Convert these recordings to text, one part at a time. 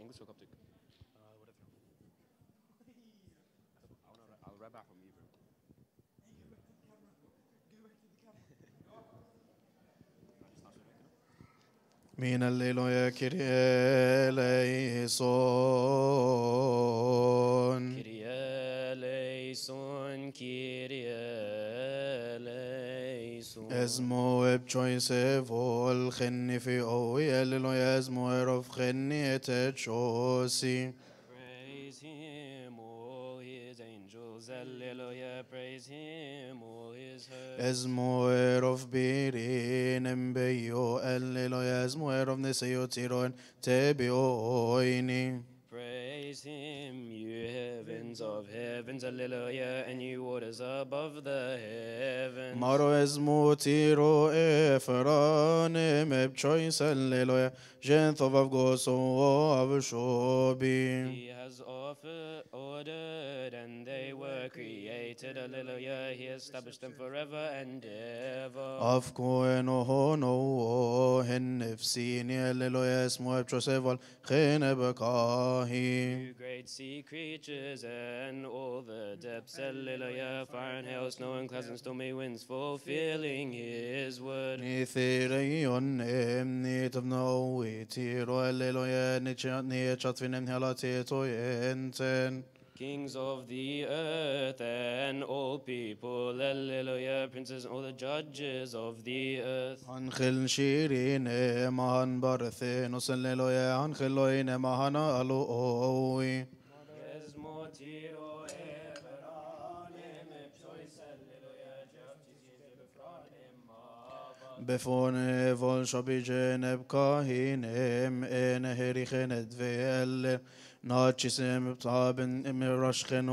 English or Coptic? I'll rap out from you, bro. من الليل يا كيريا ليسون Kyrie eleison, Kyrie eleison. ازمو بجويسه فول خني في اوي الليلو يا ازمو رف خني تشوسي Praise him, all his angels. Alleluia, praise him, all his hosts. ازمو رف بيرين مبيو الليلو يا ازمو رف نسيو تيرون تبيويني Praise him, you heavens of heavens. Alleluia, and you waters above the heavens. مارو ازمو تيرو افران مبجويس الليلو يا جنثو فافغوسو افشوبي He has ordered, and they were created. Alleluia, he established them forever and ever. أفكو هونو هنفسيني الليلو يسمو بجوسيفال خين بكاهي You great sea creatures and all the depths. Alleluia, fire and hail, snow and clouds and stormy winds, fulfilling his word. نيثيريون امني تبنوي تيرو الليلو نيتشات في نمهلاتي توينتن Kings of the earth and all people. Alleluia, princes and all the judges of the earth. هنخل شيرين مهن برثينوس الليلو هنخلوين مهن ألو أوي بفون فول شبي جنب كاهينم ان هريخن دفيل ناتشسم بطابن مرشخن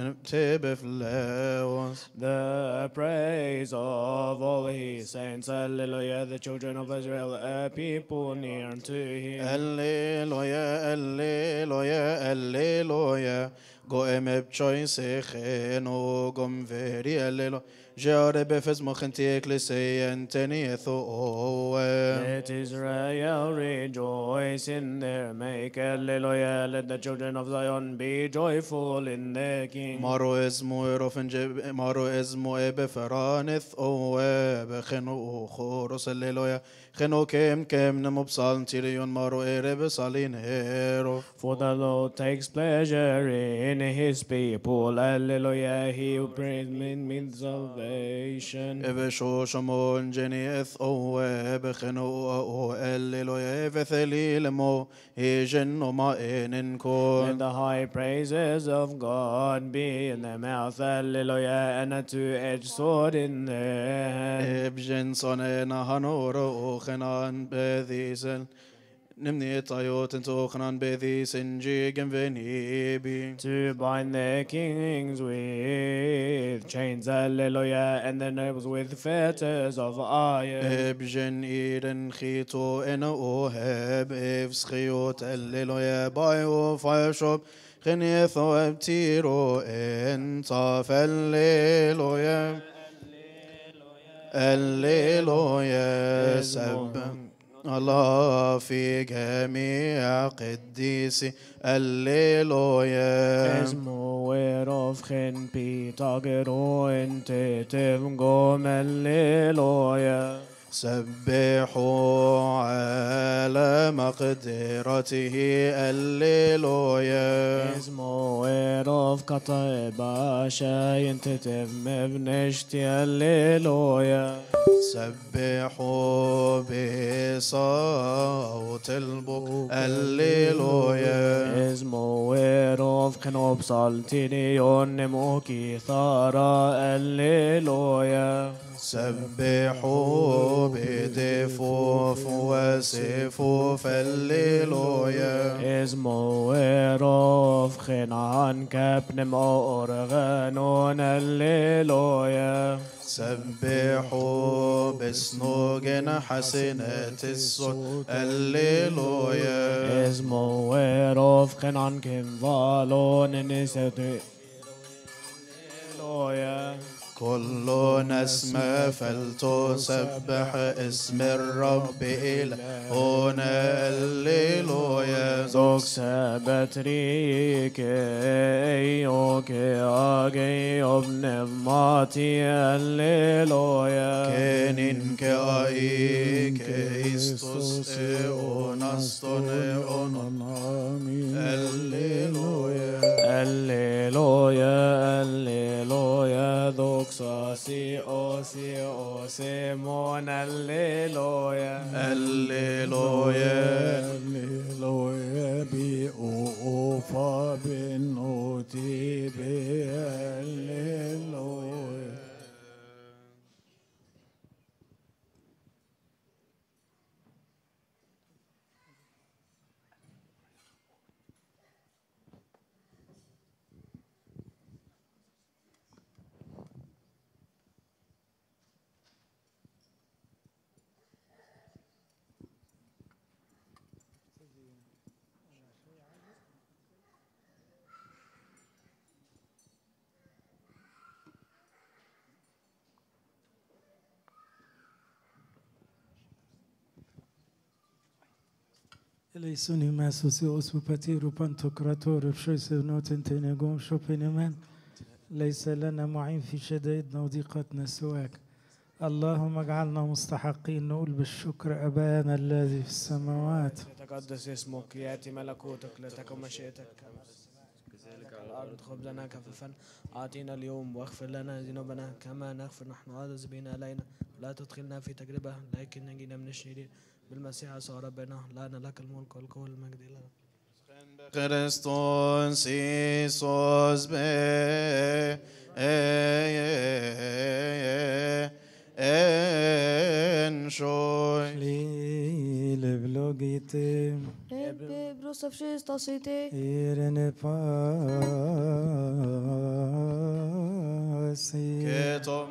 وتبفلوس The praise of all his saints, Alleluia, the children of Israel, a people near unto him. الليلويا الليلويا الليلويا قوم بشويسي خينو قم فيري الليلو جارب فزمو خنتي اكليسيان تنيثو Let Israel rejoice in their Maker, Alleluia, let the children of Zion be joyful in their King. مارو اسمو يروفن جب مارو اسمو بفرانث او بخنو خورس الليلويا خنو كم نمو بصالن تيريون مارو بصالين هيرو For the Lord takes pleasure in his people, Alleluia, he will bring me salvation. بشو شمون جنيث او بخنو او الليلويا بثليل مو هيجن ما Let انكون the high praises of God be in their mouth, Alleluia, and a two-edged sword in their hand. بجن صنينا هنور خنان بذيسل نمني طيوت انتو خنان بذيسن جيجن فينيبي To bind their kings with chains, Alleluia, and their nobles with fetters of iron. بجن إيرن خيتو إنا أوهب إفسخيوت الليلويا بايو فايشوب خنيثو ابتيرو انصاف الليلويا الليلويا سب الله في جميع قديسي الليلويا Esmo whereof chen pitagero entetev gom Alleluia. سبحوا على مقدرته الليلويا Esmo whereof kataiba entetev mevneshti Alleluia. سبحوا بصوت البكاء الليلويا Esmo whereof kenob saltinion nemoki thara Alleluia. سبحوا بدفوف وسفوف الليلويا Esmo whereof chenan kapnem organon Alleluia. سبحوا بسنوج حسنة الصوت الليلويا Esmo whereof chenan kim valon in isetu Alleluia. كل نسمة فلتسبح اسم الرب إلهنا الليلويا. Doxa batrike eioke age of nevmati alleluia. Kenin ke ai ke istos eonaston eonon. Alleluia. Alleluia, alleluia, doxa si o mon alleluia. Alleluia. Alleluia bi o fa bin o ti bi alleluia. Eleisuni masusi osupatiru pantokrator بشويسونوتن تنجوم شوبينمان. ليس لنا معين في شدائدنا وضيقتنا سواك. اللهم اجعلنا مستحقين نقول بالشكر أبانا الذي في السماوات. يتقدس اسمك، يأتي ملكوتك، لتكن مشيئتك كما في السماء كذلك على الأرض. خبزنا كفافا أعطينا اليوم، واغفر لنا ذنوبنا كما نغفر نحن الذين علينا، لا تدخلنا في تجربة لكن نجينا من الشرير. بالمسيح يسوع ربنا، لنا لك الملك والقوة والمجد لنا. Christos Iisus be en shoy. Lille vlogite. Ebbe brosa första city. Irene pasi. Ketom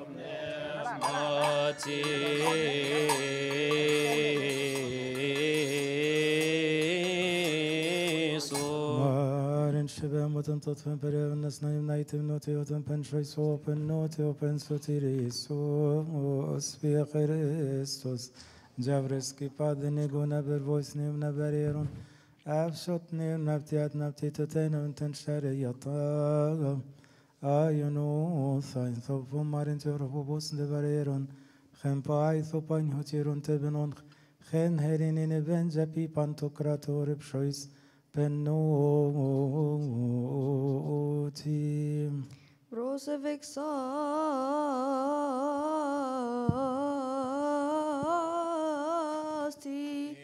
Maren shebe moten tot fen perevnes na united note oten pen choice open note open sotiris vi Christus javreski padne gona ber voice nem na bereron afshot nem nabtiat nabtiten unten shariyata ayunu sain so marin torobos de bereron khampai so pan hotiron tebenon khen herin ben japi pantokrator bshois penoti Brosa vexasti.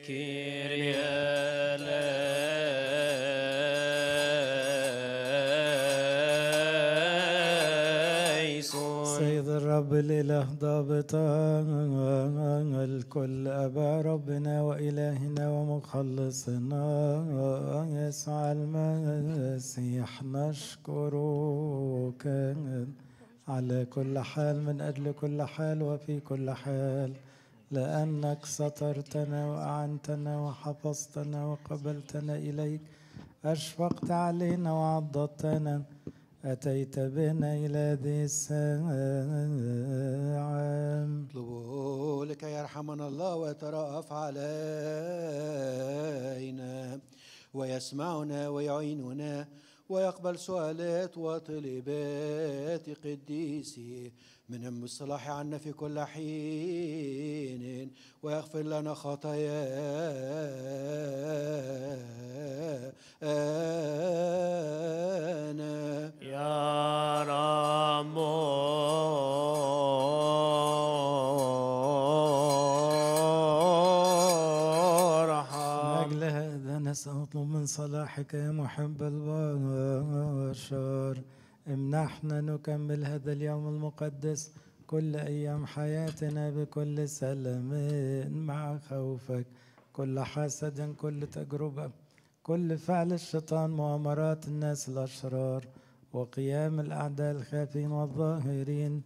سيد الرب الإله ضابطا الكل أبا ربنا وإلهنا ومخلصنا يسوع المسيح نشكرك على كل حال من أجل كل حال وفي كل حال لأنك سترتنا وأعنتنا وحفظتنا وقبلتنا إليك أشفقت علينا وعضدتنا أتيت بنا إلى ذي الساعة. اطلبوا لكي يرحمنا الله ويترأف علينا ويسمعنا ويعيننا ويقبل سؤالات وطلبات قديسي من الصلاح عنا في كل حين ويغفر لنا خطايانا يا رب أجل هذا نسأطلب من صلاحك يا محب البشر امنحنا نكمل هذا اليوم المقدس كل أيام حياتنا بكل سلام مع خوفك كل حسد كل تجربة كل فعل الشيطان مؤامرات الناس الأشرار وقيام الأعداء الخافين والظاهرين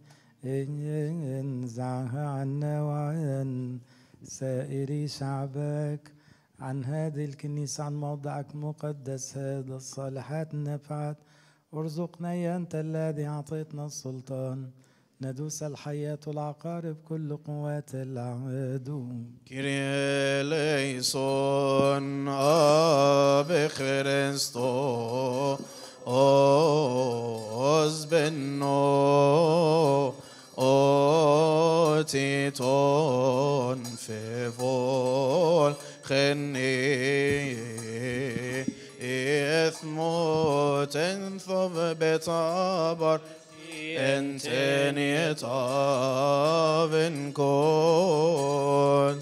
انزعها عنا وعن سائر شعبك عن هذه الكنيسة عن موضعك المقدس هذا الصالحات النافعات ارزقنا يا أنت الذي أعطيتنا السلطان ندوس الحيات والعقارب كل قوات العدو. Kyrie eleison ab Christo os benno otiton fevol cheni ethmot enthov betabar enteniet avin kon.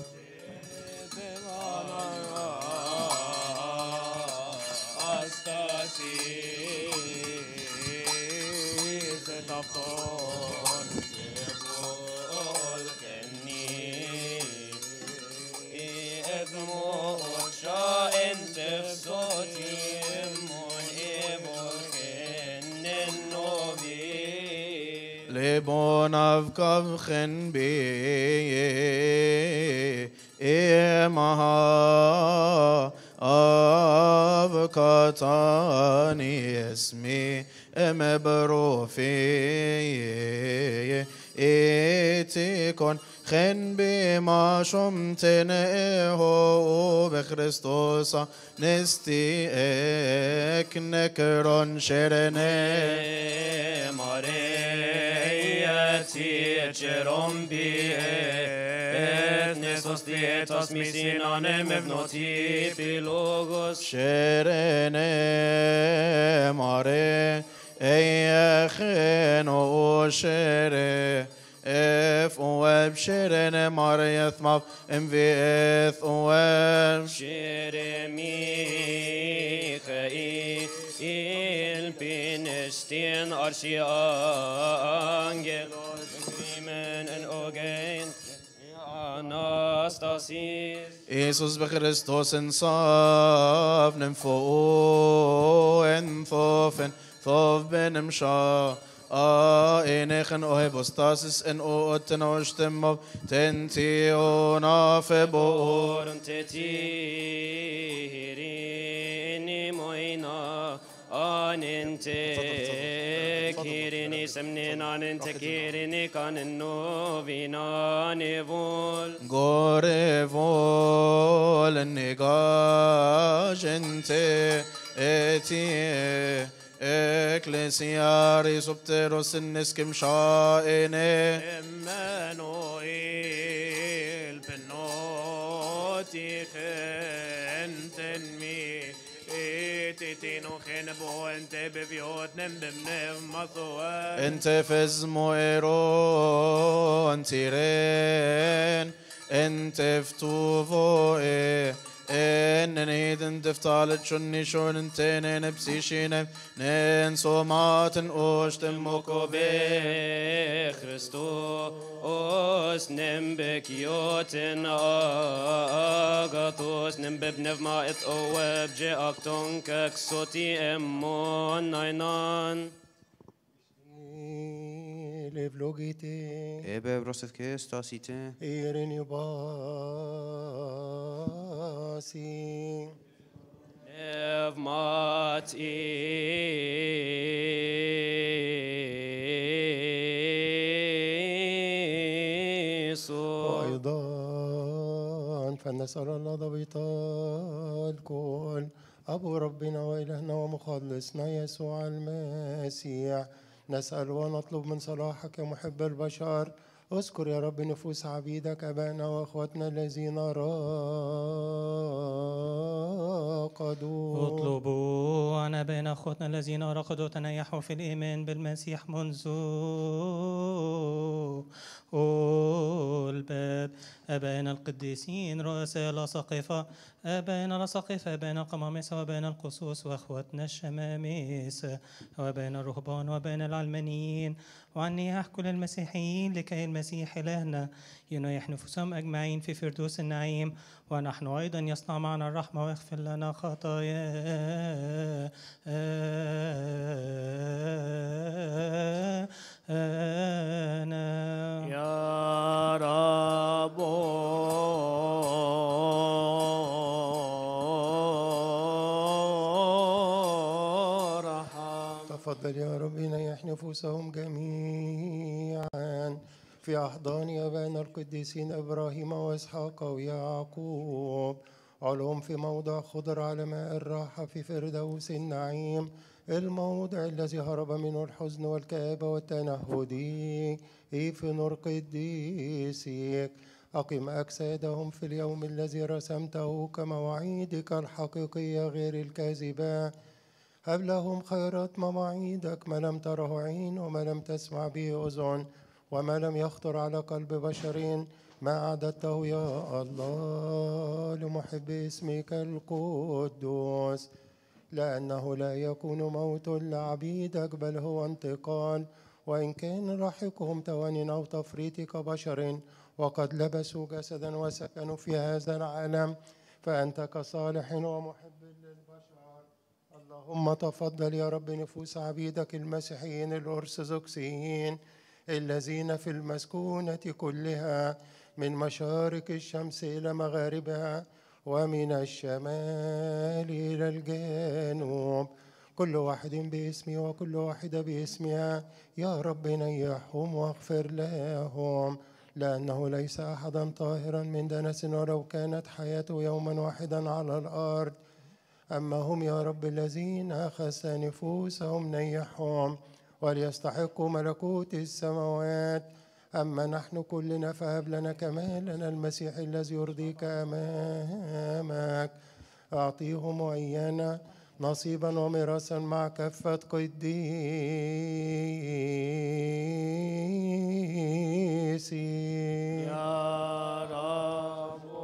Lebon avkav chen bi emaha avkatani esmi emebrofi etikon chen bi ma shumteneho bechristosa nesti ek nekron sherene Cerom biet nesos dietas misinanem evnoti pilogos Sherene mare eyechen o shere ef oeb sherene mare yathmav emvieth oeb Michael Pinestien Archieangelos Krimen en Ogen Anastasis Jesus bechristos en sav nemfo en thofen thov benem sha enchen ohepostasis en oten ostemov tention afebo Oren tetirini moina Aninte kirini semnin aninte kirini kanin novina nevol gore vol negagente etie ecclesiari subteros inniskim shaene Emmanuel benoti tenmi Titino khenbo ente beviot nem bemnev masoa ente fezmo ero antiren ente ftuvo enni den deftalet shunni shon entene nepsishine nen somaten ostem Mokobe Christos nem bekioten agatos nem bebnev ma et oeb je akton kaksoti emmon nainan Levlogite Ebe brosevke stasite Erin yubasi Ev mat Iso وأيضا فنسأل الله ضبط الكل أبو ربنا وإلهنا ومخلصنا يسوع المسيح نسأل ونطلب من صلاحك يا محب البشر اذكر يا رب نفوس عبيدك أبائنا وأخواتنا الذين راقدوا اطلبوا عن أبائنا أخوتنا الذين رقدوا وتنيحوا في الإيمان بالمسيح منذ الباب أبائنا القديسين رؤساء الأساقفة أبائنا الأساقفة أبائنا القمامسة وأبائنا القصوص وأخواتنا الشمامسة وأبائنا الرهبان وأبائنا العلمانيين وعن نياح كل المسيحيين لكي المسيح إلهنا ينيح نفوسهم أجمعين في فردوس النعيم ونحن أيضا يصنع معنا الرحمة ويغفر لنا خطايانا يا رب تفضل يا رب نيح نفوسهم جميعا في أحضان آبائنا القديسين إبراهيم وإسحاق ويعقوب. علوم في موضع خضر على ماء الراحة في فردوس النعيم، الموضع الذي هرب منه الحزن والكآبة والتنهد في نور قديسك. أقم أجسادهم في اليوم الذي رسمته كمواعيدك الحقيقية غير الكاذبة. هب لهم خيرات مواعيدك، ما لم تره عين وما لم تسمع به أذن وما لم يخطر على قلب بشر، ما أعددته يا الله لمحب اسمك القدوس. لأنه لا يكون موت لعبيدك بل هو انتقال، وإن كان لاحقهم توان أو تفريط كبشر وقد لبسوا جسدا وسكنوا في هذا العالم، فأنت كصالح ومحب للبشر. اللهم تفضل يا رب نفوس عبيدك المسيحيين الأرثوذكسيين الذين في المسكونة كلها، من مشارق الشمس إلى مغاربها ومن الشمال إلى الجنوب، كل واحد باسمه وكل واحدة باسمها. يا رب نيحهم واغفر لهم، لأنه ليس أحدا طاهرا من دنس ولو كانت حياته يوما واحدا على الأرض. أما هم يا رب الذين أخذت نفوسهم نيحهم وليستحقوا ملكوت السماوات. أما نحن كلنا فهب لنا كمالنا المسيح الذي يرضيك أمامك. أعطيهم وإيانا نصيبا وميراثا مع كافة قديسي. يا رب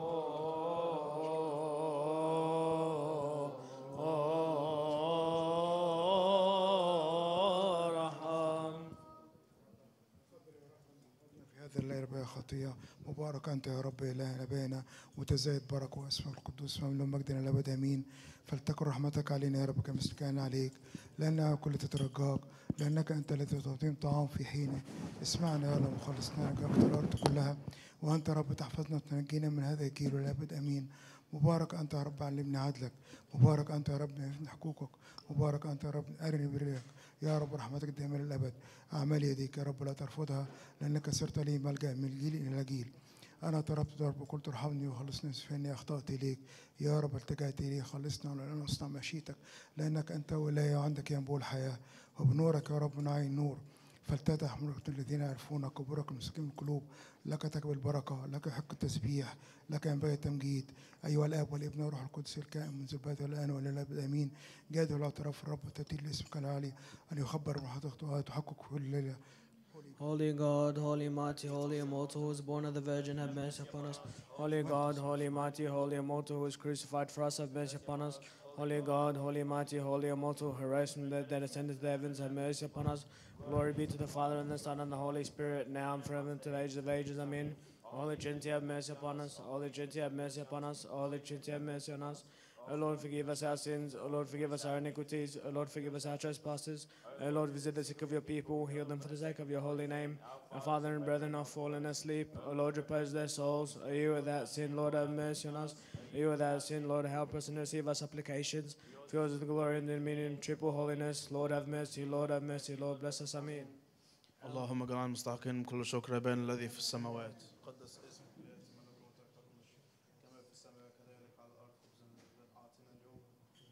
الليل بها خطية. مبارك أنت يا رب إلهنا بينا، وتزايد بركة واسمك القدوس مملوء مجدنا الأبد آمين. فلتكن رحمتك علينا يا رب كمثل كان عليك، لأنها كل تترجاك، لأنك أنت الذي تعطيهم طعام في حينه. اسمعنا يا رب وخلصنا نجابة الأرض كلها، وأنت رب تحفظنا وتنجينا من هذا الجيل والأبد آمين. مبارك أنت يا رب علمنا عدلك، مبارك أنت يا رب نفني حقوقك، مبارك أنت يا رب أرني برك يا رب رحمتك دائما للأبد. أعمال يديك يا رب لا ترفضها، لأنك صرت لي ملجأ من جيل إلى جيل. أنا طلبت يا رب وقلت ارحمني وخلصني فإني أخطأت إليك يا رب، التجأت إليك خلصنا ولن نصنع مشيتك، لأنك أنت ولاية وعندك ينبوع الحياة، وبنورك يا رب نعين نور. فلتتح ملك الذين يعرفونك وبرك المساكين القلوب. لك تقبل البركة، لك حق التسبيح، لك ينبغي التمجيد أيها الآب والابن والروح القدس الكائن منذ البدء والآن وإلى الأبد آمين. جاد الاعتراف الرب تبتيل لاسمك العالي أن يخبر محطته وتحقق كل ليلة. Holy God, holy mighty, holy immortal, who was born of the Virgin, have mercy upon us. Holy God, holy mighty, holy immortal, who was crucified for us, have mercy upon us. Holy God, holy mighty, holy immortal, who rose from the dead, ascended to the heavens, have mercy upon us. Glory be to the Father and the Son and the Holy Spirit, now and forever and to the ages of ages. Amen. Holy Trinity, have mercy upon us. Holy Trinity, have mercy upon us. Holy Trinity, have mercy on us. O Lord, forgive us our sins. O Lord, forgive us our iniquities. O Lord, forgive us our trespasses. O Lord, visit the sick of your people. Heal them for the sake of your holy name. Our Father and brethren are fallen asleep. O Lord, repose their souls. O you without sin, Lord, have mercy on us. O you without sin, Lord, help us and receive our supplications. Fill us with glory and dominion, triple holiness. Lord, have mercy. Lord, have mercy. Lord, bless us. Amen. اللهم اجعلنا مستحقين كل شكر ابان الذي في السماوات. قدس اسمك ياتي ملكوتك تكن مشيئتك كما في السماء كذلك على الارض. خبزنا اعطنا اليوم.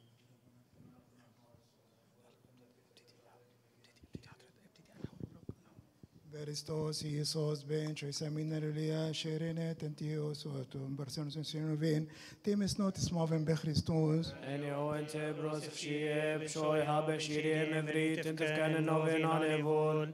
Beristos Iisus ben Choisamina Lulia Sherene Tentios Otum Barsonos Sinovin Timis Notis Moven Be Christus En jo en te bros of Shieb, Shoy Habe Shirim Evrit, and Tefkan Novin Alevon.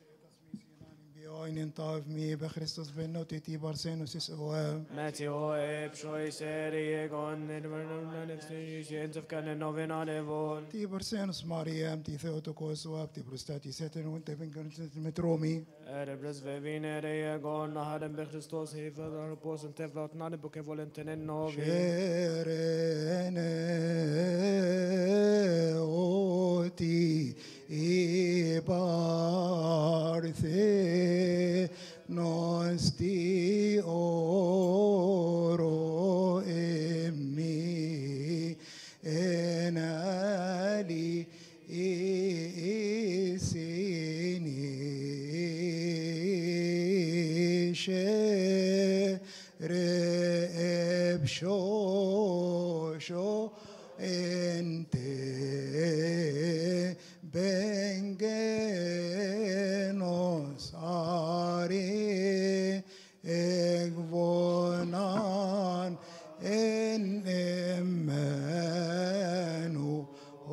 Bioin Tav Mi Be Christus ben Notiti Barsenos is Oam Matthew Eb, Shoy Seri Egon, and Vernon and Tefkan Novin Alevon. Ti Barsenos Mariam Ti Theotokos Oab Ti Prostati Setten und Tevin Metromi Erebres Vevine Egon, Nahadem Be Christos, Hefer, Repos, and Teflot, Nane Boke Volenten Novin. Sherene Oti Ibarthe Nosti Oro Emmi Enali Isini شو انت بنجنوس اري اغفونان ان امانو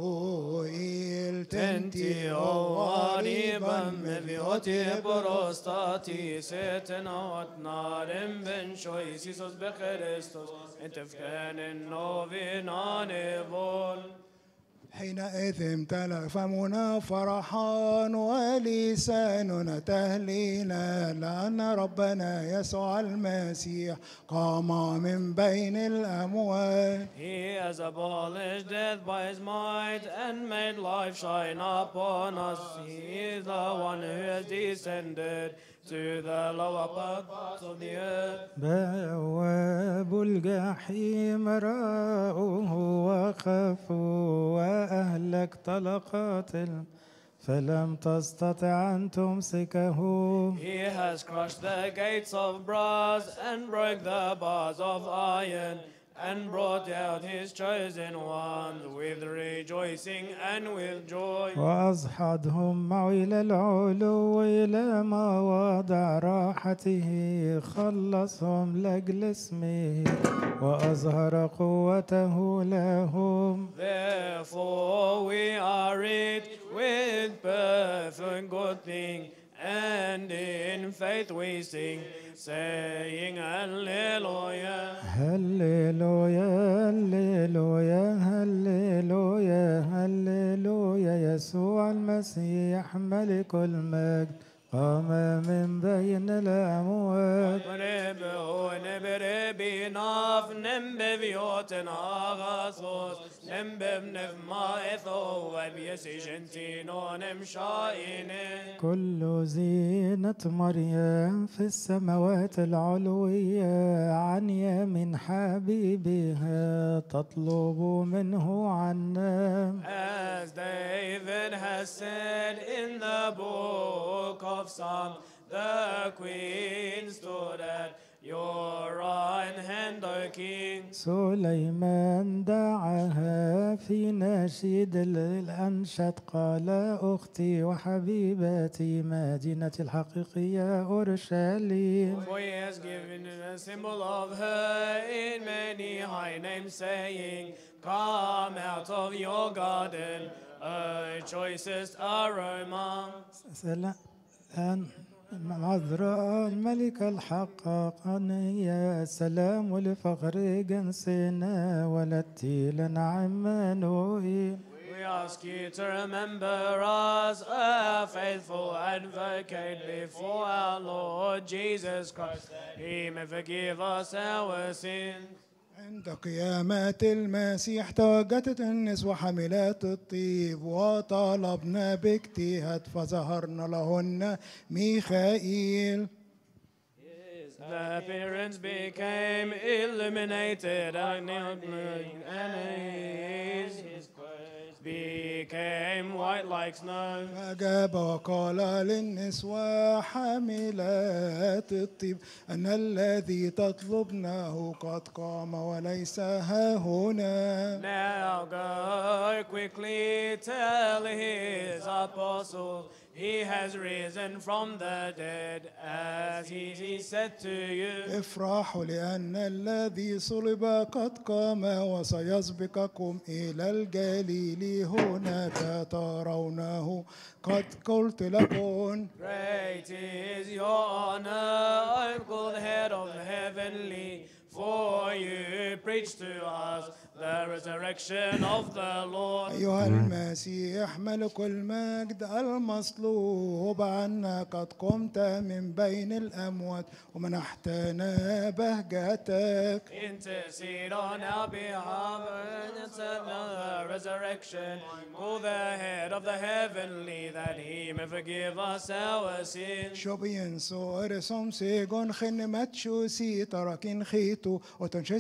تنتي قريبا مبيوتي بروستاتي ستنوت نارم بن شوي سيسوس بخريستوس انت فكان النوفينان بول حينئذ امتلأ فمنا فرحا ولساننا تهليلا لأن ربنا يسوع المسيح قام من بين الأموات. He has abolished death by his might and made life shine upon us. He is the one who has descended to the lower parts of the earth. بواب الجحيم راؤه وخافوا وأهلك طلقات فلم تستطع أن تمسكه. He has crushed the gates of brass and broke the bars of iron and brought out his chosen ones with rejoicing and with joy. وأصعدهم معه إلى العلو إلى مواضع راحته خلصهم لأجل اسمه وأظهر قوته لهم. Therefore we are rich with birth and good thing, and in faith we sing, saying Hallelujah. هللويا هللويا هللويا هللويا يسوع المسيح ملك المجد قام من بين الأموات. كل زينة مريم في السماوات العلوية عن يمين حبيبها تطلب منه عنا. As David has said in the book of Psalms, the queen stood at your right hand, O King. سليمان دعاها في نشيد الأنشد قال أختي وحبيبتي مدينتي الحقيقية أورشليم. For he has given a symbol of her in many high names, saying, Come out of your garden, O choicest aroma. سلام عذراء الملك الحق قنية السلام لفخر جنسنا ولدتي لنا عمانوئيل. We ask you to remember us, a faithful advocate before our Lord Jesus Christ, that he may forgive us our sins. عند قيامة المسيح توجدت النسوة حاملات الطيب وطلبنا باجتهاد فظهرنا لهن ميخائيل. The appearance became illuminated, and his clothes became white like snow. فأجاب وقال للنسوة حاملات الطيب أن الذي تطلبنه قد قام وليس ها هنا. Now go quickly tell his apostles, he has risen from the dead, as he said to you. افرحوا لأن الذي صلب قد قام وسيسبقكم إلى الجليل هناك ترونه قد قلت لكم. Great is your honor, O good head of the heavenly, for you preach to us the resurrection of the Lord. أيها المسيح ملك المجد المصلوب عنا قد قمت من بين الأموات ومنحتنا بهجتك. Intercede on our behalf and the resurrection. Call the head of the heavenly that he may forgive us our sins. شوبين صور سمسيجون خن ماتشوسي تراكين خيتو وتنشيس النفط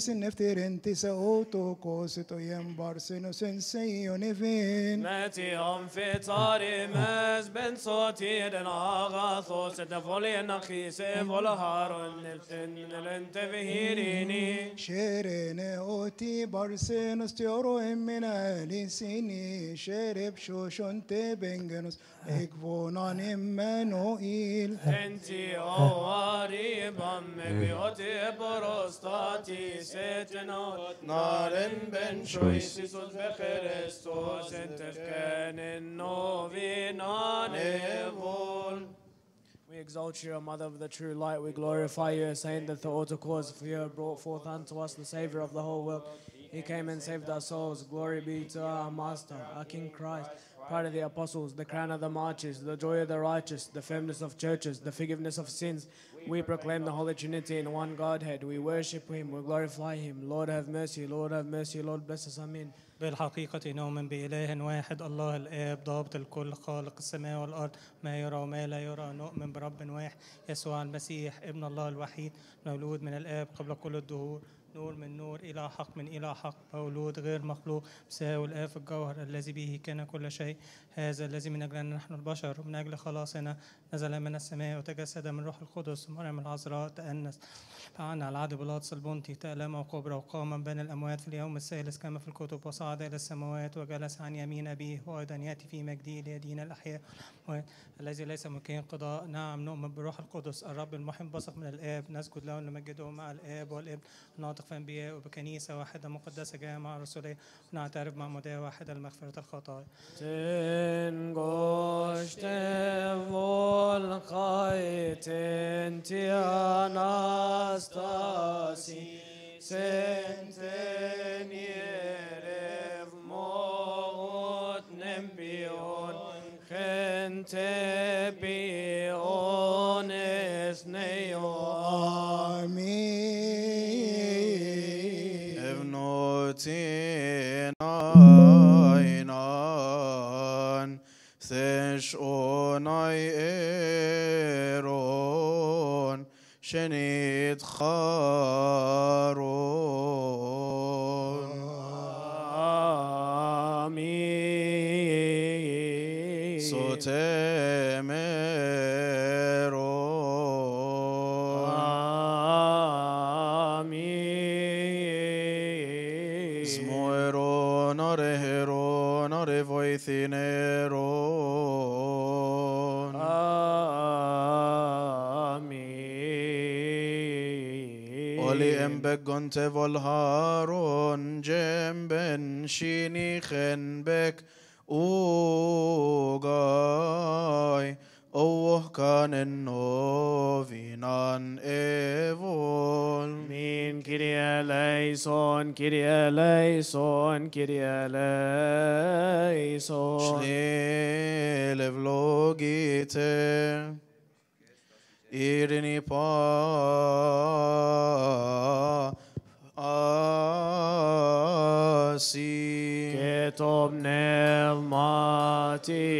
entis autokos to barsenos en seionevin. Metiom fitari mes ben sotir agathos tefoli nakise volharon lentevihirini. Sherene oti barsenos teoro min alisini. Shereb shoshon te bengenos ekvonan Emmanuel. Enti oari bammebioti borostati setnot naren ben shoisisus becherestos entefkanen novinan evol. We exalt you, O Mother of the true light. We glorify you, Saint the Theotokos, for you have brought forth unto us the Savior of the whole world. He came and saved our souls. Glory be to our Master, our King Christ, pride of the apostles, the crown of the martyrs, the joy of the righteous, the firmness of churches, the forgiveness of sins. We proclaim the Holy Trinity in one Godhead. We worship Him, we glorify Him. Lord have mercy, Lord have mercy, Lord bless us. Amen. بالحقيقة نؤمن بإله واحد الله الآب ضابط الكل خالق السماء والأرض ما يرى وما لا يرى. نؤمن برب واحد يسوع المسيح ابن الله الوحيد مولود من الآب قبل كل الدهور نور من نور إلى حق من إلى حق مولود غير مخلوق مساوي الآب في الجوهر الذي به كان كل شيء. هذا الذي من أجلنا نحن البشر ومن أجل خلاصنا نزل من السماء وتجسد من روح القدس ومريم العذراء تأنس فعنا على عهد بيلاطس البنطي تألم وكبرى وقام من بين الأموات في اليوم الثالث كما في الكتب وصعد إلى السماوات وجلس عن يمين أبيه وأيضا يأتي في مجده ليدين الأحياء الذي ليس ممكن قضاء. نعم نؤمن بروح القدس الرب المحب بثق من الآب نسجد له ونمجده مع الآب والابن ناطق في أنبياء وبكنيسة واحدة مقدسة جامعة رسولية ونعترف بمعمودية واحدة لمغفرة الخطايا. Volkaiten ti Anastasi senten yerev mot nempion gente pion esneo. Amen. Evnotin ainan Thesh onai eron Shenit charon. Amen. Sotemeron. Amen. Smoeron oreheron orevoithineron. Oli embek volharon jemben shinichen bek ugai oh kanen novinan evol. Min Kyrie eleison, Kyrie eleison, Kyrie eleison. Shnelev logite irini pa asi Ketob nevmati.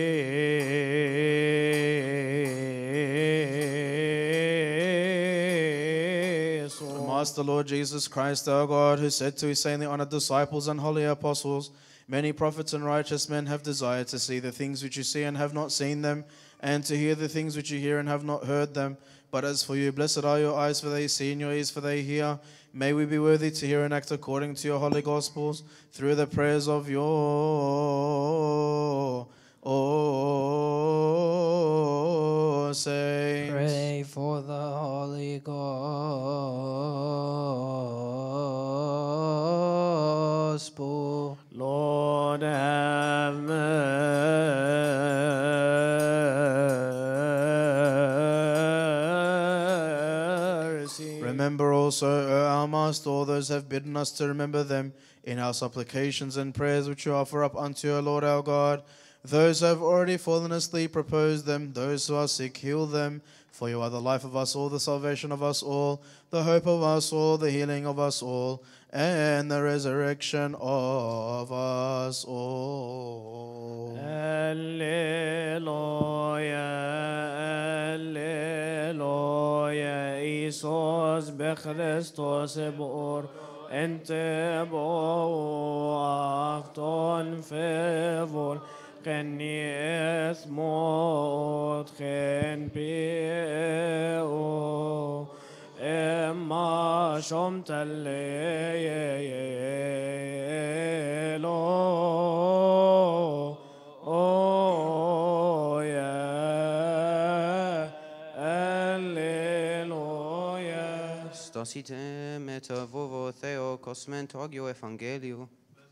Master Lord Jesus Christ, our God, who said to his saintly honored disciples and holy apostles, many prophets and righteous men have desired to see the things which you see and have not seen them, and to hear the things which you hear and have not heard them. But as for you, blessed are your eyes, for they see, and your ears, for they hear. May we be worthy to hear and act according to your holy gospels, through the prayers of your saints. Pray for the Holy Gospel. Lord have mercy. Remember also, O our Master, all those have bidden us to remember them in our supplications and prayers which we offer up unto your Lord our God. Those who have already fallen asleep, propose them. Those who are sick, heal them. For you are the life of us all, the salvation of us all, the hope of us all, the healing of us all, and the resurrection of us all. Alleluia, Alleluia, Isus bechristos bor انتبهوا أخطون فيفول خني اثموت خن بيو إما شمت الليلو يا الليلويا Stasitem et vovo theo cosmentogio evangelio.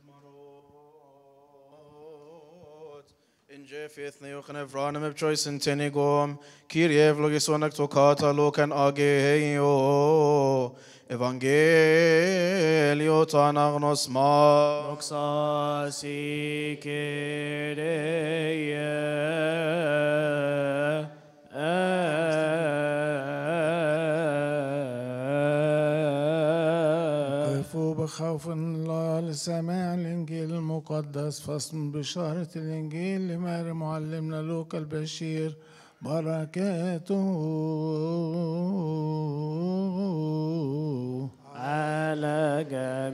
In Jefith Neochen Evranim of Choice and Tenigom, Kiriev Logisonak Tokata Lokan Ageo, Evangelio Tanagnos Ma. Doxasi Kyrie وقفوا بخوف الله لسماع الإنجيل المقدس فصل بشارة الإنجيل لمار معلمنا لوقا البشير بركاته على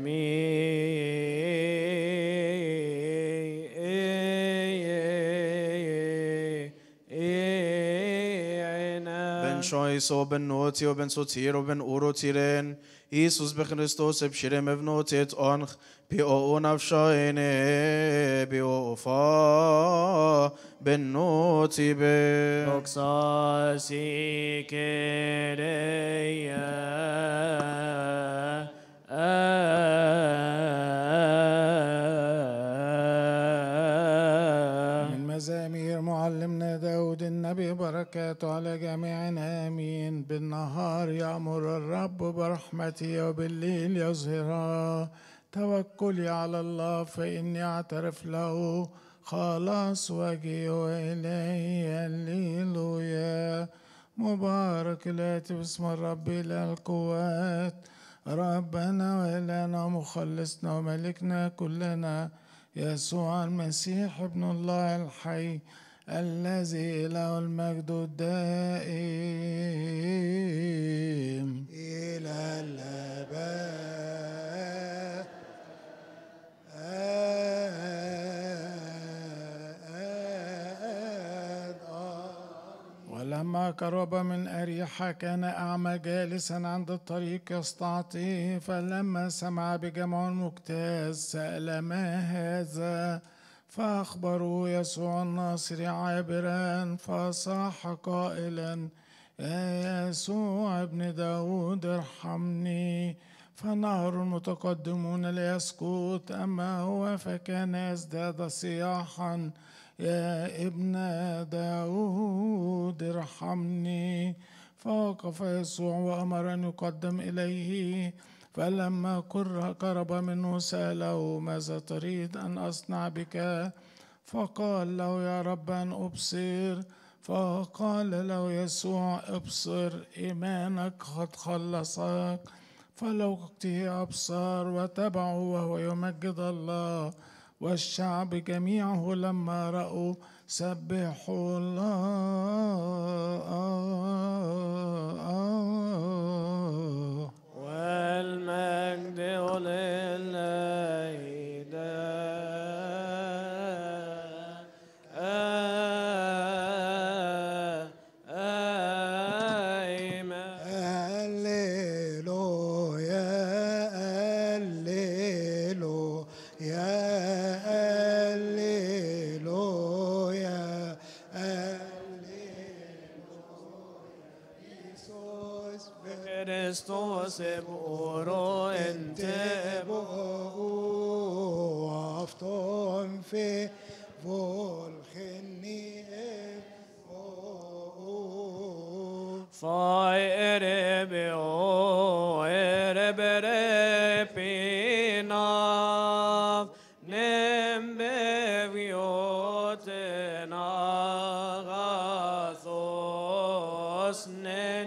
جميعنا Ben Choice o Ben Noti o Ben Sotir o Ben Uro Tiren, Isus Bechristos Ebshirem Evnotet Onch, Pio Nafshaine, Pio Fa, Ben Noti Be. Doxasi من مزامير معلمنا داود النبي بركاته على جميعنا آمين. بالنهار يأمر الرب برحمته وبالليل يظهرها توكلي على الله فإني أعترف له خلاص وجهي وإلهي هللويا. مبارك الآتي باسم الرب إله القوات ربنا وإلهنا ومخلصنا وملكنا كلنا يسوع المسيح ابن الله الحي الذي له المجد الدائم إلى الأبد ولما قرب من أريحة كان أعمى جالسا عند الطريق يستعطيه فلما سمع بجمع مجتاز سأل ما هذا فأخبروا يسوع الناصري عابرا فصاح قائلا يا يسوع ابن داود ارحمني. فنهر المتقدمون لا يسكت أما هو فكان يزداد صياحا يا ابن داود ارحمني. فوقف يسوع وأمر أن يقدم إليه فلما قرب منه سأله ماذا تريد أن أصنع بك؟ فقال له يا رب أن أبصر. فقال له يسوع ابصر إيمانك قد خلصك. فلوقته أبصر وتبعه وهو يمجد الله والشعب جميعه لما رأوا سبحوا الله والمجد لله Χριστός εμπορώ εν τebo αυτόν φε βολχενή Φάι ερebe ο ερebe ρε πίναβ νεμπεβιώτεν αγαθός νεν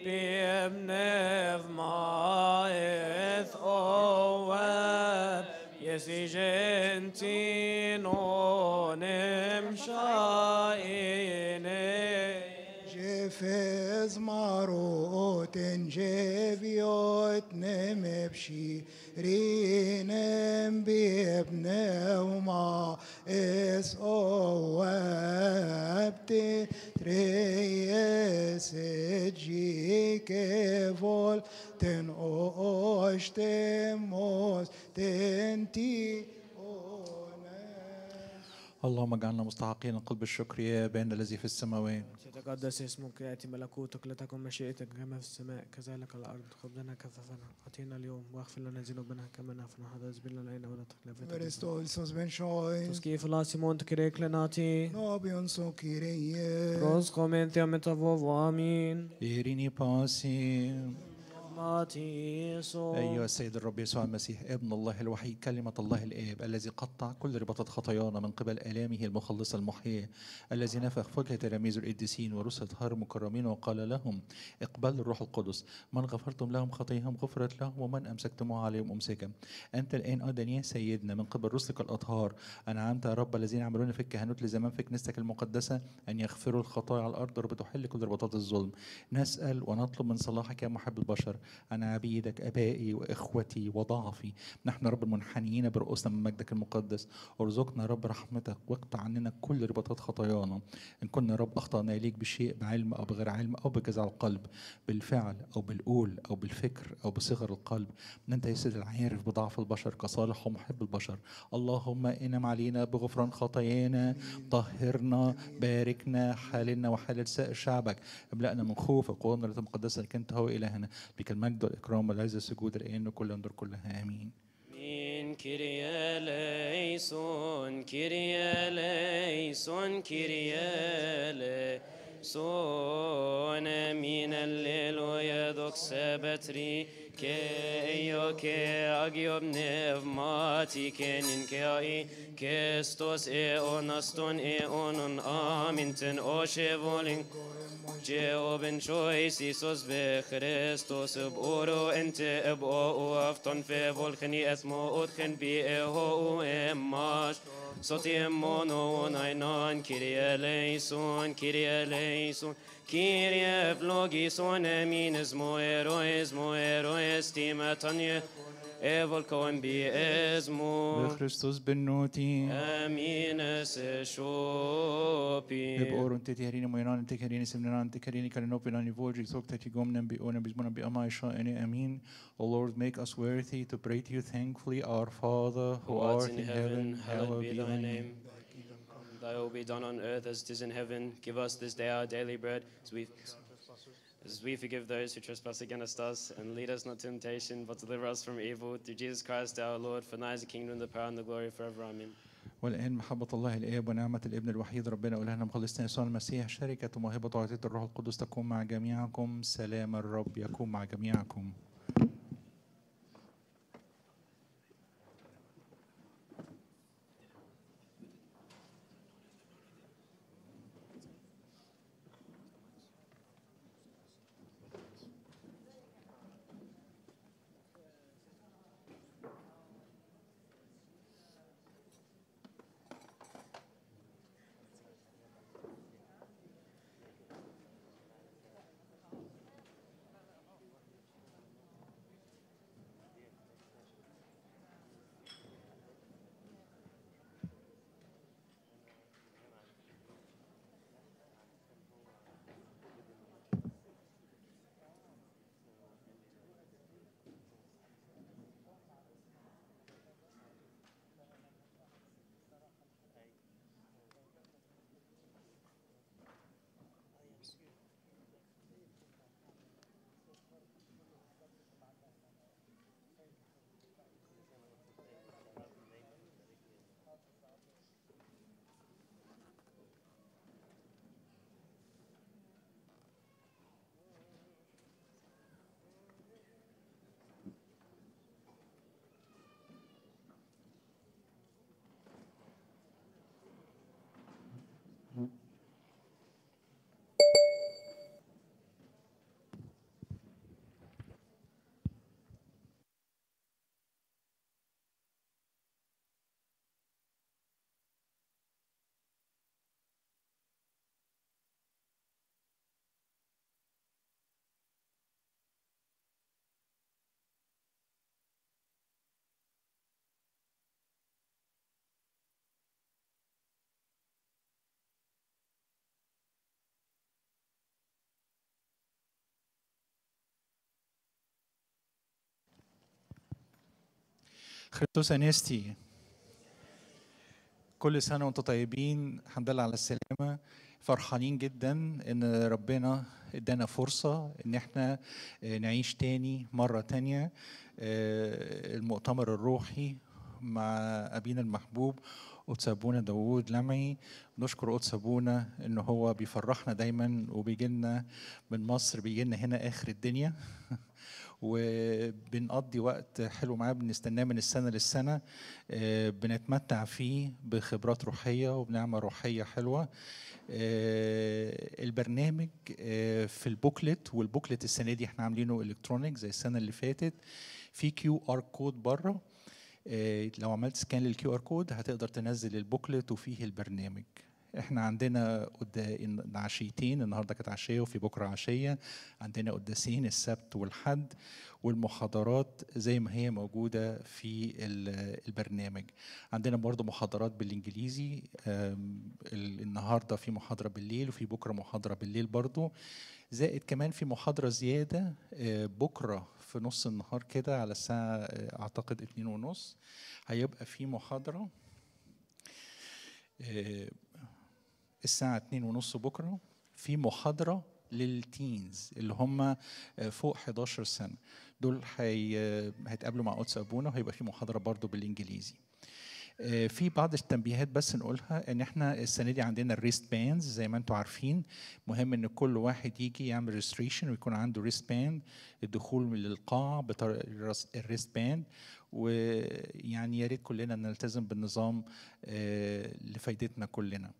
بنفما إث أواب يسي جنتينو نمشايني جفز ماروتن جيبيوت نمبشي رينم بيبنا وما اس او وابتي تريس جي كيفول تن اوش تموس تنتي. اللهم اجعلنا مستحقين قلب الشكر يا ابانا الذي في السماوات. يتقدس اسمك، يأتي ملكوتك، لتكن مشيئتك كما في السماء كذلك على الأرض. خبزنا كفافنا أعطينا اليوم، واغفر لنا ذنوبنا كما نغفر نحن ذنوبنا علينا ولا تخلف Veristos ben shoy. Tuski فلاسيمون تكريك لناتي Nobion so kireye. روز خومنتي أمتفوف آمين. إيريني باسي. ماتيسو. أيها السيد الرب يسوع المسيح ابن الله الوحيد كلمة الله الآب الذي قطع كل رباطات خطايانا من قبل آلامه المخلصة المحيية، الذي نفخ فجه تلاميذ القديسين ورسل طهار مكرمين وقال لهم اقبلوا الروح القدس، من غفرتم لهم خطاياهم غفرت لهم ومن أمسكتموه عليهم أمسكا. أنت الآن أيضا يا سيدنا من قبل رسلك الأطهار أنعمت يا رب الذين يعملون في الكهنوت لزمان في كنيستك المقدسة أن يغفروا الخطايا على الأرض وبتحل كل رباطات الظلم. نسأل ونطلب من صلاحك يا محب البشر أنا عبيدك أبائي وإخوتي وضعفي، نحن رب المنحنيين برؤوسنا من مجدك المقدس، ارزقنا رب رحمتك واقطع عننا كل رباطات خطايانا. إن كنا رب أخطأنا إليك بشيء بعلم أو بغير علم أو بجزع القلب، بالفعل أو بالقول أو بالفكر أو بصغر القلب، إن أنت يا سيد العارف بضعف البشر كصالح ومحب البشر. اللهم انم علينا بغفران خطايانا، طهرنا، باركنا، حالنا وحال سائر شعبك، املأنا من خوفك ونرى المقدسة لك أنت هو إلهنا، بك المجد والإكرام والعز والسجود الآن وكل أندر كلها آمين. مين كيريا ليسون كيريا ليسون كيريا ليسون من الليل ويدك سبتري كيو كي أجيب نفماتي كنين كي كستوس اونستون اونن آمنتن اوشيفولين جاوبن شويس يسوس بخريستوس بأورو انت ابقو وافتن في فولخني اسمو ادخن بي هو اماش صوتي مونو ناينان كيريا ليسون كيريا ليسون كيريا فلوغيسون امين اسمو ايرو استيما تانيه ايفول كون بي اسمو بخريستوس بنوتي امين سشوبي بأورو انت تهريني مينان انت كهريني سمنان انت كهريني كالنوبي لاني فوجي سوك تاتي قومنا بيقونا بيزمونا بأما شاءني امين. O Lord, make us worthy to pray to you thankfully. Our Father who art in heaven, hallowed be thy name. Thy will be done on earth as it is in heaven. Give us this day our daily bread, as we forgive those who trespass against us, and lead us not to temptation, but deliver us from evil. Through Jesus Christ our Lord, for thine is the kingdom, the power, and the glory forever. Amen. والآن محبة الله الآب ونعمة الابن الوحيد ربنا وإلهنا مخلصنا يسوع المسيح، شركة وموهبة وعطية الروح القدس تكون مع جميعكم. سلام الرب يكون مع جميعكم. خريستوس انستي. كل سنة وانتم طيبين، الحمد لله على السلامة. فرحانين جدا ان ربنا ادانا فرصة ان احنا نعيش تاني مرة تانية المؤتمر الروحي مع ابينا المحبوب قدس ابونا داوود لمعي. نشكر قدس ابونا ان هو بيفرحنا دايما وبيجي لنا من مصر، بيجي لنا هنا اخر الدنيا وبنقضي وقت حلو معاه، بنستناه من السنة للسنة، بنتمتع فيه بخبرات روحية وبنعمة روحية حلوة. البرنامج في البوكلت، والبوكلت السنة دي احنا عاملينه الكترونيك زي السنة اللي فاتت، في QR كود بره. لو عملت سكان للكيو ار كود هتقدر تنزل البوكلت وفيه البرنامج. احنا عندنا عشيتين، النهارده كانت عشيه وفي بكره عشيه. عندنا قداسين السبت والحد، والمحاضرات زي ما هي موجوده في البرنامج. عندنا برضو محاضرات بالانجليزي، النهارده في محاضره بالليل وفي بكره محاضره بالليل برضو، زائد كمان في محاضره زياده بكره في نص النهار كده على الساعه اعتقد 2:30 هيبقى في محاضره الساعة 2:30 بكرة، في محاضرة للتينز اللي هم فوق 11 سنة. دول هيتقابلوا مع قدس أبونا وهيبقى في محاضرة برضو بالإنجليزي. في بعض التنبيهات بس نقولها، ان احنا السنه دي عندنا الريست باندز زي ما انتم عارفين. مهم ان كل واحد يجي يعمل ريجستريشن ويكون عنده ريست باند، الدخول للقاعه بطريقه الريست باند. ويعني يا ريت كلنا نلتزم بالنظام لفائدتنا كلنا.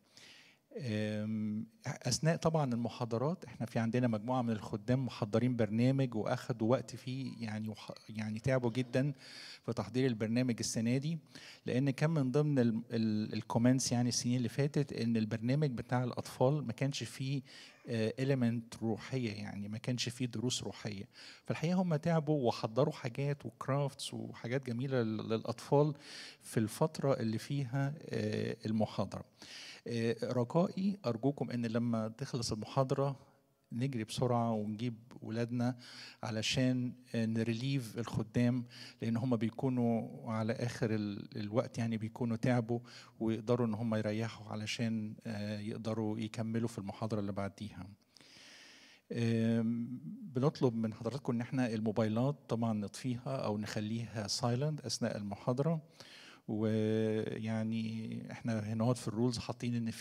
اثناء طبعا المحاضرات احنا في عندنا مجموعه من الخدام محضرين برنامج واخدوا وقت فيه، يعني تعبوا جدا في تحضير البرنامج السنه دي، لان كان من ضمن الكومنتس يعني السنين اللي فاتت ان البرنامج بتاع الاطفال ما كانش فيه إيليمنت روحيه، يعني ما كانش فيه دروس روحيه. فالحقيقه هم تعبوا وحضروا حاجات وكرافتس وحاجات جميله للاطفال في الفتره اللي فيها المحاضره. رجائي أرجوكم إن لما تخلص المحاضرة نجري بسرعة ونجيب ولادنا علشان نريليف الخدام، لأن هم بيكونوا على آخر الوقت يعني بيكونوا تعبوا ويقدروا إن هم يريحوا علشان يقدروا يكملوا في المحاضرة اللي بعديها. بنطلب من حضراتكم إن احنا الموبايلات طبعا نطفيها أو نخليها سايلنت أثناء المحاضرة. ويعني احنا هنا في الرولز حاطين ان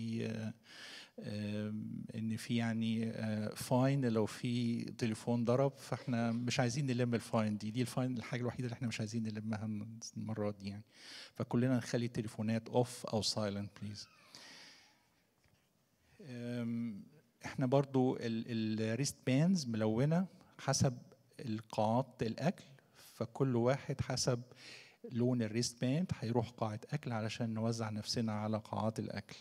في يعني فاين لو في تليفون ضرب، فاحنا مش عايزين نلم الفاين دي الفاين الحاجه الوحيده اللي احنا مش عايزين نلمها المره دي يعني. فكلنا نخلي التليفونات اوف او سايلنت بليز. احنا برضو الريست باندز ملونه حسب القاعات الاكل، فكل واحد حسب لون الريست باند هيروح قاعة أكل علشان نوزع نفسنا على قاعات الأكل.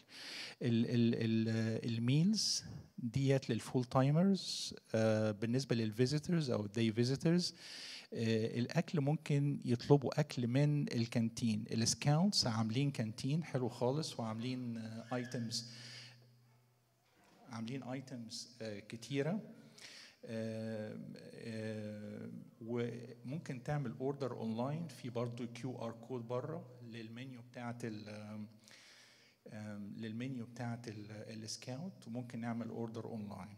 الميلز ديت للفول تايمرز. بالنسبة للفيزيتورز أو الداي فيزيتورز الأكل ممكن يطلبوا أكل من الكانتين. السكاوتس عاملين كانتين حلو خالص وعاملين ايتمز كتيرة. وممكن تعمل اوردر اونلاين، في برضو QR كود بره للمنيو بتاعت السكاوت، وممكن نعمل اوردر اونلاين.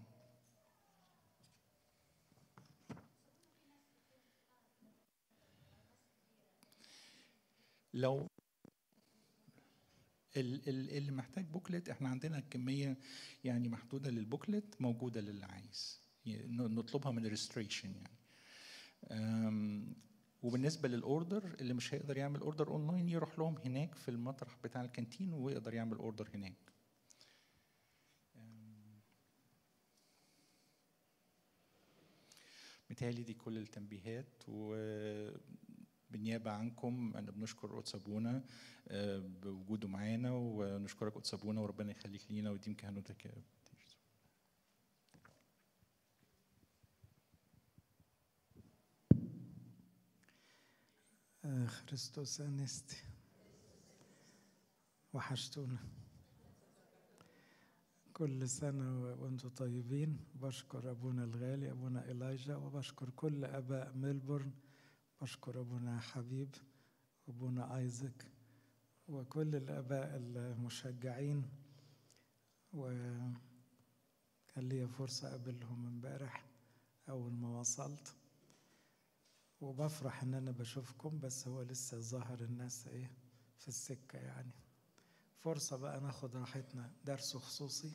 لو اللي محتاج بوكلت احنا عندنا كميه يعني محدوده للبوكلت موجوده للي عايز نطلبها من الريجستريشن يعني. وبالنسبه للاوردر اللي مش هيقدر يعمل اوردر اونلاين يروح لهم هناك في المطرح بتاع الكانتين ويقدر يعمل اوردر هناك. متهيألي دي كل التنبيهات، وبالنيابه عنكم انا بنشكر قدس ابونا بوجوده معانا، ونشكرك قدس ابونا وربنا يخليك لينا ويديم كهنوتك. خريستوس أنستي، وحشتونا. كل سنة وانتم طيبين. بشكر أبونا الغالي أبونا إلايجا، وبشكر كل أباء ميلبورن. بشكر أبونا حبيب وابونا ايزك وكل الاباء المشجعين، وكان لي فرصة اقابلهم امبارح اول ما وصلت، وبفرح ان انا بشوفكم، بس هو لسه ظاهر الناس ايه في السكة، يعني فرصة بقى ناخد راحتنا، درس خصوصي.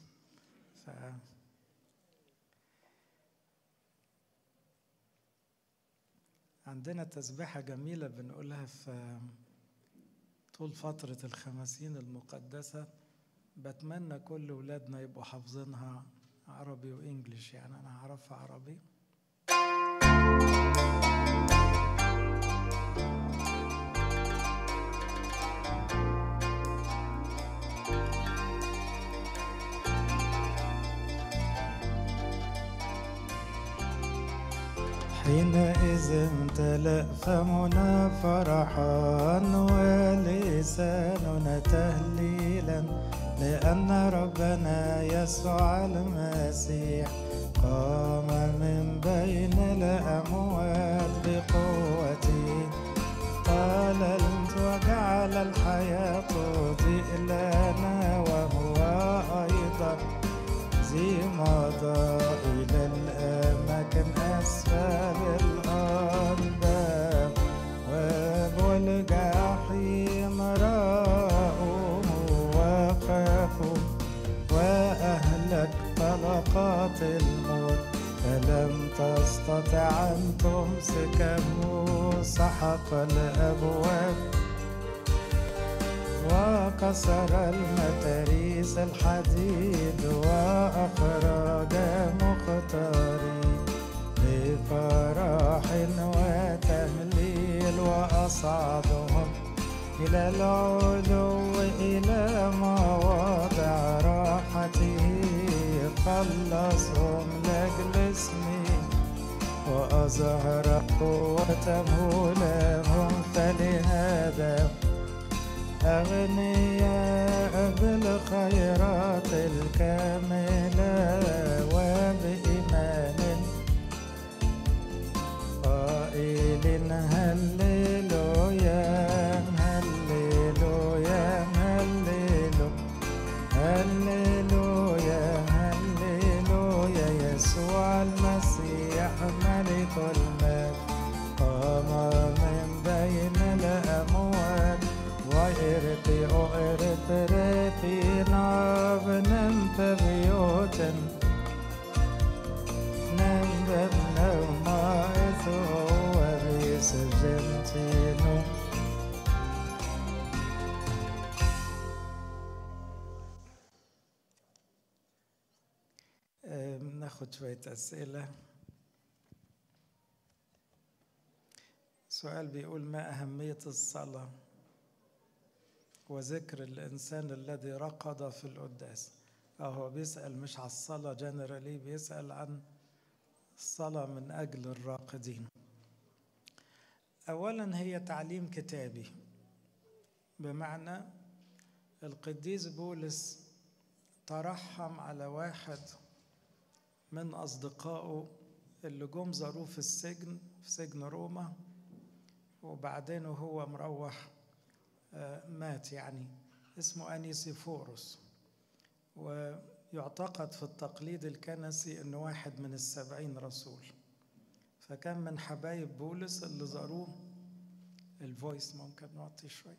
عندنا تسبيحة جميلة بنقولها في طول فترة الخمسين المقدسة، بتمنى كل ولادنا يبقوا حافظينها عربي وإنجليش، يعني أنا أعرفها عربي. حينئذ امتلأ فمنا فرحا ولساننا تهليلا، لأن ربنا يسوع المسيح قام من بين الأموات بقوته، طال وجعل الحياة تضيء لنا، وهو أيضا ذي مضى إلى الأماكن أسفل الأرض، والجحيم رأوه وخافوا، وأهلك طلقات الموت فلم تستطع أن تمسكه، سحق الأبواب وكسر المتاريس الحديد، وأخرج مقترين بفرح وتهليل، وأصعدهم إلى العلو إلى مواضع راحته، خلصهم لأجل اسمه وأظهر قوته لهم، فلهذا أغنياء بالخيرات الكاملة وبإيمان قائل هللويا هللويا هللويا هللويا هللويا، يسوع المسيح ملك المجد قام من بين الأموات، وإرتي ناب نمت بيوتا نمت نوما إثو وريس جنتينو. ناخد شوية أسئلة. سؤال بيقول: ما أهمية الصلاة وذكر الإنسان الذي رقد في القداس؟ هو بيسأل مش على الصلاة جنرالي، بيسأل عن الصلاة من أجل الراقدين. أولا هي تعليم كتابي، بمعنى القديس بولس ترحم على واحد من أصدقائه اللي جم زاروه في السجن، في سجن روما، وبعدين وهو مروح مات، يعني اسمه أنيسيفوروس، ويعتقد في التقليد الكنسي أنه واحد من 70 رسول، فكان من حبايب بولس اللي زاروه. الفويس ممكن نعطي شوي.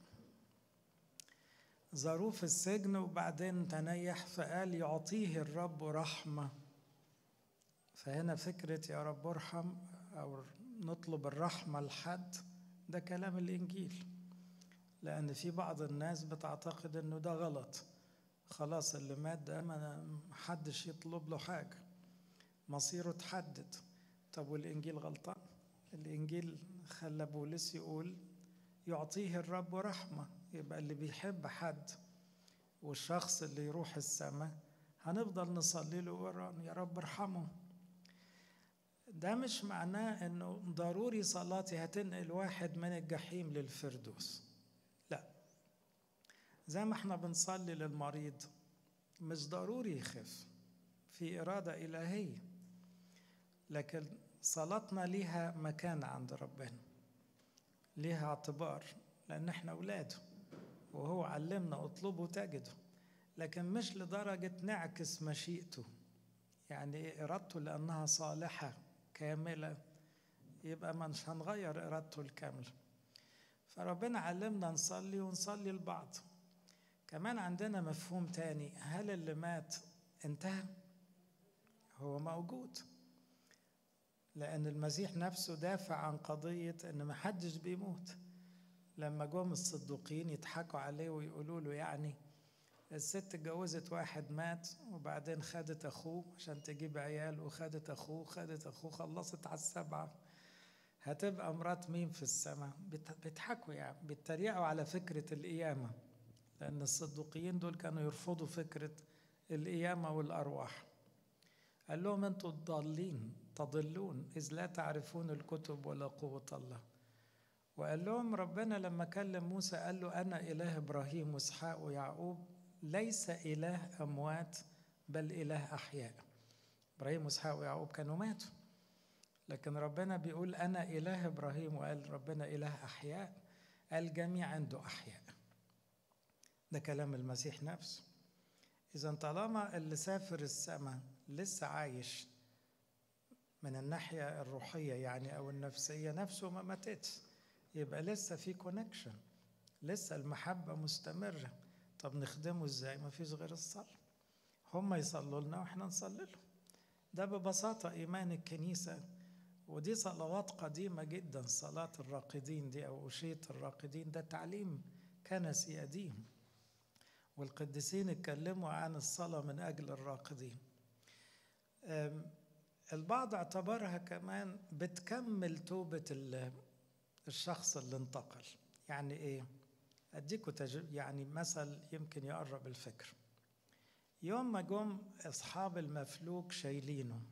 زاروه في السجن وبعدين تنيح، فقال يعطيه الرب رحمة. فهنا فكرة يا رب ارحم أو نطلب الرحمة لحد، ده كلام الإنجيل، لأن في بعض الناس بتعتقد أنه ده غلط، خلاص اللي مات ده ما حدش يطلب له حاجة، مصيره تحدد. طب والإنجيل غلطان؟ الإنجيل خلى بولس يقول يعطيه الرب رحمة، يبقى اللي بيحب حد والشخص اللي يروح السماء هنفضل نصلي له يا رب ارحمه. ده مش معناه انه ضروري صلاتي هتنقل واحد من الجحيم للفردوس، لا. زي ما احنا بنصلي للمريض مش ضروري يخف، في إرادة إلهية، لكن صلاتنا ليها مكان عند ربنا، ليها اعتبار، لأن احنا أولاده، وهو علمنا اطلبوا تجدوا، لكن مش لدرجة نعكس مشيئته. يعني إرادته لأنها صالحة كاملة، يبقى مش هنغير إرادته الكاملة. فربنا علمنا نصلي ونصلي لبعض. كمان عندنا مفهوم تاني، هل اللي مات انتهى؟ هو موجود، لأن المسيح نفسه دافع عن قضية إن محدش بيموت. لما جم الصدوقيين يضحكوا عليه ويقولوا له يعني الست اتجوزت واحد مات وبعدين خدت أخوه عشان تجيب عيال، وخدت أخوه خلصت على 7، هتبقى مرات مين في السماء؟ بيضحكوا يعني، بيتريقوا على فكرة القيامة، لأن الصدوقيين دول كانوا يرفضوا فكرة القيامة والأرواح. قال لهم أنتوا الضالين تضلون إذ لا تعرفون الكتب ولا قوة الله. وقال لهم ربنا لما كلم موسى قال له أنا إله إبراهيم وإسحاق ويعقوب، ليس إله أموات بل إله أحياء. إبراهيم وإسحاق ويعقوب كانوا ماتوا، لكن ربنا بيقول أنا إله إبراهيم، وقال ربنا إله أحياء، الجميع عنده أحياء. ده كلام المسيح نفسه. إذا طالما اللي سافر السماء لسه عايش من الناحية الروحية يعني أو النفسية، نفسه ما ماتتش، يبقى لسه في كونكشن، لسه المحبة مستمرة. طب نخدمه إزاي؟ ما فيش غير الصلاة. هم يصلوا لنا وإحنا نصلي لهم. ده ببساطة إيمان الكنيسة. ودي صلوات قديمة جدا، صلاة الراقدين دي أو أشية الراقدين، ده تعليم كنسي قديم، والقديسين اتكلموا عن الصلاة من أجل الراقدين. البعض اعتبرها كمان بتكمل توبة الشخص اللي انتقل. يعني إيه؟ أديكوا يعني مثل يمكن يقرب الفكر. يوم ما جم أصحاب المفلوج شايلينه،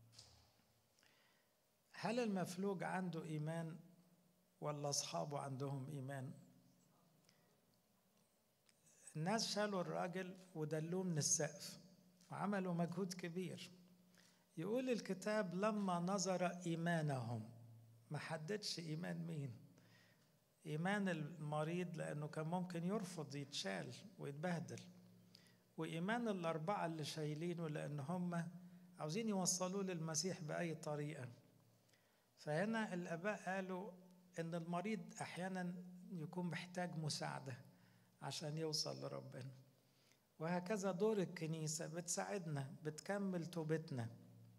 هل المفلوج عنده إيمان ولا أصحابه عندهم إيمان؟ الناس شالوا الراجل ودلوه من السقف وعملوا مجهود كبير. يقول الكتاب لما نظر إيمانهم، ما حددش إيمان مين. إيمان المريض لأنه كان ممكن يرفض يتشال ويتبهدل، وإيمان الأربعة اللي شايلينه لأن هم عاوزين يوصلوه للمسيح بأي طريقة. فهنا الآباء قالوا إن المريض أحيانا يكون محتاج مساعدة عشان يوصل لربنا، وهكذا دور الكنيسة بتساعدنا، بتكمل توبتنا.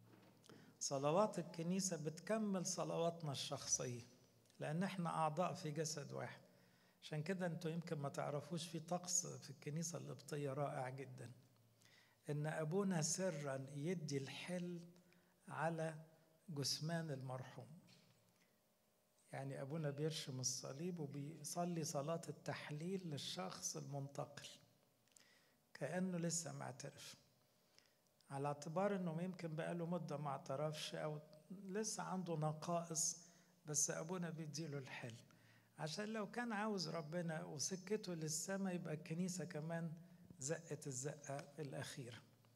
صلوات الكنيسة بتكمل صلواتنا الشخصية، لأن احنا أعضاء في جسد واحد. عشان كده انتوا يمكن ما تعرفوش في طقس في الكنيسة القبطية رائع جدا، إن أبونا سرا يدي الحل على جثمان المرحوم. يعني أبونا بيرشم الصليب وبيصلي صلاة التحليل للشخص المنتقل كأنه لسه معترف، على اعتبار أنه يمكن بقاله مدة ما اعترفش أو لسه عنده نقائص، بس أبونا بيديله الحل عشان لو كان عاوز ربنا وسكته للسماء يبقى الكنيسة كمان زقت الزقة الأخيرة.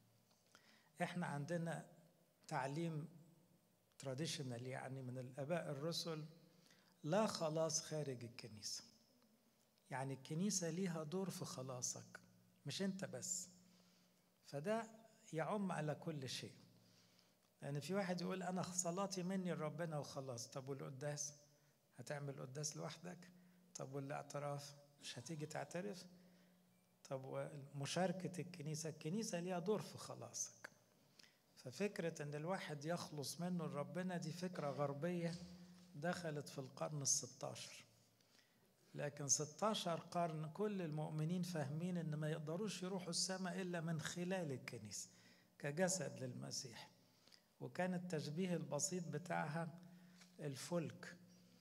احنا عندنا تعليم تراديشنال يعني من الآباء الرسل، لا خلاص خارج الكنيسة. يعني الكنيسة ليها دور في خلاصك، مش انت بس. فده يعم على كل شيء. يعني في واحد يقول أنا صلاتي مني لربنا وخلاص. طب والقداس؟ هتعمل قداس لوحدك؟ طب والاعتراف؟ مش هتيجي تعترف؟ طب ومشاركة الكنيسة؟ الكنيسة ليها دور في خلاصك. ففكرة أن الواحد يخلص منه لربنا دي فكرة غربية دخلت في القرن 16، لكن 16 قرن كل المؤمنين فاهمين أن ما يقدروش يروحوا السماء إلا من خلال الكنيسة كجسد للمسيح. وكان التشبيه البسيط بتاعها الفلك،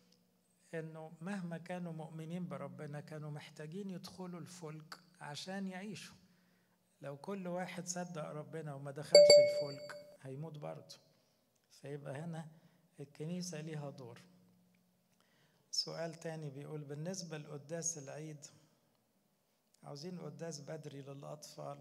أنه مهما كانوا مؤمنين بربنا كانوا محتاجين يدخلوا الفلك عشان يعيشوا. لو كل واحد صدق ربنا وما دخلش الفلك هيموت برضه. فيبقى هنا الكنيسة ليها دور. سؤال تاني بيقول بالنسبة لقداس العيد، عاوزين قداس بدري للأطفال.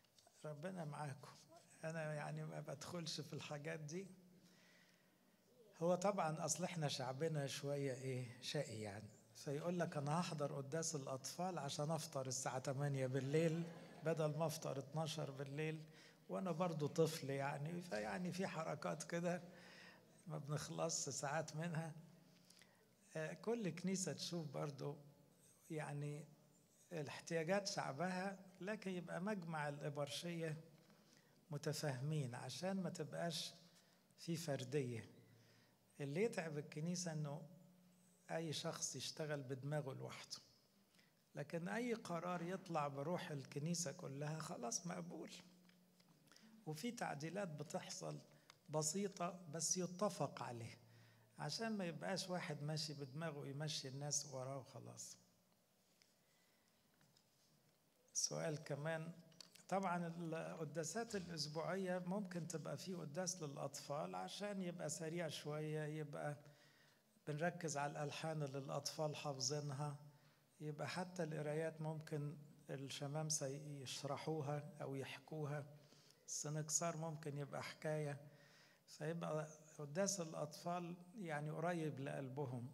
ربنا معاكم، أنا يعني ما بدخلش في الحاجات دي. هو طبعا أصل إحنا شعبنا شوية شقي يعني، فيقول لك أنا هحضر قداس الأطفال عشان أفطر الساعة 8 بالليل بدل ما أفطر 12 بالليل، وأنا برضو طفل يعني، فيعني في حركات كده ما بنخلص ساعات منها. كل كنيسة تشوف برضو يعني الاحتياجات شعبها، لكن يبقى مجمع الإبرشية متفاهمين عشان ما تبقاش في فردية. اللي يتعب الكنيسة انه اي شخص يشتغل بدماغه لوحده، لكن اي قرار يطلع بروح الكنيسة كلها خلاص مقبول. وفي تعديلات بتحصل بسيطة بس يتفق عليه، عشان ما يبقاش واحد ماشي بدماغه يمشي الناس وراه وخلاص. سؤال كمان، طبعا القداسات الأسبوعية ممكن تبقى فيه قداس للأطفال عشان يبقى سريع شوية، يبقى بنركز على الألحان اللي الأطفال حافظينها، يبقى حتى القرايات ممكن الشمامسة يشرحوها أو يحكوها، السنكسار ممكن يبقى حكاية، فيبقى قداس الأطفال يعني قريب لقلبهم.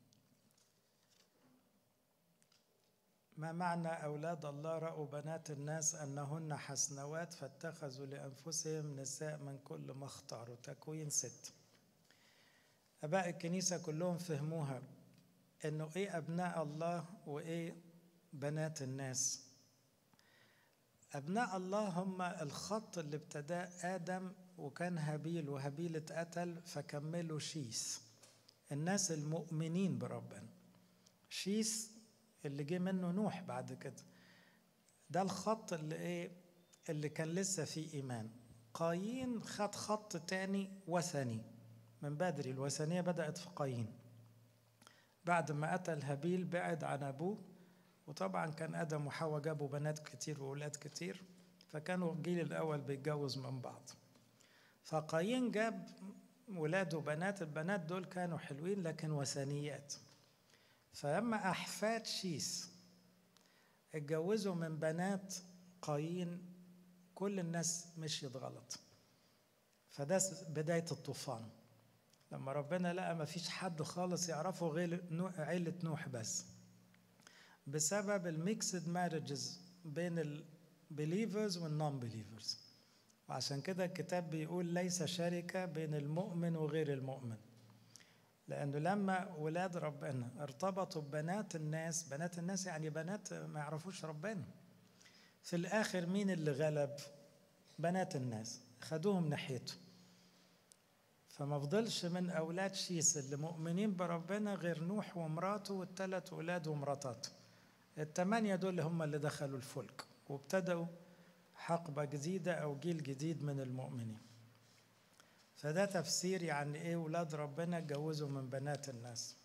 ما معنى أولاد الله رأوا بنات الناس أنهن حسنوات فاتخذوا لأنفسهم نساء من كل ما اختاروا؟ تكوين 6. أباء الكنيسة كلهم فهموها أنه إيه أبناء الله وإيه بنات الناس. أبناء الله هم الخط اللي ابتداه آدم وكان هابيل، وهابيل اتقتل فكملوا شيس، الناس المؤمنين بربنا. شيس اللي جه منه نوح بعد كده، ده الخط اللي كان لسه فيه إيمان. قايين خد خط تاني وثني من بدري، الوثنية بدأت في قايين بعد ما قتل هابيل، بعد عن أبوه، وطبعا كان آدم وحواء جابوا بنات كتير وأولاد كتير، فكانوا الجيل الأول بيتجوز من بعض. فقايين جاب ولاده بنات، البنات دول كانوا حلوين لكن وثنيات. فلما أحفاد شيس اتجوزوا من بنات قايين كل الناس مشيت غلط، فده بداية الطوفان. لما ربنا لقى ما فيش حد خالص يعرفه غير عيلة نوح بس، بسبب الميكسد مارجز بين البليفرز والنون بليفرز. وعشان كده الكتاب بيقول ليس شركة بين المؤمن وغير المؤمن، لأنه لما ولاد ربنا ارتبطوا ببنات الناس، بنات الناس يعني بنات ما يعرفوش ربنا، في الآخر مين اللي غلب؟ بنات الناس، خدوهم ناحيته. فما فضلش من أولاد شيس اللي مؤمنين بربنا غير نوح ومراته وال3 أولاد ومراتاته. ال8 دول هم اللي دخلوا الفلك وابتدأوا حقبة جديدة أو جيل جديد من المؤمنين. فده تفسير يعني ايه ولاد ربنا اتجوزوا من بنات الناس.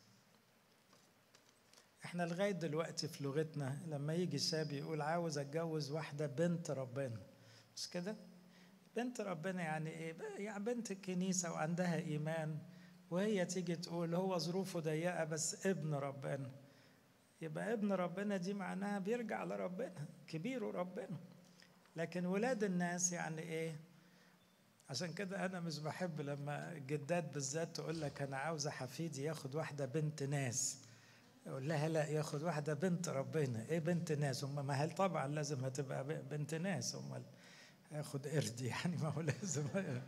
احنا لغاية دلوقتي في لغتنا لما يجي شاب يقول عاوز اتجوز واحدة بنت ربنا، مش كده؟ بنت ربنا يعني ايه؟ يعني بنت الكنيسة وعندها ايمان، وهي تيجي تقول هو ظروفه ضيقة بس ابن ربنا، يبقى ابن ربنا دي معناها بيرجع لربنا، كبير ربنا. لكن ولاد الناس يعني ايه؟ عشان كده أنا مش بحب لما الجدات بالذات تقول لك أنا عاوزة حفيدي ياخد واحدة بنت ناس، أقول لها لا، ياخد واحدة بنت ربنا. إيه بنت ناس؟ ما هل طبعا لازم هتبقى بنت ناس، أمال ياخد قرد يعني؟ ما هو لازم.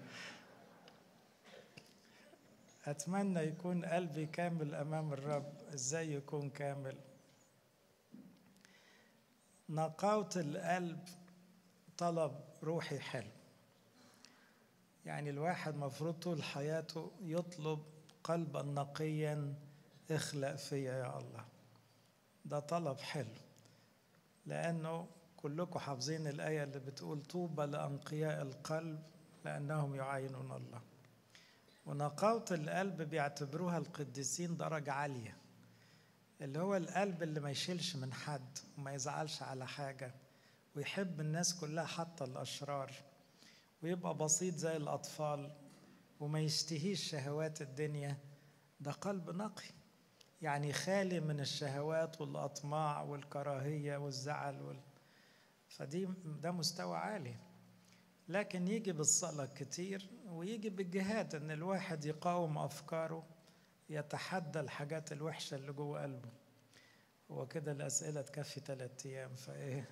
أتمنى يكون قلبي كامل أمام الرب. إزاي يكون كامل؟ نقاوة القلب طلب روحي حلو، يعني الواحد مفروض طول حياته يطلب قلبا نقيا اخلق فيا يا الله. ده طلب حلو، لأنه كلكم حافظين الآية اللي بتقول طوبى لأنقياء القلب لأنهم يعاينون الله. ونقاوة القلب بيعتبروها القديسين درجة عالية، اللي هو القلب اللي ما يشيلش من حد وما يزعلش على حاجة ويحب الناس كلها حتى الأشرار، ويبقى بسيط زي الأطفال وما يشتهيش شهوات الدنيا. ده قلب نقي، يعني خالي من الشهوات والأطماع والكراهية والزعل ده مستوى عالي. لكن يجي بالصلاة كتير، ويجي بالجهاد ان الواحد يقاوم افكاره، يتحدى الحاجات الوحشة اللي جوه قلبه. هو كده الأسئلة تكفي 3 أيام فايه.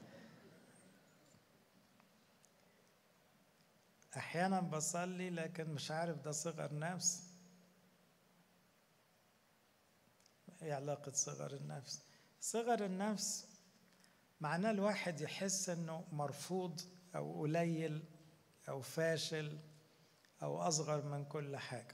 احيانا بصلي لكن مش عارف ده صغر نفس. ايه علاقة صغر النفس؟ صغر النفس معناه الواحد يحس انه مرفوض او قليل او فاشل او اصغر من كل حاجة.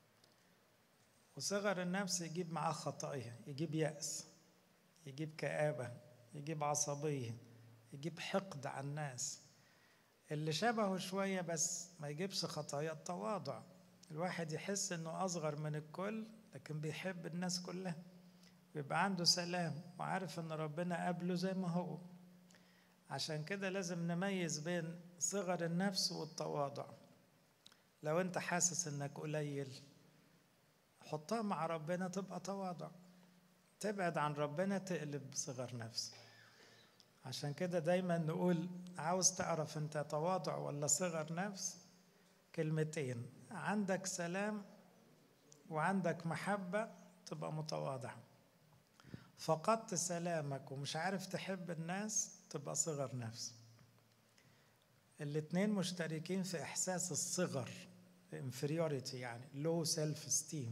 وصغر النفس يجيب معاه خطايا، يجيب يأس، يجيب كآبة، يجيب عصبية، يجيب حقد على الناس. اللي شبهه شوية بس ما يجيبش خطايا التواضع. الواحد يحس انه اصغر من الكل لكن بيحب الناس كلها، بيبقى عنده سلام وعارف ان ربنا قابله زي ما هو. عشان كده لازم نميز بين صغر النفس والتواضع. لو انت حاسس انك قليل حطها مع ربنا تبقى تواضع، تبعد عن ربنا تقلب صغر نفس. عشان كده دايما نقول عاوز تعرف انت تواضع ولا صغر نفس، كلمتين: عندك سلام وعندك محبة تبقى متواضع. فقدت سلامك ومش عارف تحب الناس تبقى صغر نفس. الاتنين مشتركين في إحساس الصغر، inferiority، يعني low self esteem.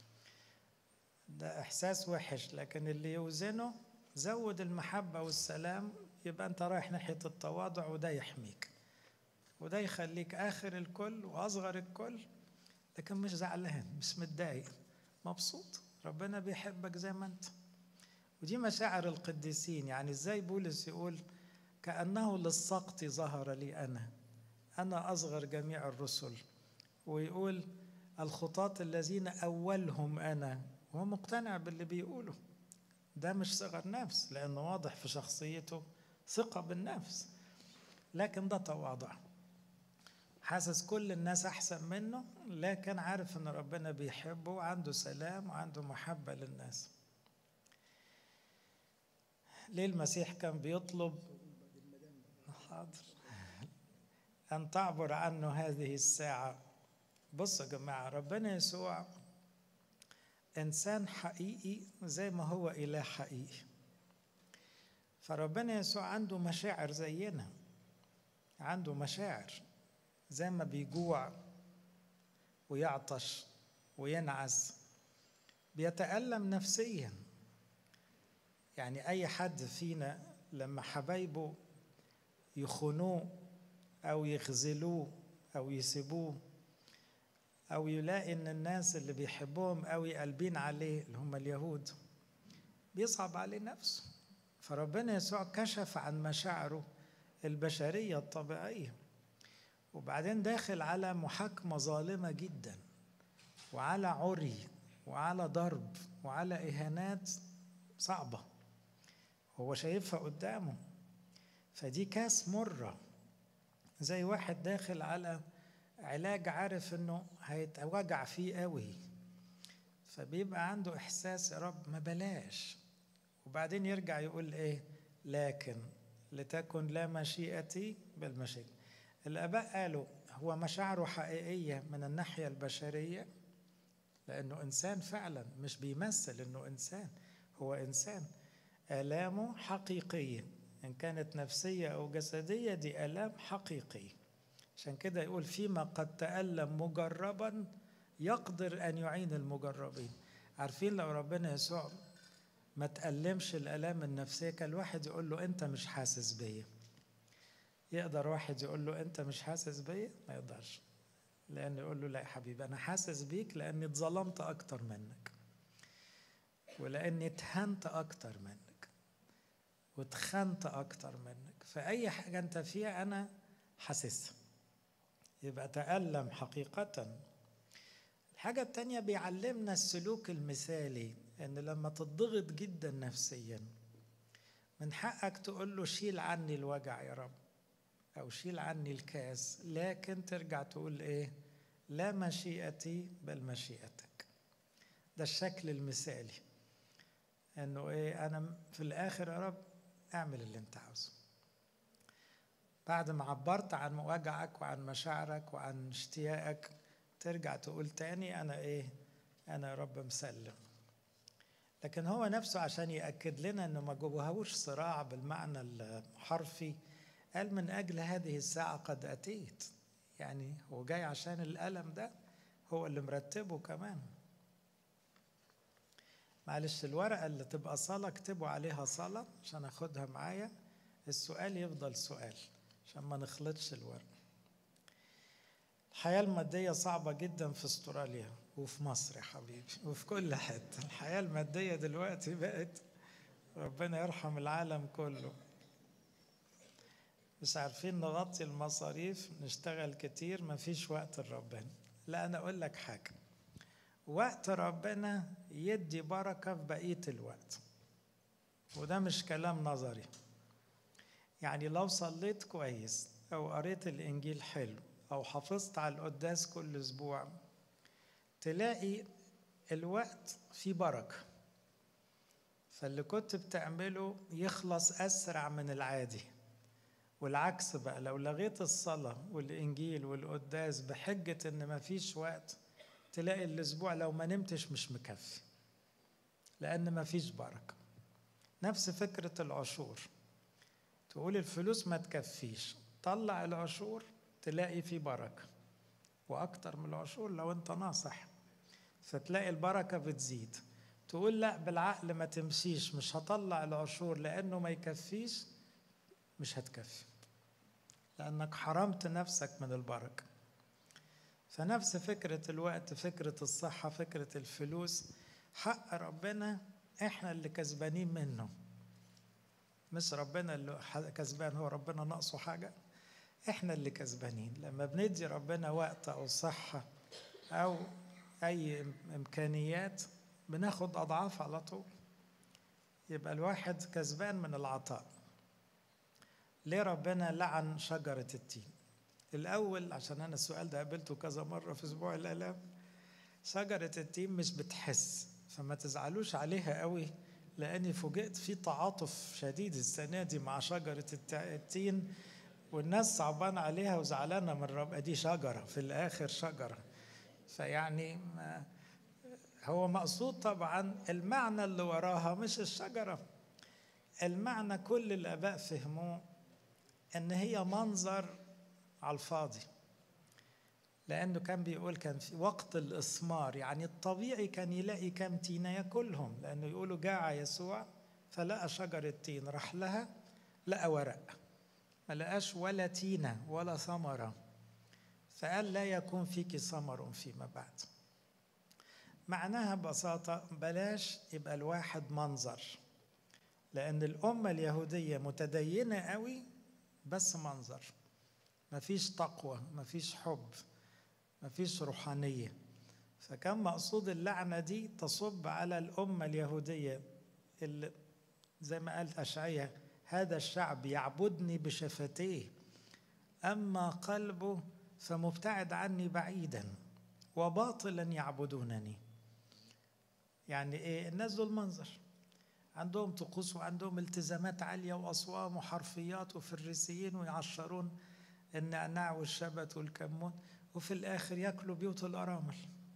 ده إحساس وحش، لكن اللي يوزنه زود المحبة والسلام يبقى أنت رايح ناحية التواضع، وده يحميك وده يخليك آخر الكل وأصغر الكل، لكن مش زعلان، مش متضايق، مبسوط. ربنا بيحبك زي ما أنت. ودي مشاعر القديسين. يعني إزاي بولس يقول كأنه للسقط ظهر لي أنا أصغر جميع الرسل، ويقول الخطاة الذين أولهم أنا، وهو مقتنع باللي بيقوله. ده مش صغر نفس، لأنه واضح في شخصيته ثقة بالنفس، لكن ده تواضع. حاسس كل الناس أحسن منه، لكن عارف أن ربنا بيحبه وعنده سلام وعنده محبة للناس. ليه المسيح كان بيطلب حاضر أن تعبر عنه هذه الساعة؟ بصوا يا جماعة، ربنا يسوع إنسان حقيقي زي ما هو إله حقيقي. فربنا يسوع عنده مشاعر زينا، عنده مشاعر زي ما بيجوع ويعطش وينعس، بيتألم نفسيا. يعني أي حد فينا لما حبايبه يخونوه أو يخذلوه أو يسيبوه، أو يلاقي إن الناس اللي بيحبوهم أوي قلبين عليه اللي هم اليهود، بيصعب عليه نفسه. فربنا يسوع كشف عن مشاعره البشرية الطبيعية، وبعدين داخل على محاكمة ظالمة جدا، وعلى عري وعلى ضرب وعلى إهانات صعبة هو شايفها قدامه. فدي كاس مرة، زي واحد داخل على علاج عارف انه هيتوجع فيه قوي، فبيبقى عنده احساس يا رب ما بلاش. وبعدين يرجع يقول ايه؟ لكن لتكن لا مشيئتي بل مشيئتك. الاباء قالوا هو مشاعره حقيقية من الناحية البشرية، لانه انسان فعلا، مش بيمثل انه انسان، هو انسان. آلامه حقيقية، ان كانت نفسية او جسدية، دي آلام حقيقية. عشان كده يقول فيما قد تألم مجربا يقدر أن يعين المجربين. عارفين لو ربنا يسوع ما تألمش الآلام النفسية كان الواحد يقول له أنت مش حاسس بيا. يقدر واحد يقول له أنت مش حاسس بيا؟ ما يقدرش، لأنه يقول له لا يا حبيبي أنا حاسس بيك لأني اتظلمت أكتر منك، ولأني اتهنت أكتر منك، واتخنت أكتر منك، فأي حاجة أنت فيها أنا حاسسها. يبقى تألم حقيقة. الحاجة التانية بيعلمنا السلوك المثالي، ان لما تضغط جدا نفسيا من حقك تقول له شيل عني الوجع يا رب، او شيل عني الكاس، لكن ترجع تقول ايه؟ لا مشيئتي بل مشيئتك. ده الشكل المثالي، انه ايه؟ انا في الاخر يا رب اعمل اللي انت عاوزه. بعد ما عبرت عن وجعك وعن مشاعرك وعن اشتياقك ترجع تقول تاني أنا إيه؟ أنا يا رب مسلم. لكن هو نفسه عشان يأكد لنا أنه ما جواهوش صراع بالمعنى الحرفي قال من أجل هذه الساعة قد أتيت. يعني هو جاي عشان الألم ده هو اللي مرتبه كمان. معلش الورقة اللي تبقى صلاة اكتبوا عليها صلاة عشان أخدها معايا، السؤال يفضل سؤال عشان ما نخلطش الورق. الحياة المادية صعبة جدا في استراليا وفي مصر يا حبيبي وفي كل حتة. الحياة المادية دلوقتي بقت ربنا يرحم العالم كله. مش عارفين نغطي المصاريف، نشتغل كتير، مفيش وقت لربنا. لا أنا أقول لك حاجة، وقت ربنا يدي بركة في بقية الوقت، وده مش كلام نظري. يعني لو صليت كويس أو قريت الإنجيل حلو أو حافظت على القداس كل أسبوع تلاقي الوقت فيه بركة، فاللي كنت بتعمله يخلص أسرع من العادي. والعكس بقى، لو لغيت الصلاة والإنجيل والقداس بحجة إن مفيش وقت تلاقي الأسبوع لو ما نمتش مش مكفي، لأن مفيش بركة. نفس فكرة العشور، تقول الفلوس ما تكفيش، طلع العشور تلاقي فيه بركة، وأكتر من العشور لو أنت ناصح، فتلاقي البركة بتزيد. تقول لا بالعقل ما تمشيش، مش هطلع العشور لأنه ما يكفيش، مش هتكفي لأنك حرمت نفسك من البركة. فنفس فكرة الوقت، فكرة الصحة، فكرة الفلوس، حق ربنا احنا اللي كسبانين منه، مش ربنا اللي كسبان. هو ربنا ناقصه حاجة؟ احنا اللي كسبانين لما بندي ربنا وقت أو صحة أو أي إمكانيات، بناخد أضعاف على طول. يبقى الواحد كسبان من العطاء. ليه ربنا لعن شجرة التين؟ الأول عشان أنا السؤال ده قابلته كذا مرة في أسبوع الآلام. شجرة التين مش بتحس، فما تزعلوش عليها قوي، لأني فوجئت في تعاطف شديد السنة دي مع شجرة التين، والناس صعبان عليها وزعلانة من رب دي شجرة في الآخر شجرة. فيعني هو مقصود طبعا المعنى اللي وراها مش الشجرة. المعنى كل الآباء فهموه إن هي منظر على الفاضي، لأنه كان بيقول كان في وقت الإثمار، يعني الطبيعي كان يلاقي كام تينة ياكلهم، لأنه يقولوا جاع يسوع فلقى شجرة تين، راح لها لقى ورق، ما لقاش ولا تينة ولا ثمرة، فقال لا يكون فيك ثمر فيما بعد. معناها ببساطة بلاش يبقى الواحد منظر، لأن الأمة اليهودية متدينة قوي بس منظر، مفيش تقوى، مفيش حب، مفيش روحانية. فكان مقصود اللعنة دي تصب على الأمة اليهودية اللي زي ما قال أشعياء هذا الشعب يعبدني بشفتيه أما قلبه فمبتعد عني بعيدا وباطلا يعبدونني. يعني إيه؟ الناس دول منظر، عندهم طقوس وعندهم التزامات عالية وأصوام وحرفيات وفريسيين ويعشرون النعناع والشبت والكمون، وفي الآخر يأكلوا بيوت الأرامل.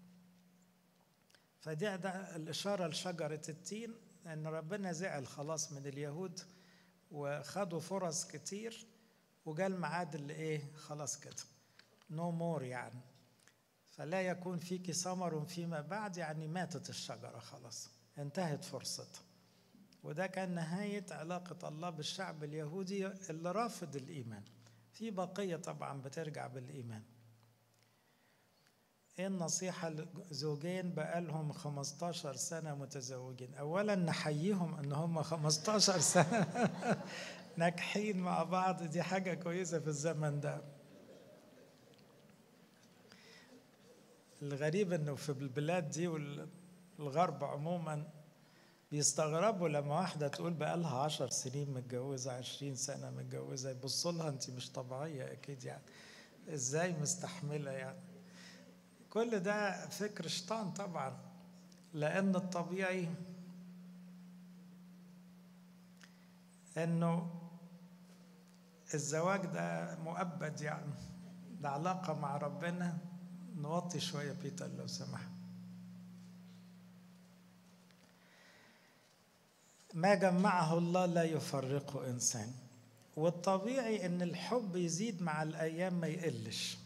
فده الإشارة لشجرة التين، أن ربنا زعل خلاص من اليهود وخدوا فرص كتير وجاء الميعاد اللي إيه خلاص كده نو مور، يعني فلا يكون فيك ثمر فيما بعد، يعني ماتت الشجرة خلاص انتهت فرصتها. وده كان نهاية علاقة الله بالشعب اليهودي اللي رافض الإيمان. في بقية طبعا بترجع بالإيمان. إيه النصيحة لزوجين بقالهم 15 سنة متزوجين؟ أولا نحييهم أن هم 15 سنة ناجحين مع بعض، دي حاجة كويسة في الزمن ده. الغريب أنه في البلاد دي والغرب عموما بيستغربوا لما واحدة تقول بقالها 10 سنين متجوزة، 20 سنة متجوزة، يبصوا لها أنت مش طبيعية أكيد، يعني إزاي مستحملة؟ يعني كل ده فكر شيطان طبعا، لأن الطبيعي أنه الزواج ده مؤبد يعني، ده علاقة مع ربنا. نوطي شوية بيتر لو سمحت. ما جمعه الله لا يفرقه إنسان. والطبيعي إن الحب يزيد مع الأيام ما يقلش.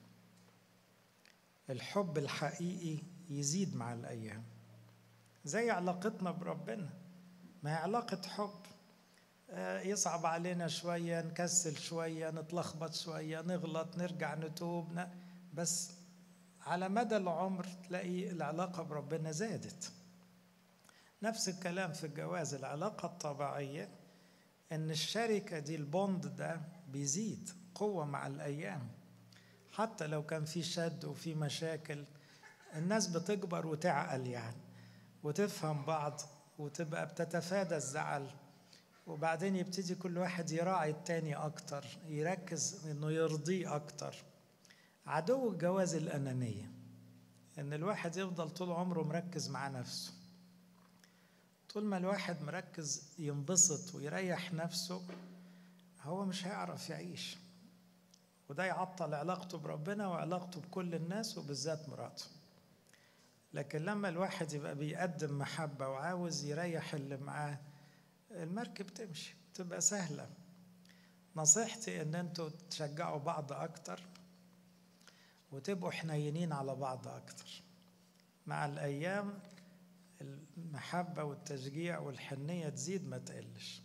الحب الحقيقي يزيد مع الأيام، زي علاقتنا بربنا، ما هي علاقة حب. يصعب علينا شوية، نكسل شوية، نتلخبط شوية، نغلط، نرجع نتوب، بس على مدى العمر تلاقي العلاقة بربنا زادت. نفس الكلام في الجواز. العلاقة الطبيعية إن الشركة دي، البوند ده بيزيد قوة مع الأيام. حتى لو كان في شد وفي مشاكل، الناس بتكبر وتعقل يعني، وتفهم بعض، وتبقى بتتفادى الزعل، وبعدين يبتدي كل واحد يراعي التاني أكتر، يركز إنه يرضيه أكتر. عدو الجواز الأنانية، إن الواحد يفضل طول عمره مركز مع نفسه. طول ما الواحد مركز ينبسط ويريح نفسه، هو مش هيعرف يعيش، وده يعطل علاقته بربنا وعلاقته بكل الناس وبالذات مراته. لكن لما الواحد يبقى بيقدم محبة وعاوز يريح اللي معاه، المركب تمشي، تبقى سهلة. نصيحتي ان انتوا تشجعوا بعض اكتر، وتبقوا حنينين على بعض اكتر. مع الايام المحبة والتشجيع والحنية تزيد ما تقلش.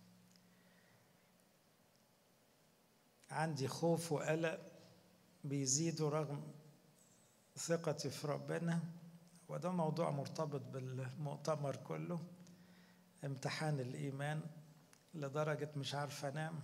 عندي خوف وقلق بيزيدوا رغم ثقتي في ربنا، وده موضوع مرتبط بالمؤتمر كله، امتحان الإيمان، لدرجة مش عارف أنام.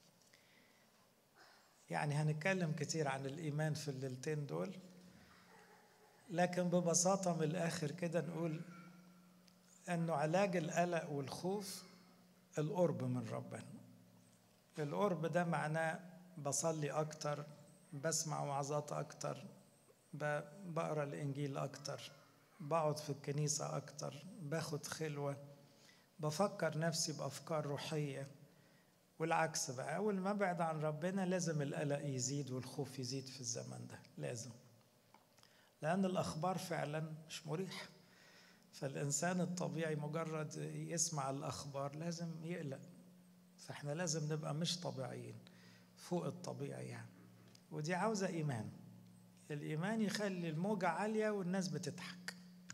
يعني هنتكلم كتير عن الإيمان في الليلتين دول، لكن ببساطة من الآخر كده نقول أنه علاج القلق والخوف القرب من ربنا. القرب ده معناه بصلي أكتر، بسمع وعظات أكتر، بقرأ الإنجيل أكتر، بقعد في الكنيسة أكتر، باخد خلوة، بفكر نفسي بأفكار روحية. والعكس بقى، أول ما أبعد عن ربنا لازم القلق يزيد والخوف يزيد في الزمن ده، لازم، لأن الأخبار فعلا مش مريحة. فالإنسان الطبيعي مجرد يسمع الأخبار لازم يقلق. فإحنا لازم نبقى مش طبيعيين، فوق الطبيعي يعني. ودي عاوزة إيمان. الإيمان يخلي الموجة عالية والناس بتضحك.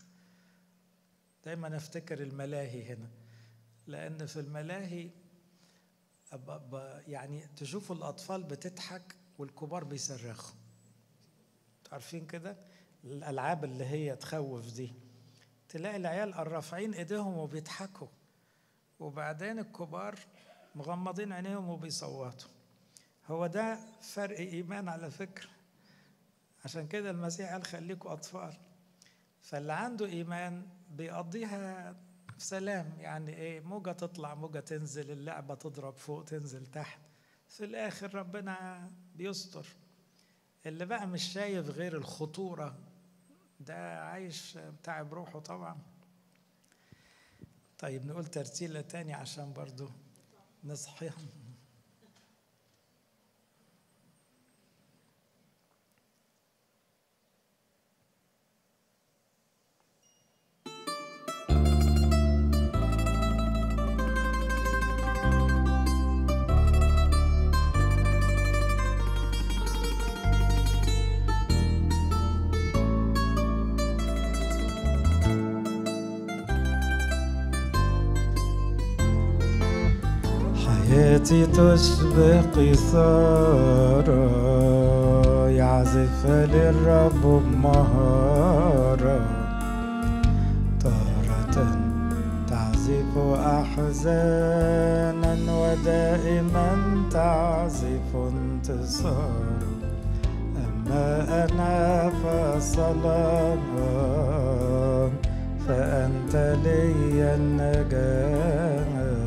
دايما أفتكر الملاهي هنا، لأن في الملاهي يعني تشوفوا الأطفال بتضحك والكبار بيصرخوا. عارفين كده الألعاب اللي هي تخوف دي، تلاقي العيال رافعين ايديهم وبيضحكوا، وبعدين الكبار مغمضين عينيهم وبيصوتوا. هو ده فرق إيمان على فكرة. عشان كده المسيح قال خليكوا أطفال. فاللي عنده إيمان بيقضيها في سلام. يعني إيه؟ موجة تطلع موجة تنزل، اللعبة تضرب فوق تنزل تحت، في الآخر ربنا بيستر. اللي بقى مش شايف غير الخطورة ده عايش تعب روحه طبعا. طيب نقول ترتيلة تاني عشان برضو نصحيهم. حياتي تشبه قيثارة يعزف للرب بمهارة، تارة تعزف أحزانا ودائما تعزف انتصارا. أما أنا فسلام، فأنت لي النجاة،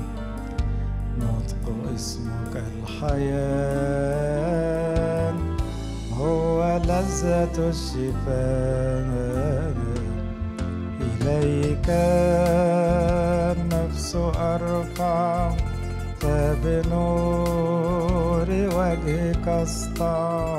اسمك الحياة هو لذة الشفاء. إليك النفس أرفع، فبنور أسطع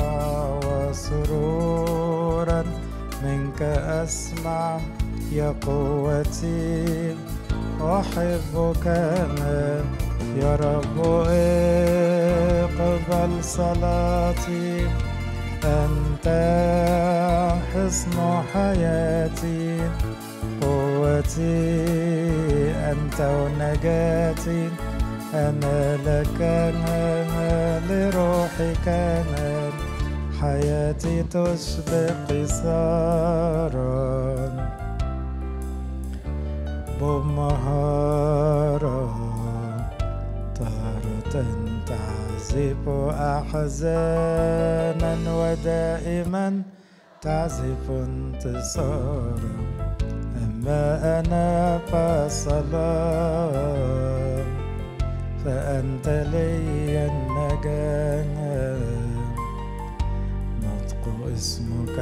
وسرورا منك أسمع يا قوتي أحبك يا رب اقبل صلاتي أنت حصن حياتي قوتي أنت ونجاتي أنا لك لروحك حياتي تشبه قصارا بمهارة تارة تعزف أحزانا ودائما تعزف انتصارا أما أنا فصلاة فأنت لي النجاة نطق اسمك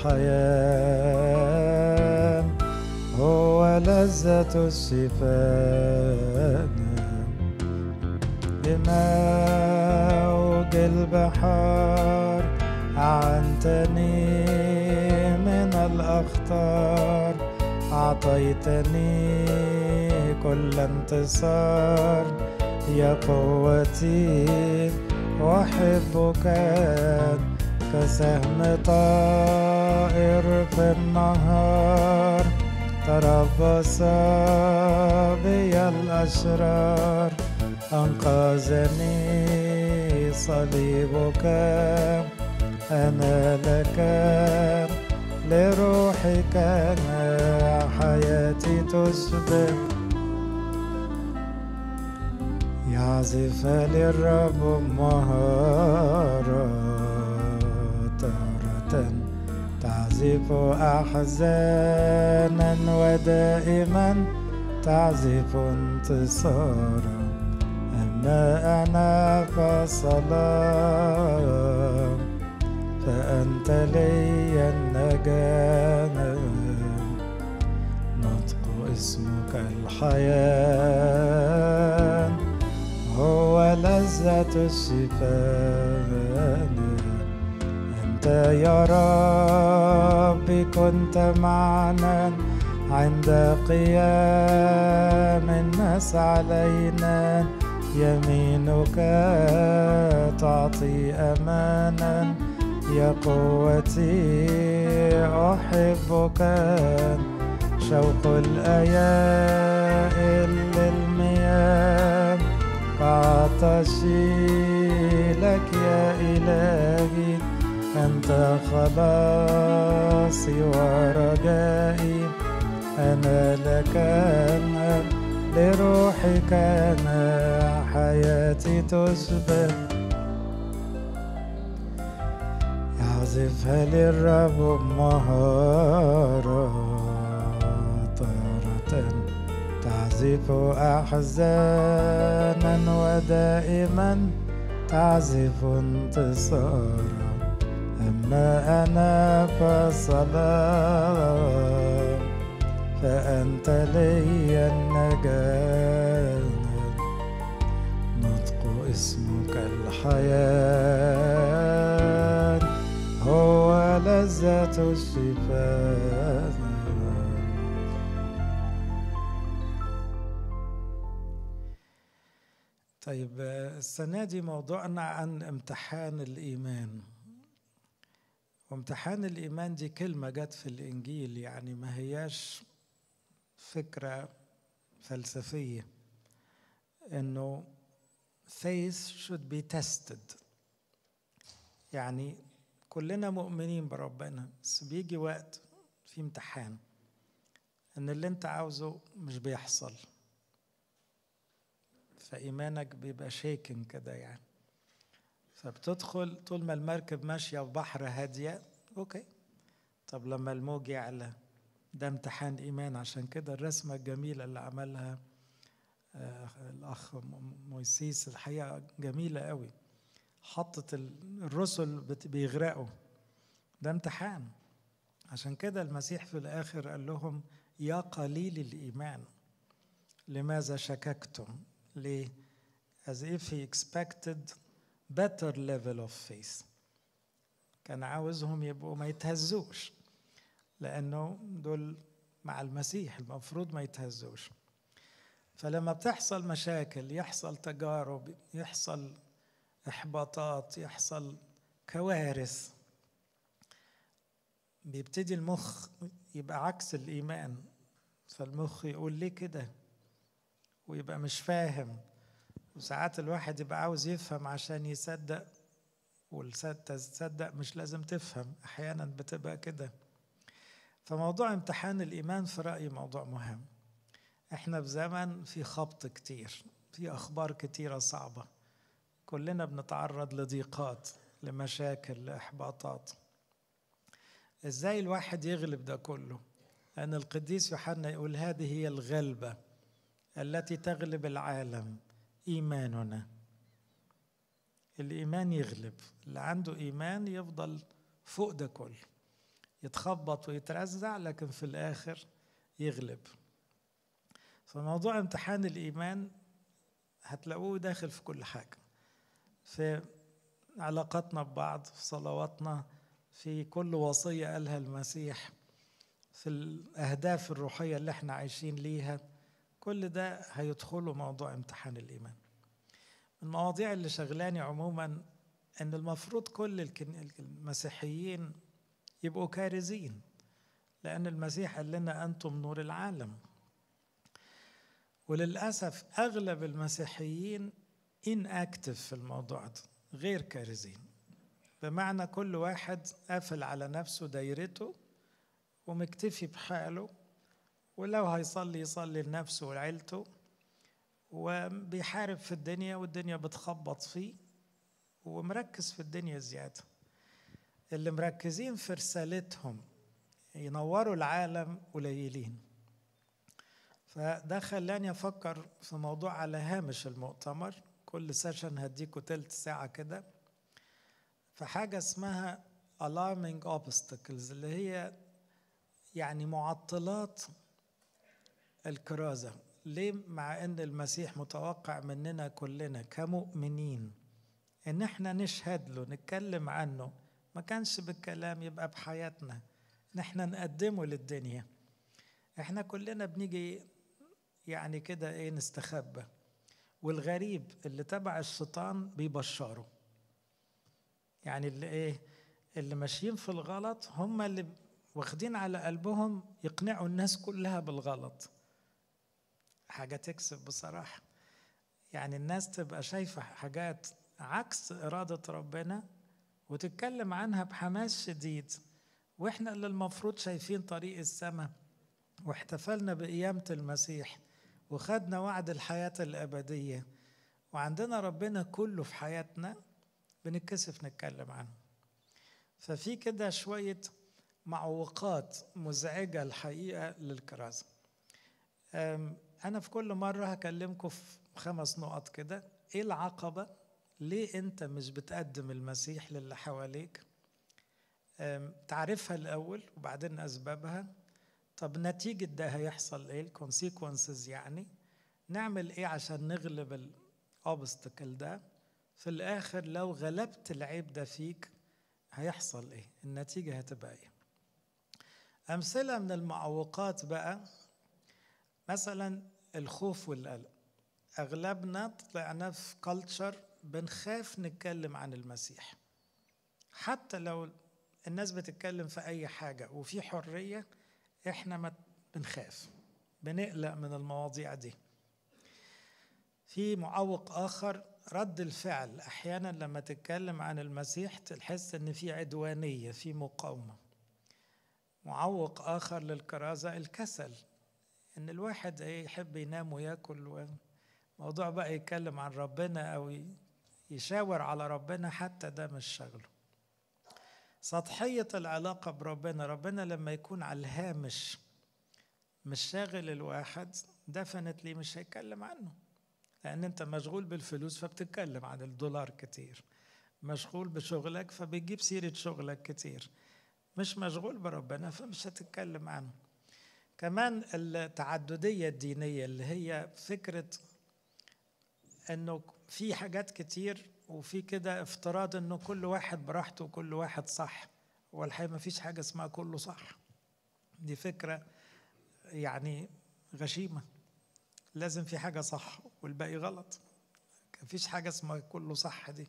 الحياة هو لذة الشفاء بموج البحار أعنتني من الأخطار أعطيتني كل انتصار يا قوتي أحبك كسهم طائر في النهار تربص بي الأشرار أنقذني صليبك أنا لك لروحك حياتي تشبه يعزف للرب مهارة تارة تعزف أحزانا ودائما تعزف انتصارا أما أنا فصلاة فأنت لي النجاة نطق اسمك الحياة هو لذة الشفاء أنت يا ربي كنت معنا عند قيام الناس علينا يمينك تعطي أمانا يا قوتي أحبك شوق الأيائل للمياه كعطشي لك يا إلهي أنت خلاصي ورجائي أنا لك لروحك أنا حياتي تشبه يعزفها للرب مهارة تارة تعزف أحزانا ودائما تعزف انتصارا أما أنا فصلاة فأنت لي النجاة نطق اسمك الحياة هو لذة الشفاء طيب السنة دي موضوعنا عن امتحان الإيمان. وامتحان الإيمان دي كلمة جت في الإنجيل، يعني ما هياش فكرة فلسفية، إنه faith should be tested. يعني كلنا مؤمنين بربنا، بس بيجي وقت في امتحان إن اللي أنت عاوزه مش بيحصل، فإيمانك بيبقى شاكن كده يعني. فبتدخل طول ما المركب ماشية في بحر هادية أوكي، طب لما الموج يعلى ده امتحان إيمان. عشان كده الرسمة الجميلة اللي عملها الأخ مويسيس الحقيقة جميلة قوي، حطت الرسل بيغرقوا، ده امتحان. عشان كده المسيح في الآخر قال لهم يا قليل الإيمان لماذا شككتم؟ ليه؟ as if he expected better level of faith. كان عاوزهم يبقوا ما يتهزوش، لأنه دول مع المسيح المفروض ما يتهزوش. فلما بتحصل مشاكل، يحصل تجارب، يحصل إحباطات، يحصل كوارث، بيبتدي المخ يبقى عكس الإيمان. فالمخ يقول ليه كده، ويبقى مش فاهم. وساعات الواحد يبقى عاوز يفهم عشان يصدق، والتصدق مش لازم تفهم، أحيانا بتبقى كده. فموضوع امتحان الإيمان في رأيي موضوع مهم. احنا في زمن في خبط كتير، في أخبار كتيرة صعبة، كلنا بنتعرض لضيقات، لمشاكل، لإحباطات. ازاي الواحد يغلب ده كله؟ لأن القديس يوحنا يقول هذه هي الغلبة التي تغلب العالم، إيماننا. الإيمان يغلب، اللي عنده إيمان يفضل فوق ده كله، يتخبط ويترزع لكن في الآخر يغلب. فموضوع امتحان الإيمان هتلاقوه داخل في كل حاجة، في علاقاتنا ببعض، في صلواتنا، في كل وصية قالها المسيح، في الأهداف الروحية اللي احنا عايشين ليها. كل ده هيدخله موضوع امتحان الإيمان. المواضيع اللي شغلاني عموما أن المفروض كل المسيحيين يبقوا كارزين، لأن المسيح قال لنا أنتم نور العالم. وللأسف أغلب المسيحيين inactive في الموضوع ده، غير كارزين، بمعنى كل واحد قافل على نفسه دايرته ومكتفي بحاله، ولو هيصلي يصلي لنفسه وعيلته، وبيحارب في الدنيا والدنيا بتخبط فيه، ومركز في الدنيا زيادة. اللي مركزين في رسالتهم ينوروا العالم قليلين. فده خلاني أفكر في موضوع على هامش المؤتمر، كل سيشن هديكوا تلت ساعة كده، فحاجة اسمها alarming obstacles، اللي هي يعني معطلات الكرازة. ليه؟ مع ان المسيح متوقع مننا كلنا كمؤمنين ان احنا نشهد له، نتكلم عنه، ما كانش بالكلام يبقى بحياتنا، ان احنا نقدمه للدنيا. احنا كلنا بنيجي يعني كده ايه، نستخبى، والغريب اللي تبع الشيطان بيبشره. يعني اللي ايه، اللي ماشيين في الغلط هم اللي واخدين على قلبهم يقنعوا الناس كلها بالغلط. حاجة تكسب بصراحة. يعني الناس تبقى شايفة حاجات عكس إرادة ربنا وتتكلم عنها بحماس شديد، وإحنا اللي المفروض شايفين طريق السماء واحتفلنا بقيامة المسيح وخدنا وعد الحياة الأبدية وعندنا ربنا كله في حياتنا، بنتكسف نتكلم عنه. ففي كده شوية معوقات مزعجة الحقيقة للكرازة. أنا في كل مرة هكلمكم في 5 نقط كده. إيه العقبة؟ ليه أنت مش بتقدم المسيح للي حواليك؟ تعرفها الأول وبعدين أسبابها. طب نتيجة ده هيحصل إيه؟ الكونسيكونسز، يعني نعمل إيه عشان نغلب الأوبستكل ده؟ في الآخر لو غلبت العيب ده فيك هيحصل إيه؟ النتيجة هتبقى إيه؟ أمثلة من المعوقات بقى، مثلا الخوف والقلق. أغلبنا طلعنا في كلتشر بنخاف نتكلم عن المسيح، حتى لو الناس بتتكلم في أي حاجة وفي حرية، إحنا ما بنخاف، بنقلق من المواضيع دي. في معوق آخر، رد الفعل. أحيانا لما تتكلم عن المسيح تحس إن في عدوانية، في مقاومة. معوق آخر للكرازة الكسل، إن الواحد يحب ينام ويأكل، وموضوع بقى يتكلم عن ربنا أو يشاور على ربنا حتى ده مش شغله. سطحية العلاقة بربنا، ربنا لما يكون على الهامش مش شاغل الواحد، دفنتلي مش هيتكلم عنه، لأن أنت مشغول بالفلوس فبتتكلم عن الدولار كتير، مشغول بشغلك فبيجيب سيرة شغلك كتير، مش مشغول بربنا فمش هتتكلم عنه. كمان التعددية الدينية، اللي هي فكرة أنه في حاجات كتير وفي كده افتراض انه كل واحد براحته وكل واحد صح. والحقيقة ما فيش حاجة اسمها كله صح، دي فكرة يعني غشيمة. لازم في حاجة صح والباقي غلط، ما فيش حاجة اسمها كله صح دي.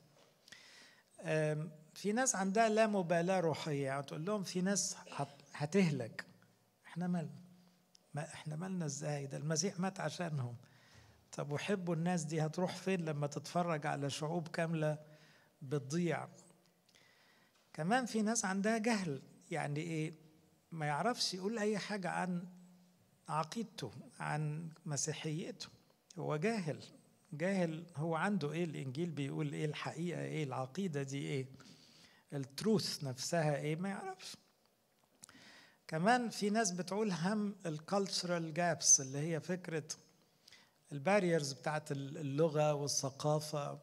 في ناس عندها لا مبالاة روحية، يعني تقول لهم في ناس هتهلك، احنا مالنا؟ ما احنا مالنا ازاي؟ ده المسيح مات عشانهم. طب وحبوا الناس دي هتروح فين لما تتفرج على شعوب كاملة بتضيع؟ كمان في ناس عندها جهل، يعني ايه؟ ما يعرفش يقول اي حاجة عن عقيدته، عن مسيحيته. هو جاهل هو عنده ايه، الانجيل بيقول ايه، الحقيقة ايه، العقيدة دي ايه، التروث نفسها ايه، ما يعرفش. كمان في ناس بتقول هم الكالتشرال جابس، اللي هي فكرة الباريرز بتاعت اللغة والثقافة،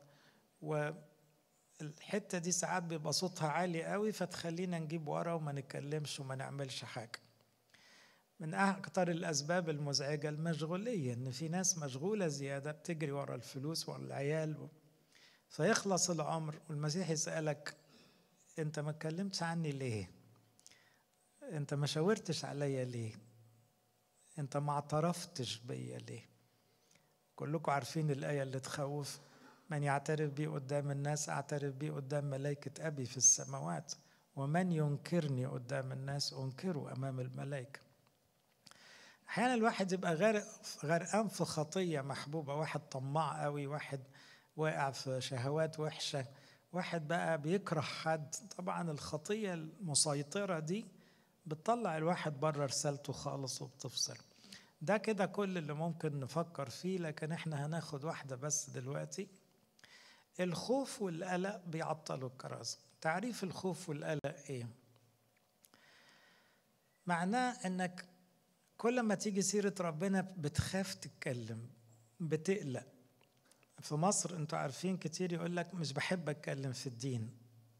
والحتة دي ساعات بيبقى صوتها عالي قوي فتخلينا نجيب ورا وما نتكلمش وما نعملش حاجة. من أكتر الأسباب المزعجة المشغولية، إن في ناس مشغولة زيادة بتجري ورا الفلوس ورا العيال فيخلص العمر والمسيح يسألك أنت ما اتكلمتش عني ليه؟ أنت ما شاورتش عليا ليه؟ أنت ما اعترفتش بيا ليه؟ كلكم عارفين الآية اللي تخوف، من يعترف بي قدام الناس أعترف بي قدام ملائكة أبي في السماوات، ومن ينكرني قدام الناس أنكره أمام الملائكة. أحيانا الواحد يبقى غرقان في خطية محبوبة، واحد طماع قوي، واحد واقع في شهوات وحشة، واحد بقى بيكره حد. طبعا الخطية المسيطرة دي بتطلع الواحد بره رسالته خالص وبتفصل. ده كده كل اللي ممكن نفكر فيه، لكن احنا هناخد واحدة بس دلوقتي. الخوف والقلق بيعطلوا الكرازة. تعريف الخوف والقلق ايه؟ معناه انك كل ما تيجي سيرة ربنا بتخاف تتكلم، بتقلق. في مصر انتوا عارفين كتير يقول لك مش بحب اتكلم في الدين.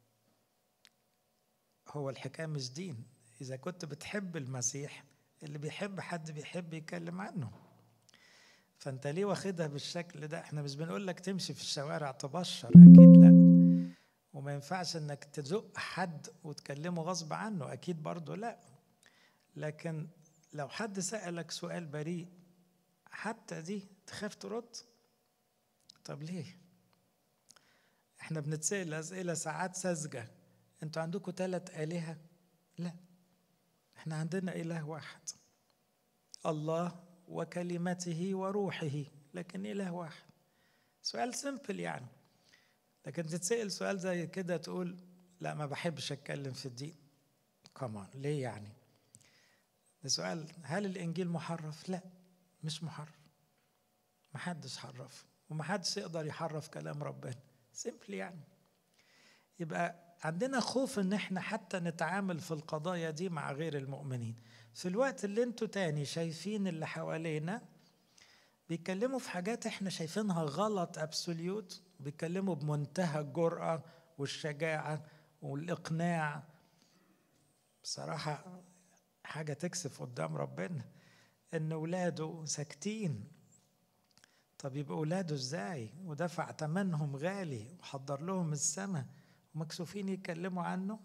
هو الحكاية مش دين. إذا كنت بتحب المسيح، اللي بيحب حد بيحب يتكلم عنه. فأنت ليه واخدها بالشكل ده؟ احنا مش بنقول لك تمشي في الشوارع تبشر، أكيد لا. وما ينفعش انك تزق حد وتكلمه غصب عنه، أكيد برضو لا. لكن لو حد سألك سؤال بريء حتى دي تخاف ترد. طب ليه؟ احنا بنتسأل أسئلة ساعات ساذجة. انتوا عندكم 3 آلهة؟ لا، احنا عندنا إله واحد، الله وكلمته وروحه، لكن إله واحد. سؤال سيمبل يعني. لكن تتسأل سؤال زي كده تقول لا ما بحبش أتكلم في الدين. كمان ليه يعني؟ ده سؤال. هل الإنجيل محرف؟ لا، مش محرف. محدش حرف ومحدش يقدر يحرف كلام ربنا. سيمبل يعني. يبقى عندنا خوف ان احنا حتى نتعامل في القضايا دي مع غير المؤمنين، في الوقت اللي انتوا تاني شايفين اللي حوالينا بيتكلموا في حاجات احنا شايفينها غلط ابسوليوت، بيتكلموا بمنتهى الجرأة والشجاعة والإقناع. بصراحة حاجة تكسف قدام ربنا ان ولاده ساكتين. طب يبقى ولاده ازاي؟ ودفع ثمنهم غالي وحضر لهم السماء ومكسوفين يتكلموا عنه.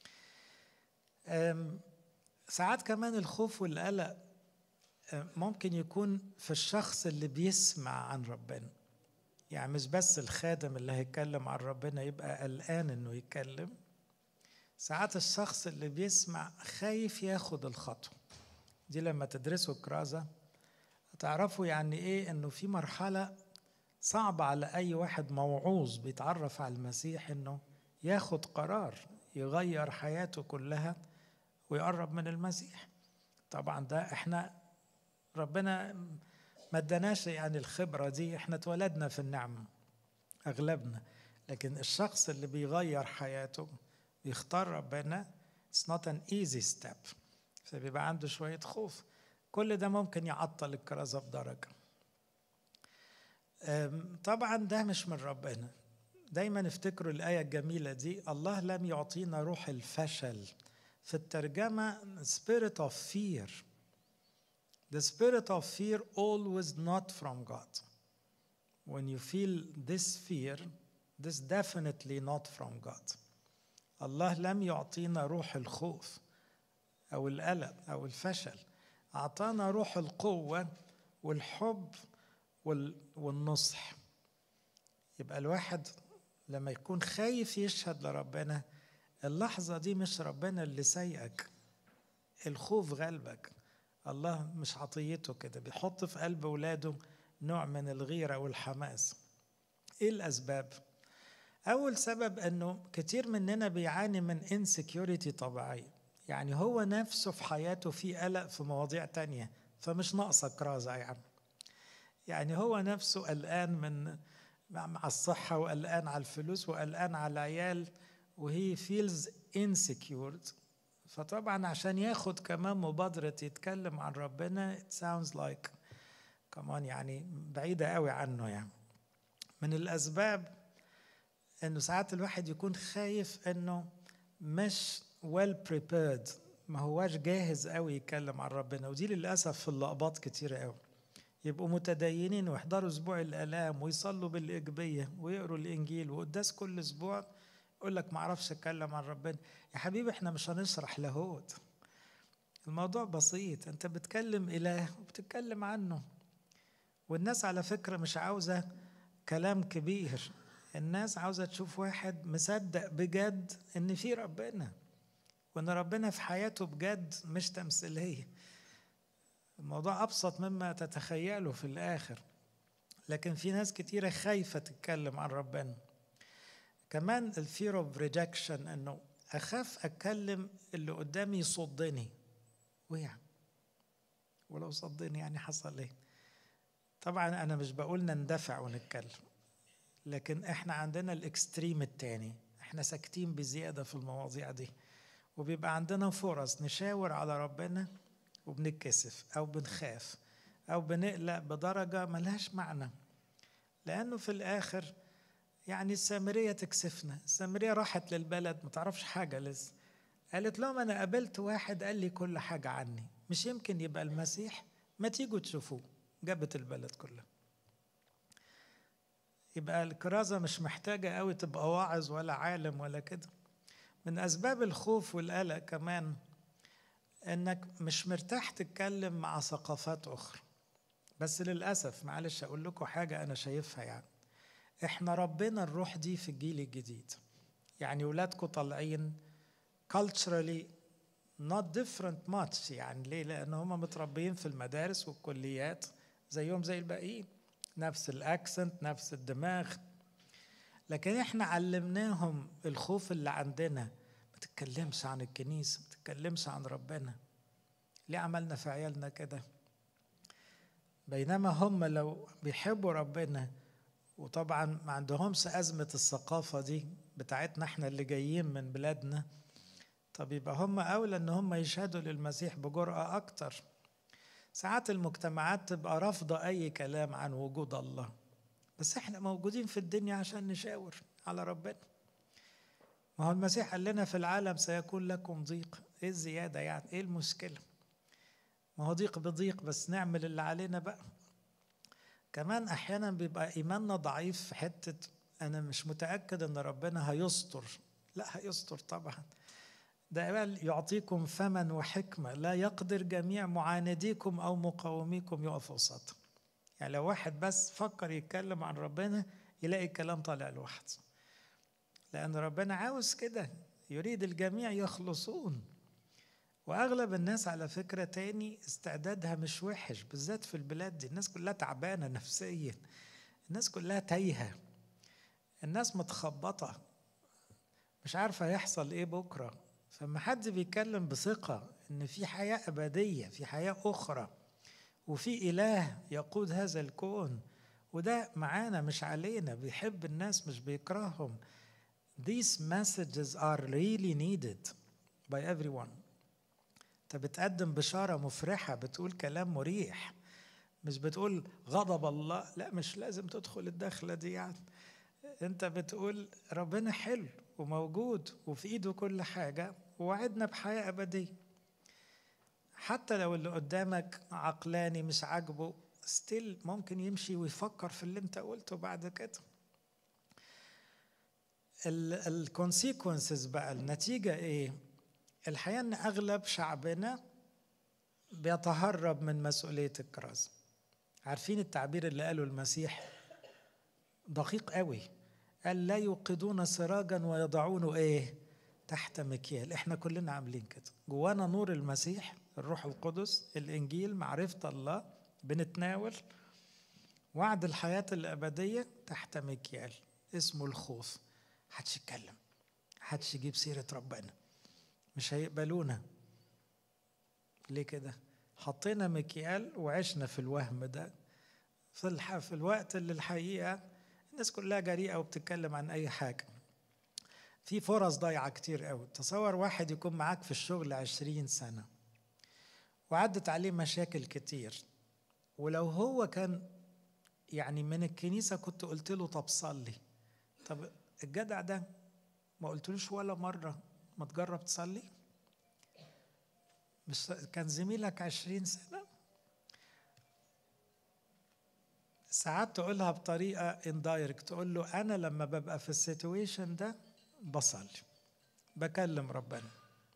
ساعات كمان الخوف والقلق ممكن يكون في الشخص اللي بيسمع عن ربنا. يعني مش بس الخادم اللي هيتكلم عن ربنا يبقى قلقان انه يتكلم، ساعات الشخص اللي بيسمع خايف ياخد الخطوة دي. لما تدرسوا الكرازة تعرفوا يعني ايه انه في مرحلة صعبة على اي واحد موعوظ بيتعرف على المسيح، انه ياخد قرار يغير حياته كلها ويقرب من المسيح. طبعا ده احنا ربنا ما اداناش يعني الخبرة دي، احنا اتولدنا في النعمة اغلبنا. لكن الشخص اللي بيغير حياته بيختار ربنا it's not an easy step، فبيبقى عنده شوية خوف. كل ده ممكن يعطل الكرازة بدرجة. طبعا ده مش من ربنا. دايما افتكروا الآية الجميلة دي، الله لم يعطينا روح الفشل. في الترجمة spirit of fear. The spirit of fear always not from God. When you feel this fear This definitely not from God. الله لم يعطينا روح الخوف أو القلق أو الفشل، أعطانا روح القوة والحب والنصح. يبقى الواحد لما يكون خايف يشهد لربنا، اللحظة دي مش ربنا اللي سايقك، الخوف غلبك. الله مش عطيته كده، بيحط في قلب ولاده نوع من الغيرة والحماس. ايه الأسباب؟ أول سبب أنه كتير مننا بيعاني من insecurity طبيعية، يعني هو نفسه في حياته في قلق في مواضيع تانية، فمش ناقصة كرازة. يعني هو نفسه قلقان من مع الصحة، وقلقان على الفلوس، وقلقان على العيال، وهي feels insecure. فطبعا عشان ياخد كمان مبادرة يتكلم عن ربنا it sounds like كمان يعني بعيدة قوي عنه. يعني من الأسباب إنه ساعات الواحد يكون خايف إنه مش well prepared، ما هواش جاهز قوي يتكلم عن ربنا. ودي للأسف في اللقبات كتيرة قوي، يبقوا متدينين ويحضروا أسبوع الآلام ويصلوا بالإجبية ويقروا الإنجيل وقداس كل أسبوع، يقول لك ما أعرفش أتكلم عن ربنا. يا حبيبي إحنا مش هنشرح لاهوت، الموضوع بسيط، أنت بتكلم إله وبتتكلم عنه. والناس على فكرة مش عاوزة كلام كبير، الناس عاوزة تشوف واحد مصدق بجد إن في ربنا، وإن ربنا في حياته بجد مش تمثيلية. الموضوع أبسط مما تتخيله في الآخر، لكن في ناس كتيرة خايفة تتكلم عن ربنا. كمان الفير اوف ريجكشن، إنه أخاف أتكلم اللي قدامي يصدني، ويعني ولو صدني يعني حصل إيه؟ طبعا أنا مش بقول نندفع ونتكلم، لكن إحنا عندنا الإكستريم التاني، إحنا ساكتين بزيادة في المواضيع دي، وبيبقى عندنا فرص نشاور على ربنا وبنتكسف أو بنخاف أو بنقلق بدرجة ملهاش معنى. لأنه في الآخر يعني السامرية تكسفنا. السامرية راحت للبلد ما تعرفش حاجة لسه، قالت لهم أنا قابلت واحد قال لي كل حاجة عني، مش يمكن يبقى المسيح، ما تيجوا تشوفوه. جابت البلد كلها. يبقى الكرازة مش محتاجة قوي تبقى واعظ ولا عالم ولا كده. من أسباب الخوف والقلق كمان إنك مش مرتاح تتكلم مع ثقافات أخرى. بس للأسف معلش أقول لكم حاجة أنا شايفها، يعني إحنا ربنا الروح دي في الجيل الجديد. يعني ولادكم طالعين culturally not different much. يعني ليه؟ لأن هم متربيين في المدارس والكليات زيهم زي الباقيين، نفس الأكسنت، نفس الدماغ. لكن إحنا علمناهم الخوف اللي عندنا، ما تتكلمش عن الكنيسة، ما تتكلمش عن ربنا. ليه عملنا في عيالنا كده؟ بينما هم لو بيحبوا ربنا، وطبعا ما عندهمش أزمة الثقافة دي بتاعتنا احنا اللي جايين من بلادنا، طب يبقى هم أولى إن هم يشهدوا للمسيح بجرأة أكتر. ساعات المجتمعات تبقى رافضة أي كلام عن وجود الله، بس احنا موجودين في الدنيا عشان نشاور على ربنا. ما هو المسيح قال لنا في العالم سيكون لكم ضيق، ايه الزيادة يعني؟ ايه المشكلة؟ ما هو ضيق بضيق، بس نعمل اللي علينا بقى. كمان احيانا بيبقى ايماننا ضعيف في حتة انا مش متأكد ان ربنا هيستر. لا هيستر طبعا، ده قال يعطيكم فما وحكمة لا يقدر جميع معانديكم او مقاوميكم يقف وسط. يعني لو واحد بس فكر يتكلم عن ربنا يلاقي الكلام طالع لوحده، لأن ربنا عاوز كده، يريد الجميع يخلصون. وأغلب الناس على فكرة تاني استعدادها مش وحش، بالذات في البلاد دي. الناس كلها تعبانة نفسيا، الناس كلها تايهة، الناس متخبطة، مش عارفة يحصل إيه بكرة. فما حد بيتكلم بثقة إن في حياة أبدية، في حياة أخرى، وفي إله يقود هذا الكون، وده معانا مش علينا، بيحب الناس مش بيكرههم. These messages are really needed by everyone. أنت بتقدم بشارة مفرحة، بتقول كلام مريح، مش بتقول غضب الله. لا مش لازم تدخل الدخلة دي يعني. أنت بتقول ربنا حلو وموجود وفي إيده كل حاجة، ووعدنا بحياة أبدية. حتى لو اللي قدامك عقلاني مش عاجبه، ستيل ممكن يمشي ويفكر في اللي انت قلته بعد كده. الكونسيكونسز بقى، النتيجة ايه؟ الحقيقة ان اغلب شعبنا بيتهرب من مسؤولية الكرازة. عارفين التعبير اللي قاله المسيح دقيق قوي، قال لا يوقدون سراجا ويضعونه ايه؟ تحت مكيال. احنا كلنا عاملين كده، جوانا نور المسيح، الروح القدس، الانجيل، معرفة الله، بنتناول وعد الحياة الأبدية تحت مكيال اسمه الخوف. محدش يتكلم، محدش يجيب سيرة ربنا، مش هيقبلونا. ليه كده؟ حطينا مكيال وعشنا في الوهم ده في الوقت اللي الحقيقة الناس كلها جريئة وبتتكلم عن أي حاجة. في فرص ضايعة كتير قوي. تصور واحد يكون معاك في الشغل 20 سنة وعدت عليه مشاكل كتير، ولو هو كان يعني من الكنيسة كنت قلت له طب صلي، طب الجدع ده ما قلتلوش ولا مرة ما تجرب تصلي؟ مش كان زميلك 20 سنة؟ ساعات تقولها بطريقة اندايركت، تقول له أنا لما ببقى في السيتويشن ده بصلي، بكلم ربنا.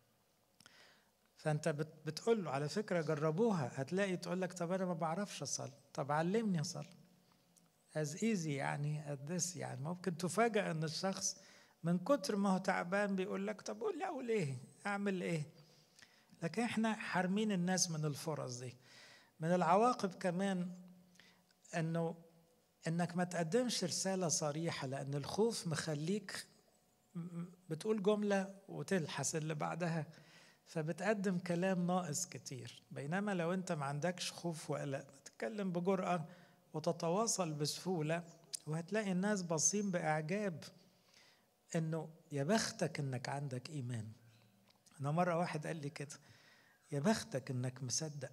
فأنت بتقول له على فكرة جربوها، هتلاقي تقول لك طب أنا ما بعرفش أصلي، طب علمني أصلي. as easy يعني at this، يعني ممكن تفاجأ أن الشخص من كتر ما هو تعبان بيقول لك طب قول لي أقول إيه؟ أعمل إيه؟ لكن إحنا حارمين الناس من الفرص دي. من العواقب كمان إنك ما تقدمش رسالة صريحة، لأن الخوف مخليك بتقول جملة وتلحس اللي بعدها، فبتقدم كلام ناقص كتير. بينما لو أنت ما عندكش خوف وقلق تتكلم بجرأة وتتواصل بسهولة، وهتلاقي الناس باصين بإعجاب إنه يا بختك إنك عندك إيمان. أنا مرة واحد قال لي كده، يا بختك إنك مصدق.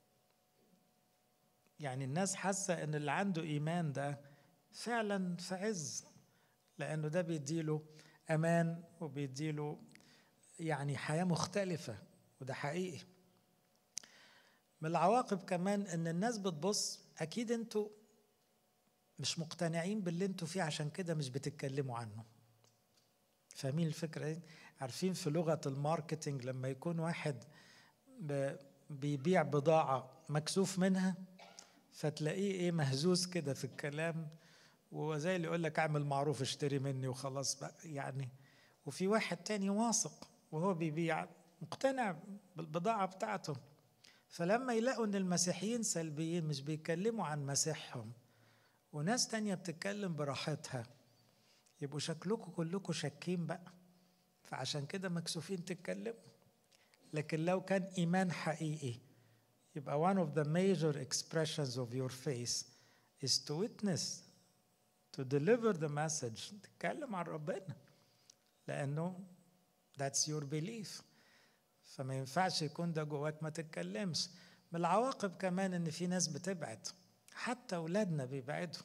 يعني الناس حاسة إن اللي عنده إيمان ده فعلا في عز، لأنه ده بيديله أمان وبيديله يعني حياة مختلفة، وده حقيقي. من العواقب كمان إن الناس بتبص، أكيد أنتوا مش مقتنعين باللي أنتوا فيه عشان كده مش بتتكلموا عنه. فاهمين الفكرة دي؟ عارفين في لغة الماركتينج لما يكون واحد بيبيع بضاعة مكسوف منها، فتلاقيه ايه مهزوز كده في الكلام، وزي اللي يقول لك اعمل معروف اشتري مني وخلاص بقى يعني. وفي واحد تاني واثق وهو بيبيع مقتنع بالبضاعة بتاعته، فلما يلاقوا ان المسيحيين سلبيين مش بيتكلموا عن مسيحهم وناس تانية بتتكلم براحتها، يبقوا شكلكم كلكم شاكين بقى، فعشان كده مكسوفين تتكلموا. لكن لو كان إيمان حقيقي يبقى one of the major expressions of your faith is to witness, to deliver the message، تتكلم عن ربنا، لأنه that's your belief. فما ينفعش يكون ده جواك ما تتكلمش. من العواقب كمان إن في ناس بتبعد، حتى أولادنا بيبعدوا.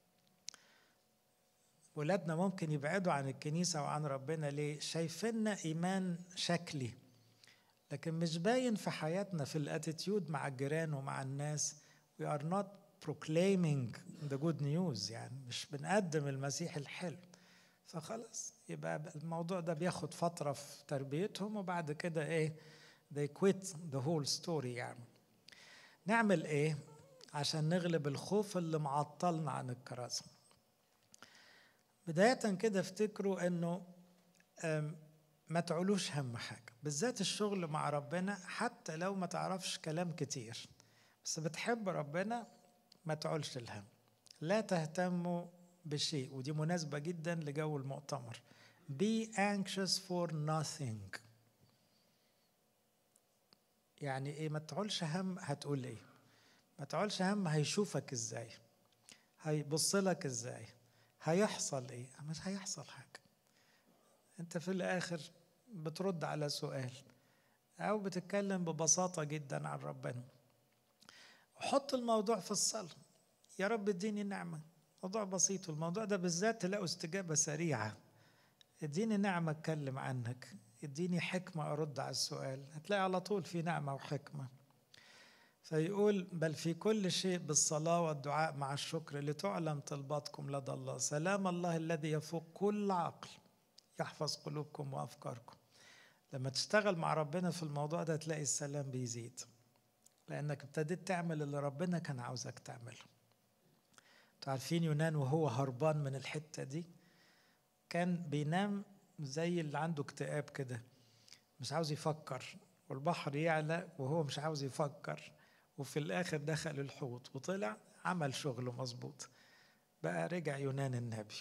ولادنا ممكن يبعدوا عن الكنيسة وعن ربنا ليه؟ شايفيننا إيمان شكلي، لكن مش باين في حياتنا في الاتيتيود مع الجيران ومع الناس. we are not proclaiming the good news، يعني مش بنقدم المسيح الحلو. فخلاص يبقى الموضوع ده بياخد فترة في تربيتهم، وبعد كده ايه they quit the whole story. يعني نعمل ايه عشان نغلب الخوف اللي معطلنا عن الكرازة؟ بداية كده افتكروا انه ما تعولوش هم حاجة، بالذات الشغل مع ربنا. حتى لو ما تعرفش كلام كتير بس بتحب ربنا، ما تعولش الهم. لا تهتموا بشيء، ودي مناسبة جدا لجو المؤتمر. Be anxious for nothing. يعني ايه ما تعولش هم؟ هتقول ايه؟ ما تعولش هم هيشوفك ازاي، هيبص لك ازاي، هيحصل ايه؟ مش هيحصل حاجة. انت في الاخر بترد على سؤال او بتتكلم ببساطة جدا عن ربنا. وحط الموضوع في الصلاة، يا رب اديني نعمة. موضوع بسيط، والموضوع ده بالذات تلاقوا استجابة سريعة. اديني نعمة اتكلم عنك، اديني حكمة ارد على السؤال، هتلاقي على طول في نعمة وحكمة. فيقول بل في كل شيء بالصلاة والدعاء مع الشكر لتعلم طلباتكم لدى الله، سلام الله الذي يفوق كل عقل يحفظ قلوبكم وأفكاركم. لما تشتغل مع ربنا في الموضوع ده تلاقي السلام بيزيد، لأنك ابتديت تعمل اللي ربنا كان عاوزك تعمله. عارفين يونان وهو هربان من الحتة دي كان بينام زي اللي عنده اكتئاب كده، مش عاوز يفكر، والبحر يعلى وهو مش عاوز يفكر، وفي الآخر دخل الحوت وطلع عمل شغله مظبوط. بقى رجع يونان النبي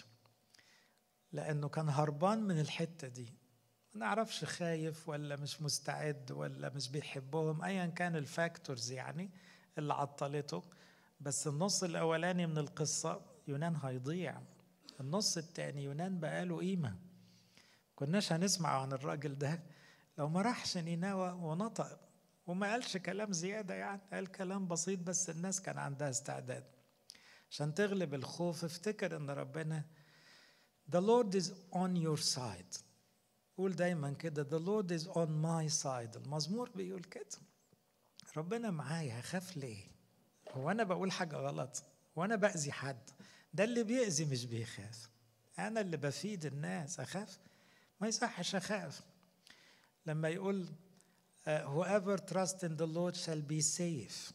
لأنه كان هربان من الحتة دي. ما نعرفش خايف ولا مش مستعد ولا مش بيحبهم، أيا كان الفاكتورز يعني اللي عطلته، بس النص الأولاني من القصة يونان هيضيع. النص التاني يونان بقاله قيمة. كناش هنسمع عن الراجل ده لو ما راحش نينوى ونطق وما قالش كلام زيادة، يعني قال كلام بسيط بس الناس كان عندها استعداد. عشان تغلب الخوف افتكر ان ربنا The Lord is on your side. قول دايما كده The Lord is on my side. المزمور بيقول كده، ربنا معايا، هخاف ليه؟ هو أنا بقول حاجة غلط؟ هو أنا بأذي حد؟ ده اللي بيأذي مش بيخاف، أنا اللي بفيد الناس أخاف؟ ما يصحش أخاف. لما يقول whoever trusts in the Lord shall be safe،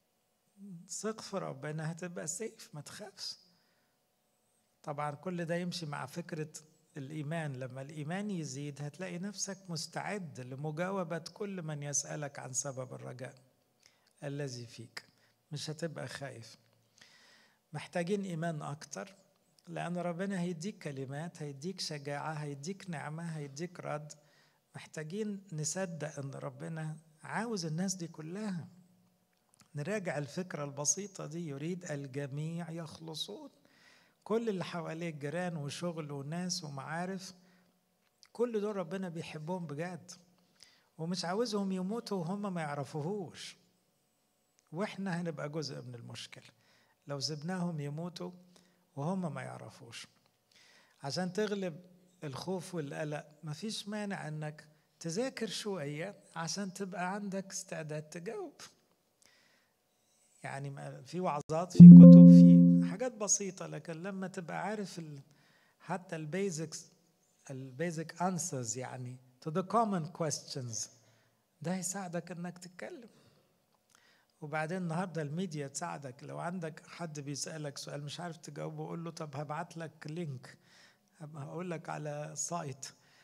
ثق في ربنا هتبقى سيف، ما تخافش. طبعا كل ده يمشي مع فكرة الإيمان. لما الإيمان يزيد هتلاقي نفسك مستعد لمجاوبة كل من يسألك عن سبب الرجاء الذي فيك، مش هتبقى خايف. محتاجين إيمان أكتر، لأن ربنا هيديك كلمات، هيديك شجاعة، هيديك نعمة، هيديك رد. محتاجين نصدق أن ربنا عاوز الناس دي كلها. نراجع الفكرة البسيطة دي، يريد الجميع يخلصون. كل اللي حواليك جيران وشغل وناس ومعارف، كل دول ربنا بيحبهم بجد ومش عاوزهم يموتوا وهم ما يعرفوهوش، واحنا هنبقى جزء من المشكلة لو سبناهم يموتوا وهم ما يعرفوش. عشان تغلب الخوف والقلق مفيش مانع انك تذاكر شوية عشان تبقى عندك استعداد تجاوب. يعني في وعظات، في كتب، في حاجات بسيطة، لكن لما تبقى عارف حتى البيزك answers يعني to the common questions، ده هيساعدك انك تتكلم. وبعدين النهارده الميديا تساعدك. لو عندك حد بيسألك سؤال مش عارف تجاوبه، قول له طب هبعت لك لينك، هقول لك على سايت،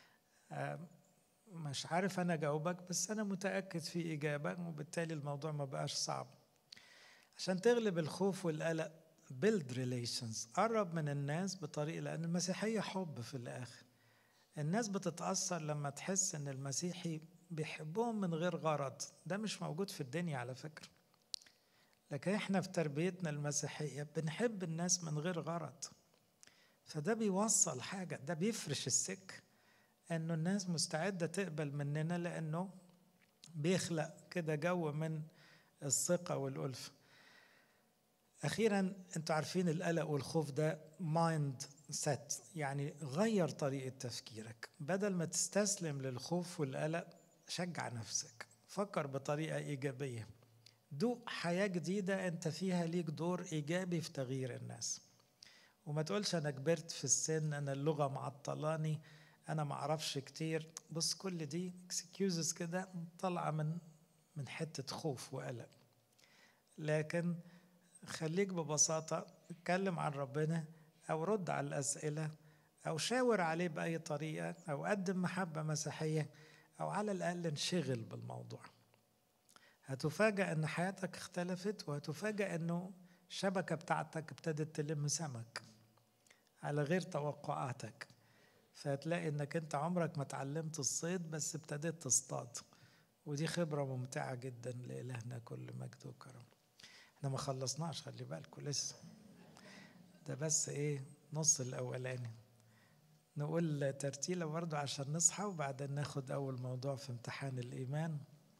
مش عارف انا جاوبك بس انا متأكد في إجابة، وبالتالي الموضوع ما بقاش صعب. عشان تغلب الخوف والقلق build relations، قرب من الناس بطريقة، لأن المسيحية حب في الآخر. الناس بتتأثر لما تحس إن المسيحي بيحبهم من غير غرض. ده مش موجود في الدنيا على فكرة، لكن احنا في تربيتنا المسيحية بنحب الناس من غير غرض. فده بيوصل حاجة، ده بيفرش السك إنه الناس مستعدة تقبل مننا، لأنه بيخلق كده جو من الثقة والألفة. أخيراً، أنتوا عارفين القلق والخوف ده مايند سيت، يعني غير طريقة تفكيرك. بدل ما تستسلم للخوف والقلق شجع نفسك، فكر بطريقة إيجابية، دوق حياة جديدة أنت فيها ليك دور إيجابي في تغيير الناس. وما تقولش أنا كبرت في السن، أنا اللغة معطلاني، أنا معرفش كتير. بص، كل دي excuses كده طالعة من حتة خوف وقلق. لكن خليك ببساطة اتكلم عن ربنا، أو رد على الأسئلة، أو شاور عليه بأي طريقة، أو قدم محبة مسيحية، أو على الأقل انشغل بالموضوع. هتفاجأ أن حياتك اختلفت، وهتفاجأ أنه الشبكة بتاعتك ابتدت تلم سمك على غير توقعاتك. فهتلاقي أنك أنت عمرك ما تعلمت الصيد، بس ابتدت تصطاد، ودي خبرة ممتعة جدا. لإلهنا كل مجد وكرم. احنا ما خلصناش، خلي بالكم لسه، ده بس نص الأولاني. نقول ترتيلة برضو عشان نصحى، وبعدين ناخد أول موضوع في امتحان الإيمان.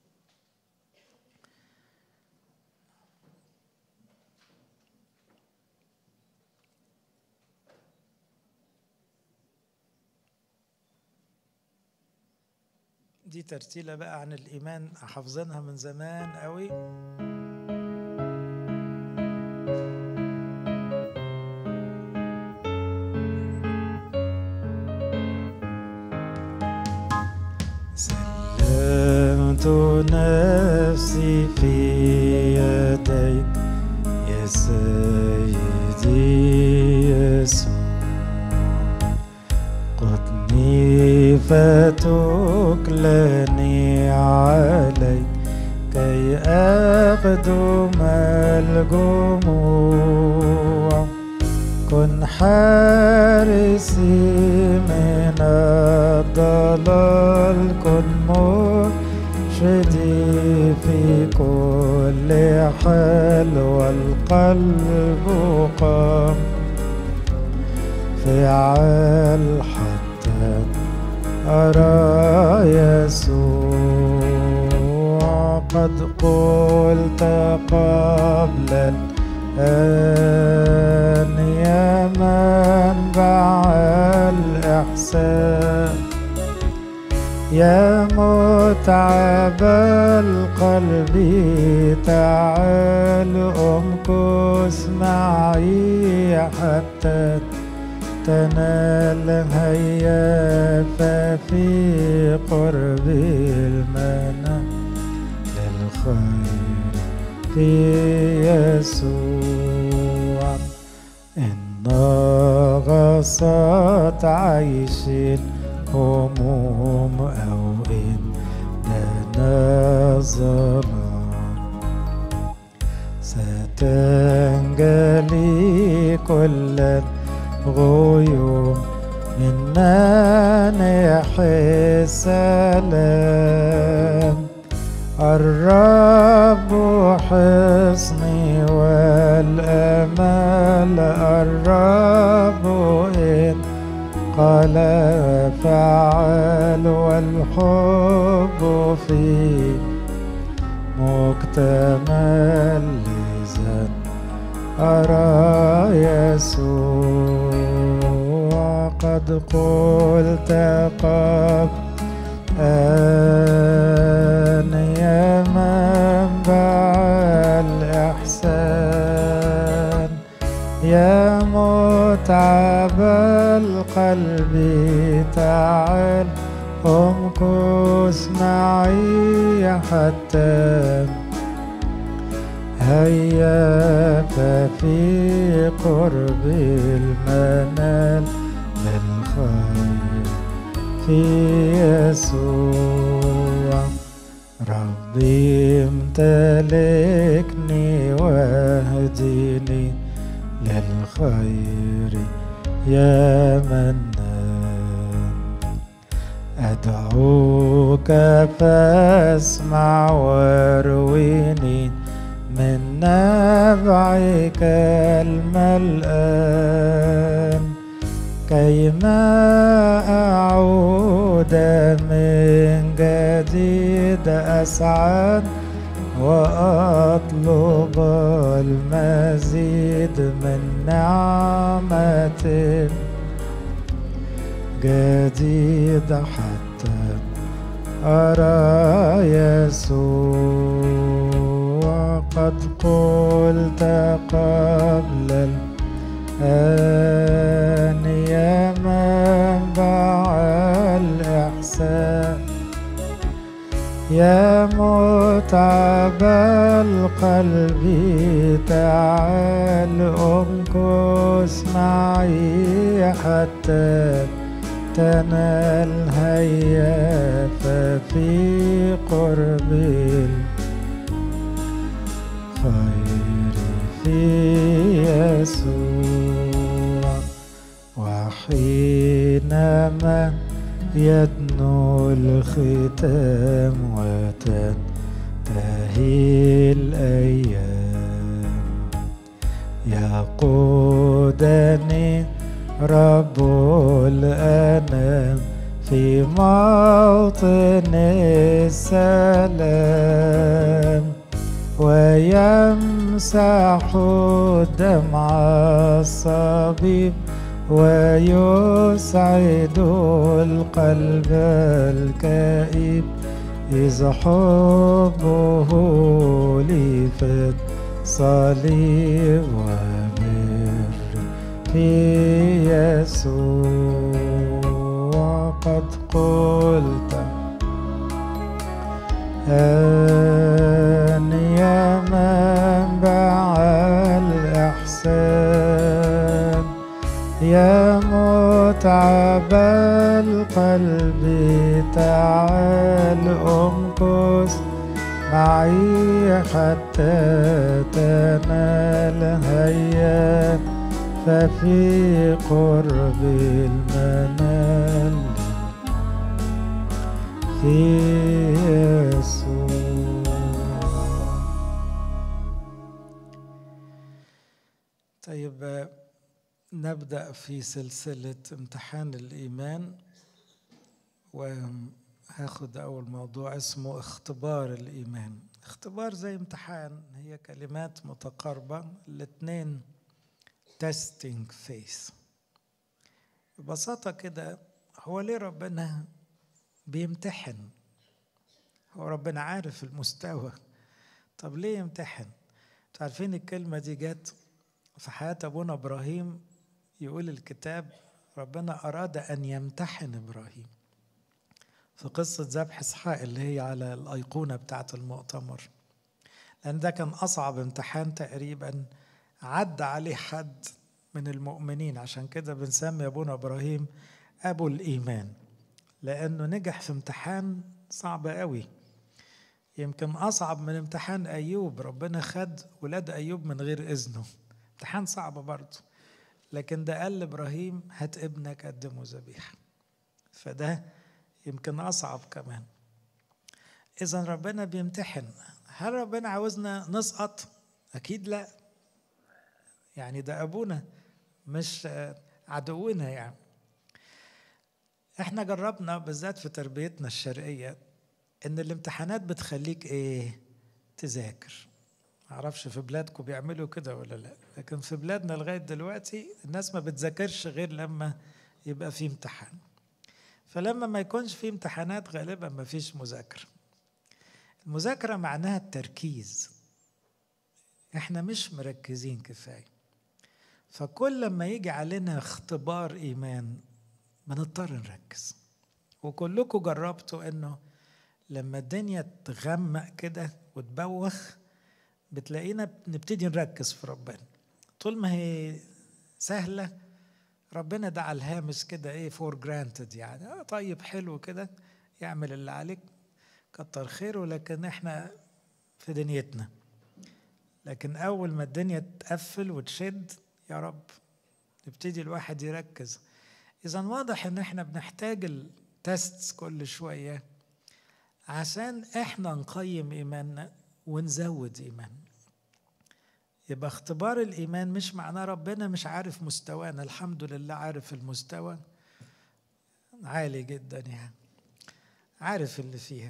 دي ترتيلة بقى عن الإيمان، حافظينها من زمان قوي. نفسي في يديك يا سيدي يسوع قدني فتكلني عليك كي أخدم الجموع كن حارسي من الضلال كن مرشدي في كل حال والقلب قام فعل حتى أرى يسوع قد قلت قبل الآن يا منبع الإحسان يا متعب القلب تعال امكث معي حتى تنال هيا ففي قرب المنى للخير في يسوع إن غصت عيش هموم أو إن دنا ظلام ستنجلي كل الغيوم من مانح السلام الرب حصني والأمل الرب إن قال فعل والحب فيه مكتمل لذا أرى يسوع قد قلت قبل أن يا منبع الإحسان يا متعب القلب تعال امكث معي حتى هيا ففي قرب المنال بالخير في يسوع ربي امتلكني واهدني للخير يا منان أدعوك فاسمع وارويني من نبعك الملآن كيما أعود من جديد أسعد وأطلب المزيد من نعمة جديد حتى أرى يسوع قد قلت قبل الآن يا منبع الإحسان يا متعب القلب تعال امكث معي حتى تنال هيا ففي قرب الخير في يسوع وحينما يدنو الختام وتنتهي الأيام يقودني رب الأنام في موطن السلام ويمسح دمع الصبيب ويسعد القلب الكئيب إذ حبه لي في الصليب وبر في يسوع قد قلت يا منبع الإحسان، يا متعب القلب تعال امكث معي حتى تنال هيا، ففي قرب المنال في يسوع. طيب نبدأ في سلسلة امتحان الإيمان، وهاخد أول موضوع اسمه اختبار الإيمان. اختبار زي امتحان، هي كلمات متقاربة، الاتنين testing faith. ببساطة كده، هو ليه ربنا بيمتحن؟ هو ربنا عارف المستوى، طب ليه يمتحن؟ تعرفين الكلمة دي جت في حياة أبونا إبراهيم، يقول الكتاب ربنا أراد أن يمتحن إبراهيم في قصة ذبح إسحاق اللي هي على الأيقونة بتاعة المؤتمر، لأن ده كان أصعب امتحان تقريبا عدى عليه حد من المؤمنين. عشان كده بنسمي أبونا إبراهيم أبو الإيمان، لأنه نجح في امتحان صعب قوي، يمكن أصعب من امتحان أيوب. ربنا خد ولاد أيوب من غير إذنه، امتحان صعب برضه، لكن ده قال لإبراهيم هات ابنك قدمه ذبيحة، فده يمكن أصعب كمان. إذن ربنا بيمتحن. هل ربنا عاوزنا نسقط؟ أكيد لا، يعني ده أبونا مش عدونا يعني. احنا جربنا بالذات في تربيتنا الشرقية ان الامتحانات بتخليك ايه؟ تذاكر. معرفش في بلادكم بيعملوا كده ولا لا، لكن في بلادنا لغاية دلوقتي الناس ما بتذاكرش غير لما يبقى في امتحان. فلما ما يكونش في امتحانات غالبا ما فيش مذاكرة. المذاكرة معناها التركيز، احنا مش مركزين كفاية، فكل ما يجي علينا اختبار إيمان بنضطر نركز. وكلكم جربتوا انه لما الدنيا تغمق كده وتبوخ بتلاقينا نبتدي نركز في ربنا. طول ما هي سهلة ربنا ده على الهامش كده ايه فور جرانتد، يعني طيب حلو كده يعمل اللي عليك كتر خيره، لكن احنا في دنيتنا. لكن اول ما الدنيا تقفل وتشد يا رب يبتدي الواحد يركز. إذا واضح إن إحنا بنحتاج التستس كل شوية عشان إحنا نقيم إيماننا ونزود إيمان. يبقى اختبار الإيمان مش معناه ربنا مش عارف مستوانا، الحمد لله عارف المستوى عالي جدا، يعني عارف اللي فيها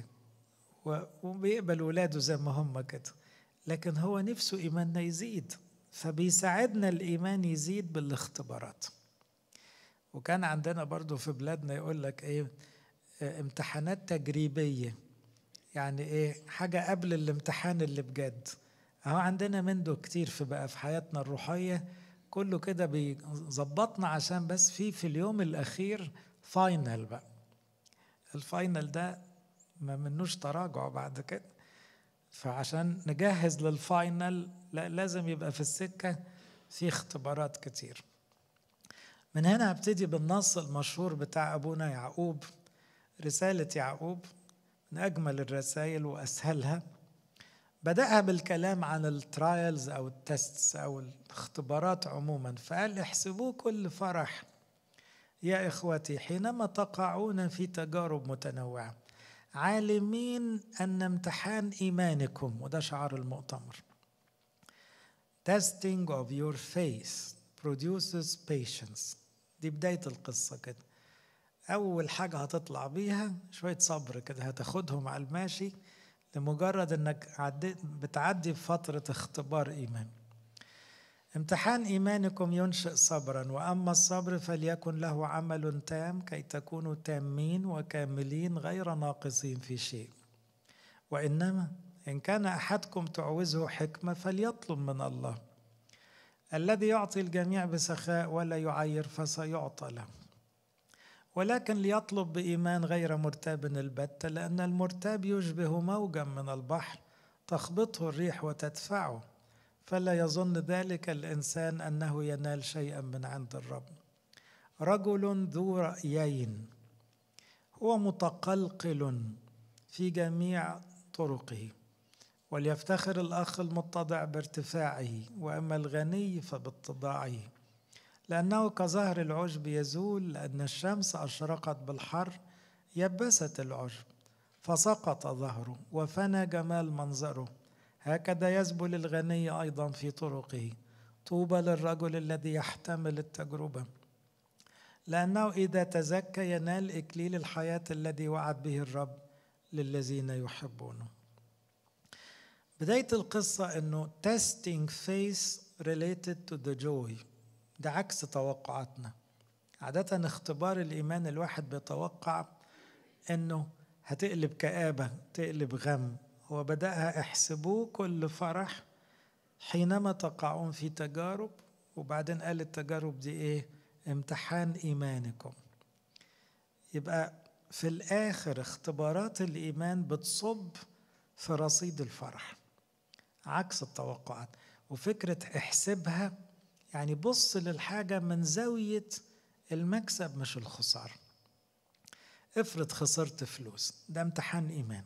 وبيقبل ولاده زي ما هم كده، لكن هو نفسه إيماننا يزيد، فبيساعدنا الإيمان يزيد بالاختبارات. وكان عندنا برضو في بلادنا يقول لك ايه امتحانات تجريبية، يعني ايه حاجة قبل الامتحان اللي بجد. اهو عندنا منه كتير في بقى في حياتنا الروحية، كله كده بيظبطنا عشان بس في اليوم الأخير فاينل بقى. الفاينل ده ما منوش تراجع بعد كده، فعشان نجهز للفاينل لا لازم يبقى في السكة في اختبارات كتير. من هنا هبتدي بالنص المشهور بتاع أبونا يعقوب، رسالة يعقوب من أجمل الرسائل وأسهلها. بدأها بالكلام عن الترايلز أو التستس أو الاختبارات عموما، فقال احسبوه كل فرح يا إخوتي حينما تقعون في تجارب متنوعة، عالمين أن امتحان إيمانكم، وده شعار المؤتمر، testing of your faith produces patience. دي بداية القصة كده. أول حاجة هتطلع بيها شوية صبر كده، هتاخدهم على الماشي لمجرد أنك بتعدي بفترة اختبار إيمان. امتحان إيمانكم ينشئ صبرا، وأما الصبر فليكن له عمل تام كي تكونوا تامين وكاملين غير ناقصين في شيء. وإنما إن كان أحدكم تعوزه حكمة فليطلب من الله الذي يعطي الجميع بسخاء ولا يعير فسيعطى له. ولكن ليطلب بإيمان غير مرتاب البتة، لأن المرتاب يشبه موجا من البحر تخبطه الريح وتدفعه، فلا يظن ذلك الإنسان أنه ينال شيئا من عند الرب. رجل ذو رأيين هو متقلقل في جميع طرقه، وليفتخر الأخ المتضع بارتفاعه، وأما الغني فباتضاعه، لأنه كظهر العشب يزول، لأن الشمس أشرقت بالحر يبست العشب فسقط ظهره وفنى جمال منظره. هكذا يزبل الغني أيضا في طرقه. طوبى للرجل الذي يحتمل التجربة، لأنه إذا تزكى ينال إكليل الحياة الذي وعد به الرب للذين يحبونه. بداية القصة أنه testing faith related to the joy، ده عكس توقعاتنا. عادة اختبار الإيمان الواحد بيتوقع أنه هتقلب كآبة، تقلب غم. هو بدأها احسبوه كل فرح حينما تقعون في تجارب، وبعدين قال التجارب دي إيه؟ امتحان إيمانكم. يبقى في الآخر اختبارات الإيمان بتصب في رصيد الفرح، عكس التوقعات. وفكرة احسبها يعني بص للحاجة من زاوية المكسب مش الخسارة. افرض خسرت فلوس، ده امتحان إيمان.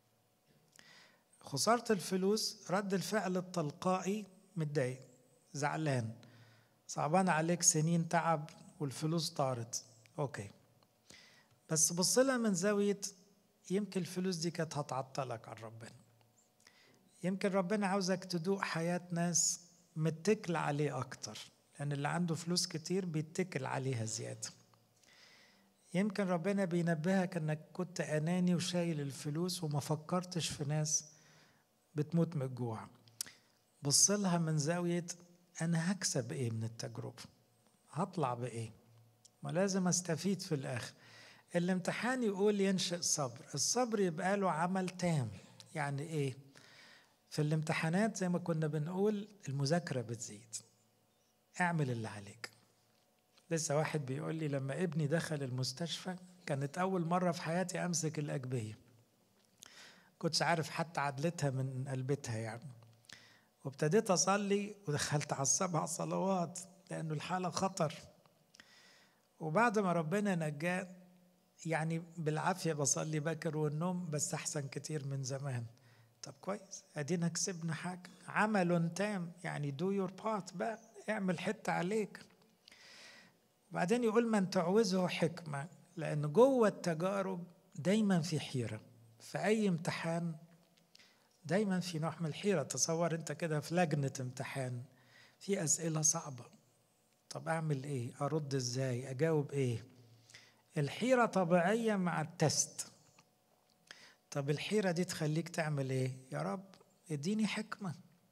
خسارة الفلوس رد الفعل التلقائي متضايق، زعلان، صعبان عليك، سنين تعب والفلوس طارت، اوكي. بس بص لها من زاوية يمكن الفلوس دي كانت هتعطلك عن ربنا. يمكن ربنا عاوزك تدوق حياة ناس متكل عليه أكتر، لأن اللي عنده فلوس كتير بيتكل عليها زيادة. يمكن ربنا بينبهك أنك كنت أناني وشايل الفلوس وما فكرتش في ناس بتموت من الجوع. بص لها من زاوية أنا هكسب إيه من التجربة، هطلع بإيه، ما لازم أستفيد في الآخر. الامتحان يقول ينشئ صبر، الصبر يبقى له عمل تام. يعني إيه؟ في الامتحانات زي ما كنا بنقول المذاكرة بتزيد، اعمل اللي عليك. لسه واحد بيقول لي لما ابني دخل المستشفى كانت أول مرة في حياتي أمسك الأجبية، كنتش عارف حتى عدلتها من قلبتها يعني، وابتديت أصلي ودخلت على 7 صلوات لأنه الحالة خطر. وبعد ما ربنا نجاه يعني بالعافية بصلي باكر والنوم، بس أحسن كتير من زمان. طب كويس، أدينا كسبنا حاجة، عمل تام. يعني do your part بقى، اعمل حتة عليك. وبعدين يقول من تعوزه حكمة، لأن جوه التجارب دايما في حيرة، في أي امتحان دايما في نوع من الحيرة. تصور أنت كده في لجنة امتحان، في أسئلة صعبة، طب أعمل إيه؟ أرد إزاي؟ أجاوب إيه؟ الحيرة طبيعية مع التست. طب الحيرة دي تخليك تعمل إيه؟ يا رب اديني حكمة.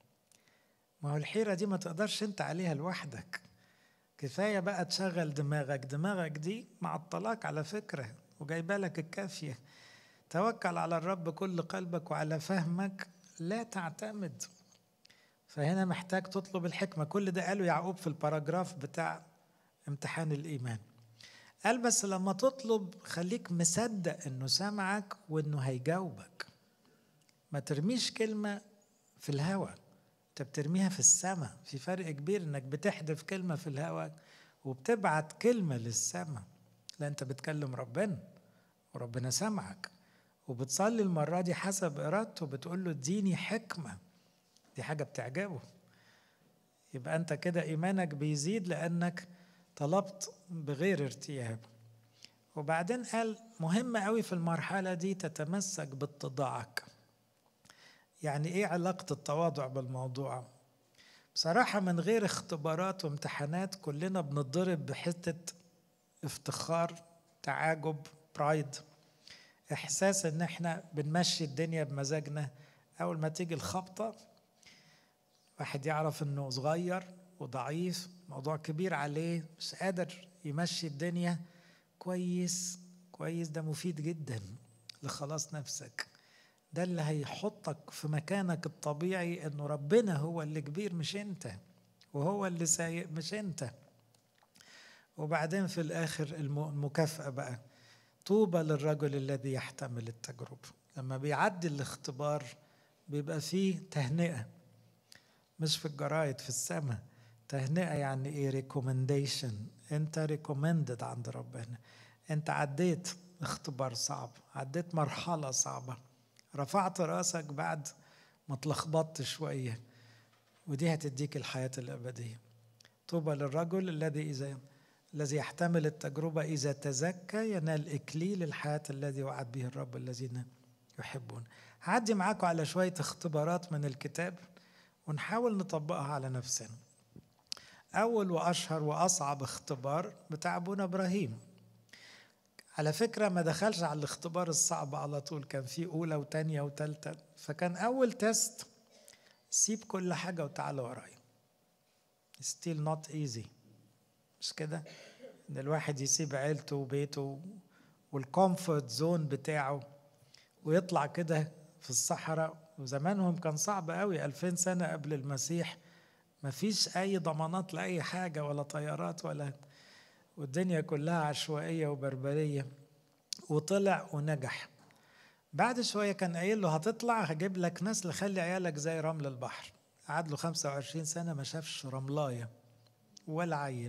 ما هو الحيرة دي ما تقدرش أنت عليها لوحدك، كفاية بقى تشغل دماغك دي معطلاك على فكرة وجايبه لك الكافية. توكل على الرب كل قلبك وعلى فهمك لا تعتمد. فهنا محتاج تطلب الحكمة. كل ده قاله يعقوب في الباراجراف بتاع امتحان الإيمان. قال بس لما تطلب خليك مصدق انه سمعك وانه هيجاوبك. ما ترميش كلمة في الهواء، انت بترميها في السماء. في فرق كبير انك بتحدف كلمة في الهواء وبتبعت كلمة للسماء. لا، انت بتكلم ربنا وربنا سمعك، وبتصلي المرة دي حسب إرادته، بتقول له اديني حكمة. دي حاجة بتعجبه. يبقى انت كده إيمانك بيزيد لأنك طلبت بغير ارتياب. وبعدين قال مهم قوي في المرحلة دي تتمسك باتضاعك. يعني ايه علاقة التواضع بالموضوع؟ بصراحة من غير اختبارات وامتحانات كلنا بنضرب بحتة افتخار، تعاجب، برايد، احساس ان احنا بنمشي الدنيا بمزاجنا. اول ما تيجي الخبطة واحد يعرف انه صغير وضعيف، موضوع كبير عليه، مش قادر يمشي الدنيا كويس. ده مفيد جدا لخلاص نفسك. ده اللي هيحطك في مكانك الطبيعي، انه ربنا هو اللي كبير مش انت، وهو اللي سايق مش انت. وبعدين في الآخر المكافأة بقى، طوبى للرجل الذي يحتمل التجربة. لما بيعدي الاختبار بيبقى فيه تهنئة، مش في الجرايد، في السماء. تهنئة يعني ايه؟ ريكومنديشن. انت ريكومندد عند ربنا، انت عديت اختبار صعب، عديت مرحلة صعبة، رفعت راسك بعد ما تلخبطت شوية، ودي هتديك الحياة الأبدية. طوبى للرجل الذي يحتمل التجربة، إذا تزكى ينال إكليل الحياة الذي وعد به الرب الذين يحبون. هعدي معاكم على شوية اختبارات من الكتاب ونحاول نطبقها على نفسنا. أول وأشهر وأصعب اختبار بتاع أبونا إبراهيم. على فكرة ما دخلش على الاختبار الصعب على طول، كان في أولى وتانية وتالتة. فكان أول تيست سيب كل حاجة وتعالى ورايا. still not easy، مش كده؟ إن الواحد يسيب عيلته وبيته والكومفورت زون بتاعه ويطلع كده في الصحراء. وزمانهم كان صعب قوي، 2000 سنة قبل المسيح، مفيش أي ضمانات لأي حاجة ولا طيارات والدنيا كلها عشوائية وبربرية. وطلع ونجح. بعد شوية كان قايل له هتطلع هجيب لك نسل، خلي عيالك زي رمل البحر. قعد له 25 سنة ما شافش رملاية ولا عيل.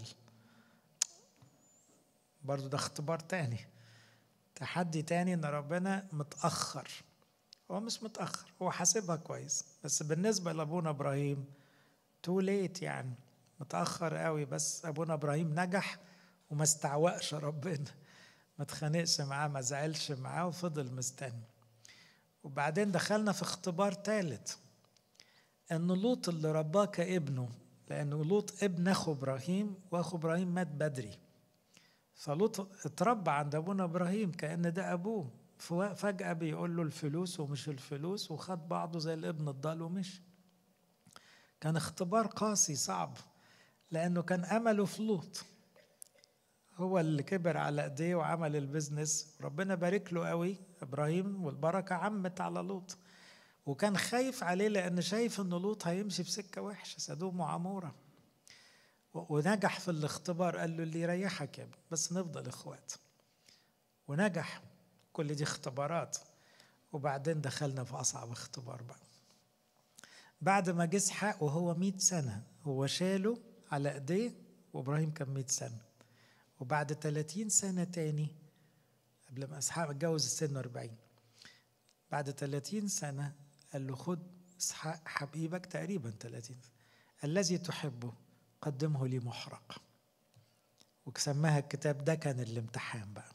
برضو ده اختبار تاني، تحدي تاني، ان ربنا متأخر. هو مش متأخر، هو حاسبها كويس، بس بالنسبة لأبونا إبراهيم تو ليت، يعني متأخر قوي. بس أبونا إبراهيم نجح وما استعوقش ربنا، ما تخانقش معاه، ما زعلش معاه، وفضل مستني. وبعدين دخلنا في اختبار ثالث، ان لوط اللي رباه كابنه، لأن لوط ابن أخو إبراهيم، وأخو إبراهيم مات بدري. فلوط اتربى عند أبونا إبراهيم كأن ده أبوه. فجأة بيقول له الفلوس ومش الفلوس، وخد بعضه زي الابن الضال ومشي. كان اختبار قاسي صعب، لأنه كان أمله في لوط. هو اللي كبر على ايديه وعمل البزنس، ربنا بارك له قوي إبراهيم، والبركة عمت على لوط. وكان خايف عليه لأن شايف أن لوط هيمشي في سكة وحشة، سدوم وعمورة. ونجح في الاختبار، قال له اللي يريحك يا ابني، بس نفضل اخوات. ونجح. كل دي اختبارات. وبعدين دخلنا في أصعب اختبار بقى. بعد ما جه إسحاق وهو 100 سنة، هو شاله على ايديه، وإبراهيم كان 100 سنة. وبعد 30 سنة تاني، قبل ما إسحاق اتجوز السن 40، بعد 30 سنة قال له خد إسحاق حبيبك، تقريبا 30، الذي تحبه قدمه لي محرق. وسماها الكتاب ده كان الامتحان بقى.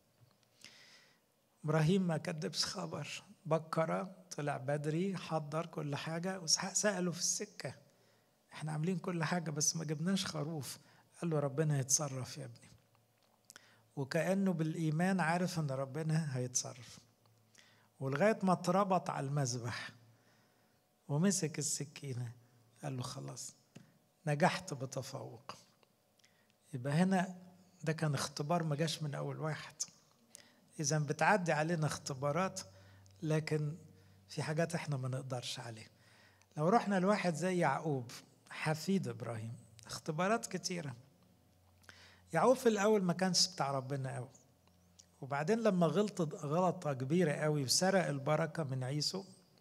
إبراهيم ما كدبش خبر، بكر، طلع بدري، حضر كل حاجة. وإسحاق سأله في السكة احنا عاملين كل حاجة بس ما جبناش خروف. قال له ربنا يتصرف يا ابني. وكأنه بالإيمان عارف أن ربنا هيتصرف. ولغاية ما اتربط على المذبح ومسك السكينة، قال له خلاص نجحت بتفوق. يبقى هنا ده كان اختبار ما جاش من أول واحد. إذا بتعدي علينا اختبارات، لكن في حاجات احنا ما نقدرش عليها. لو رحنا لواحد زي يعقوب حفيد إبراهيم، اختبارات كتيرة. يعقوب في الأول ما كانش بتاع ربنا قوي، وبعدين لما غلطة كبيرة قوي وسرق البركة من عيسو،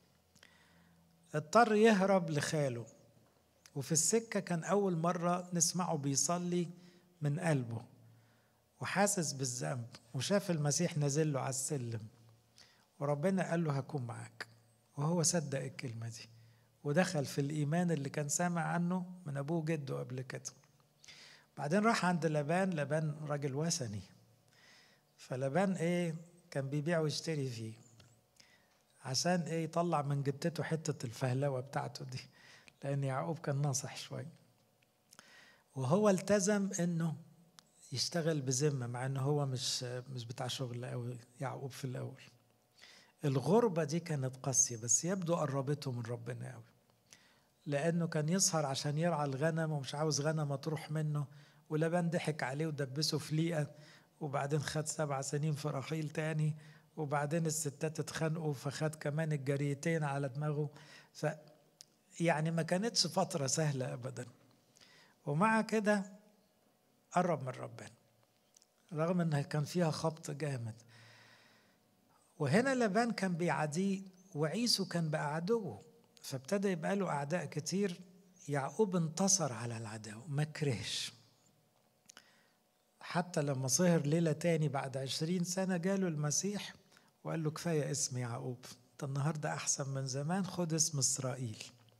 اضطر يهرب لخاله. وفي السكة كان أول مرة نسمعه بيصلي من قلبه وحاسس بالذنب، وشاف المسيح نازل له على السلم، وربنا قال له هكون معاك. وهو صدق الكلمة دي ودخل في الإيمان اللي كان سامع عنه من أبوه جده قبل كده. بعدين راح عند لبان راجل وثني. فلبان كان بيبيع ويشتري فيه عشان يطلع من جدته حتة الفهلوة بتاعته دي، لأن يعقوب كان ناصح شوي. وهو التزم إنه يشتغل بذمة، مع إنه هو مش بتاع شغل قوي يعقوب في الأول. الغربة دي كانت قاسية، بس يبدو قربته من ربنا قوي، لأنه كان يسهر عشان يرعى الغنم ومش عاوز غنم تروح منه. ولبان ضحك عليه ودبسه في ليئة، وبعدين خد 7 سنين في رحيل تاني، وبعدين الستات اتخانقوا فخد كمان الجريتين على دماغه. يعني ما كانتش فترة سهلة أبدا. ومع كده قرب من ربنا رغم انها كان فيها خبط جامد. وهنا لبان كان بيعاديه وعيسو كان بقى عدوه، فابتدى يبقى له أعداء كتير. يعقوب انتصر على العدو ما كرهش، حتى لما سهر ليلة تاني بعد 20 سنة جاله المسيح وقال له كفاية اسم يعقوب، انت النهاردة أحسن من زمان، خد اسم إسرائيل.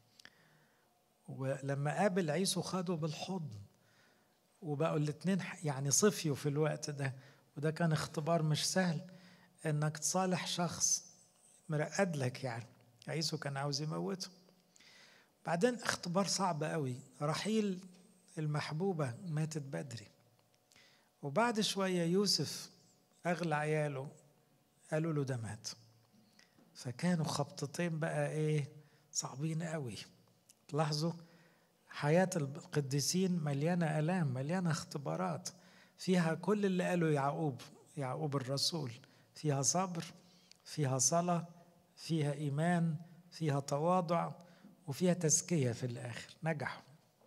ولما قابل عيسو خده بالحضن، وبقوا الاتنين يعني صفيوا في الوقت ده. وده كان اختبار مش سهل، انك تصالح شخص مرقد لك، يعني عيسو كان عاوز يموته. بعدين اختبار صعب قوي، رحيل المحبوبة ماتت بدري، وبعد شوية يوسف أغلى عياله قالوا له ده مات. فكانوا خبطتين بقى ايه صعبين قوي. تلاحظوا حياة القديسين مليانة آلام، مليانة اختبارات، فيها كل اللي قاله يعقوب الرسول، فيها صبر، فيها صلاة، فيها إيمان، فيها تواضع، وفيها تزكية في الآخر نجحوا.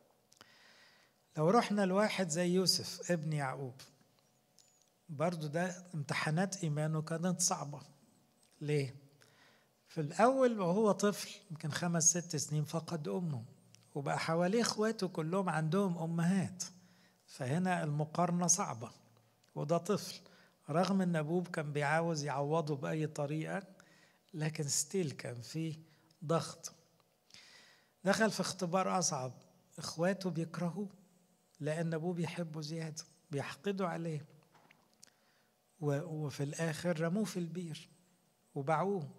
لو رحنا لواحد زي يوسف ابن يعقوب، برضو ده امتحانات إيمانه كانت صعبة. ليه؟ في الأول وهو طفل يمكن 5-6 سنين فقد أمه، وبقى حواليه إخواته كلهم عندهم أمهات، فهنا المقارنة صعبة. وده طفل رغم أن أبوه كان بيعاوز يعوضه بأي طريقة، لكن ستيل كان فيه ضغط. دخل في اختبار أصعب، إخواته بيكرهوه لأن أبوه بيحبه زيادة، بيحقدوا عليه، وفي الآخر رموه في البير وباعوه.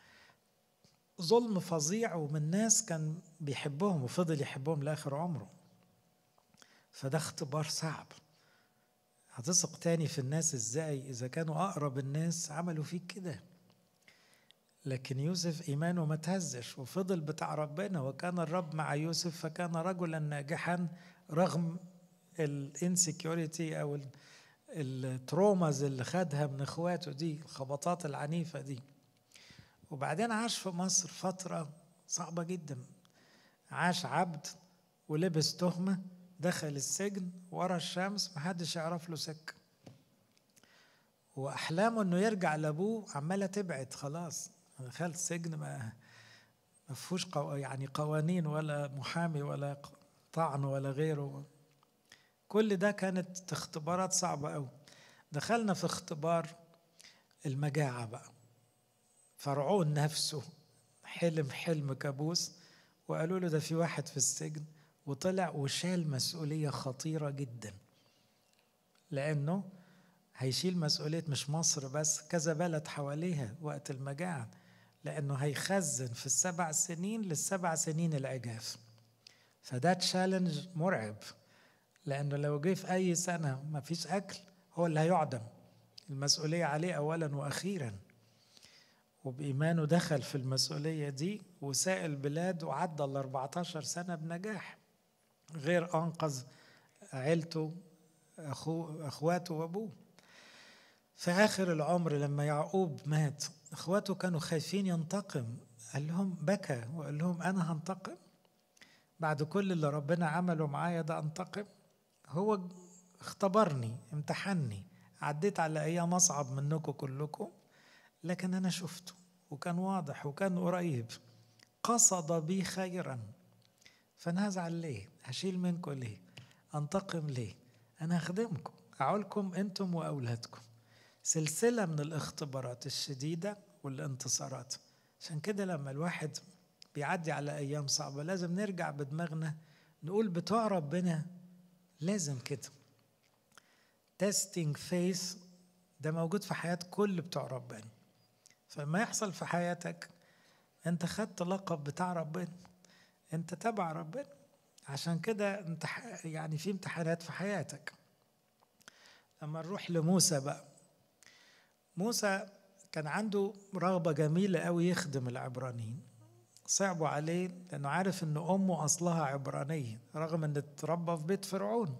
ظلم فظيع، ومن ناس كان بيحبهم وفضل يحبهم لآخر عمره. فده اختبار صعب. هتثق تاني في الناس ازاي إذا كانوا أقرب الناس عملوا فيك كده؟ لكن يوسف إيمانه ما تهزش وفضل بتاع ربنا، وكان الرب مع يوسف فكان رجلا ناجحا رغم الانسكيورتي أو التروماز اللي خدها من اخواته دي، الخبطات العنيفة دي. وبعدين عاش في مصر فترة صعبة جدا، عاش عبد ولبس تهمة، دخل السجن ورا الشمس، محدش يعرف له سكة، وأحلامه أنه يرجع لأبوه عمالة تبعد. خلاص دخل السجن ما فيهوش يعني قوانين ولا محامي ولا طعن ولا غيره. كل ده كانت اختبارات صعبة أوي. دخلنا في اختبار المجاعة بقى. فرعون نفسه حلم كابوس، وقالوا له ده في واحد في السجن، وطلع وشال مسؤولية خطيرة جدا، لأنه هيشيل مسؤولية مش مصر بس، كذا بلد حواليها وقت المجاعة، لأنه هيخزن في 7 سنين لل7 سنين العجاف. فده تشالنج مرعب، لأنه لو جه في أي سنة ما فيش أكل هو اللي هيعدم، المسؤولية عليه أولا وأخيرا. وبإيمانه دخل في المسؤولية دي وساق البلاد وعدى 14 سنة بنجاح، غير أنقذ عيلته أخواته وأبوه. في آخر العمر لما يعقوب مات، أخواته كانوا خايفين ينتقم، قال لهم بكى وقال لهم أنا هنتقم بعد كل اللي ربنا عمله معايا ده؟ أنتقم؟ هو اختبرني، امتحني، عديت على أيام أصعب منكم كلكم، لكن أنا شفته وكان واضح وكان قريب، قصد بي خيرا، فأنا هزعل ليه؟ هشيل منكم ليه؟ أنتقم ليه؟ أنا هخدمكم، أعولكم أنتم وأولادكم. سلسلة من الاختبارات الشديدة والانتصارات. عشان كده لما الواحد بيعدي على أيام صعبة لازم نرجع بدماغنا نقول بتوع ربنا لازم كده. testing faith ده موجود في حياة كل بتوع ربنا. فما يحصل في حياتك انت خدت لقب بتاع ربنا، انت تبع ربنا. عشان كده انت يعني في امتحانات في حياتك. لما نروح لموسى بقى، موسى كان عنده رغبة جميلة قوي يخدم العبرانيين. صعبوا عليه لأنه عارف أن أمه أصلها عبرانية رغم أنه اتربى في بيت فرعون،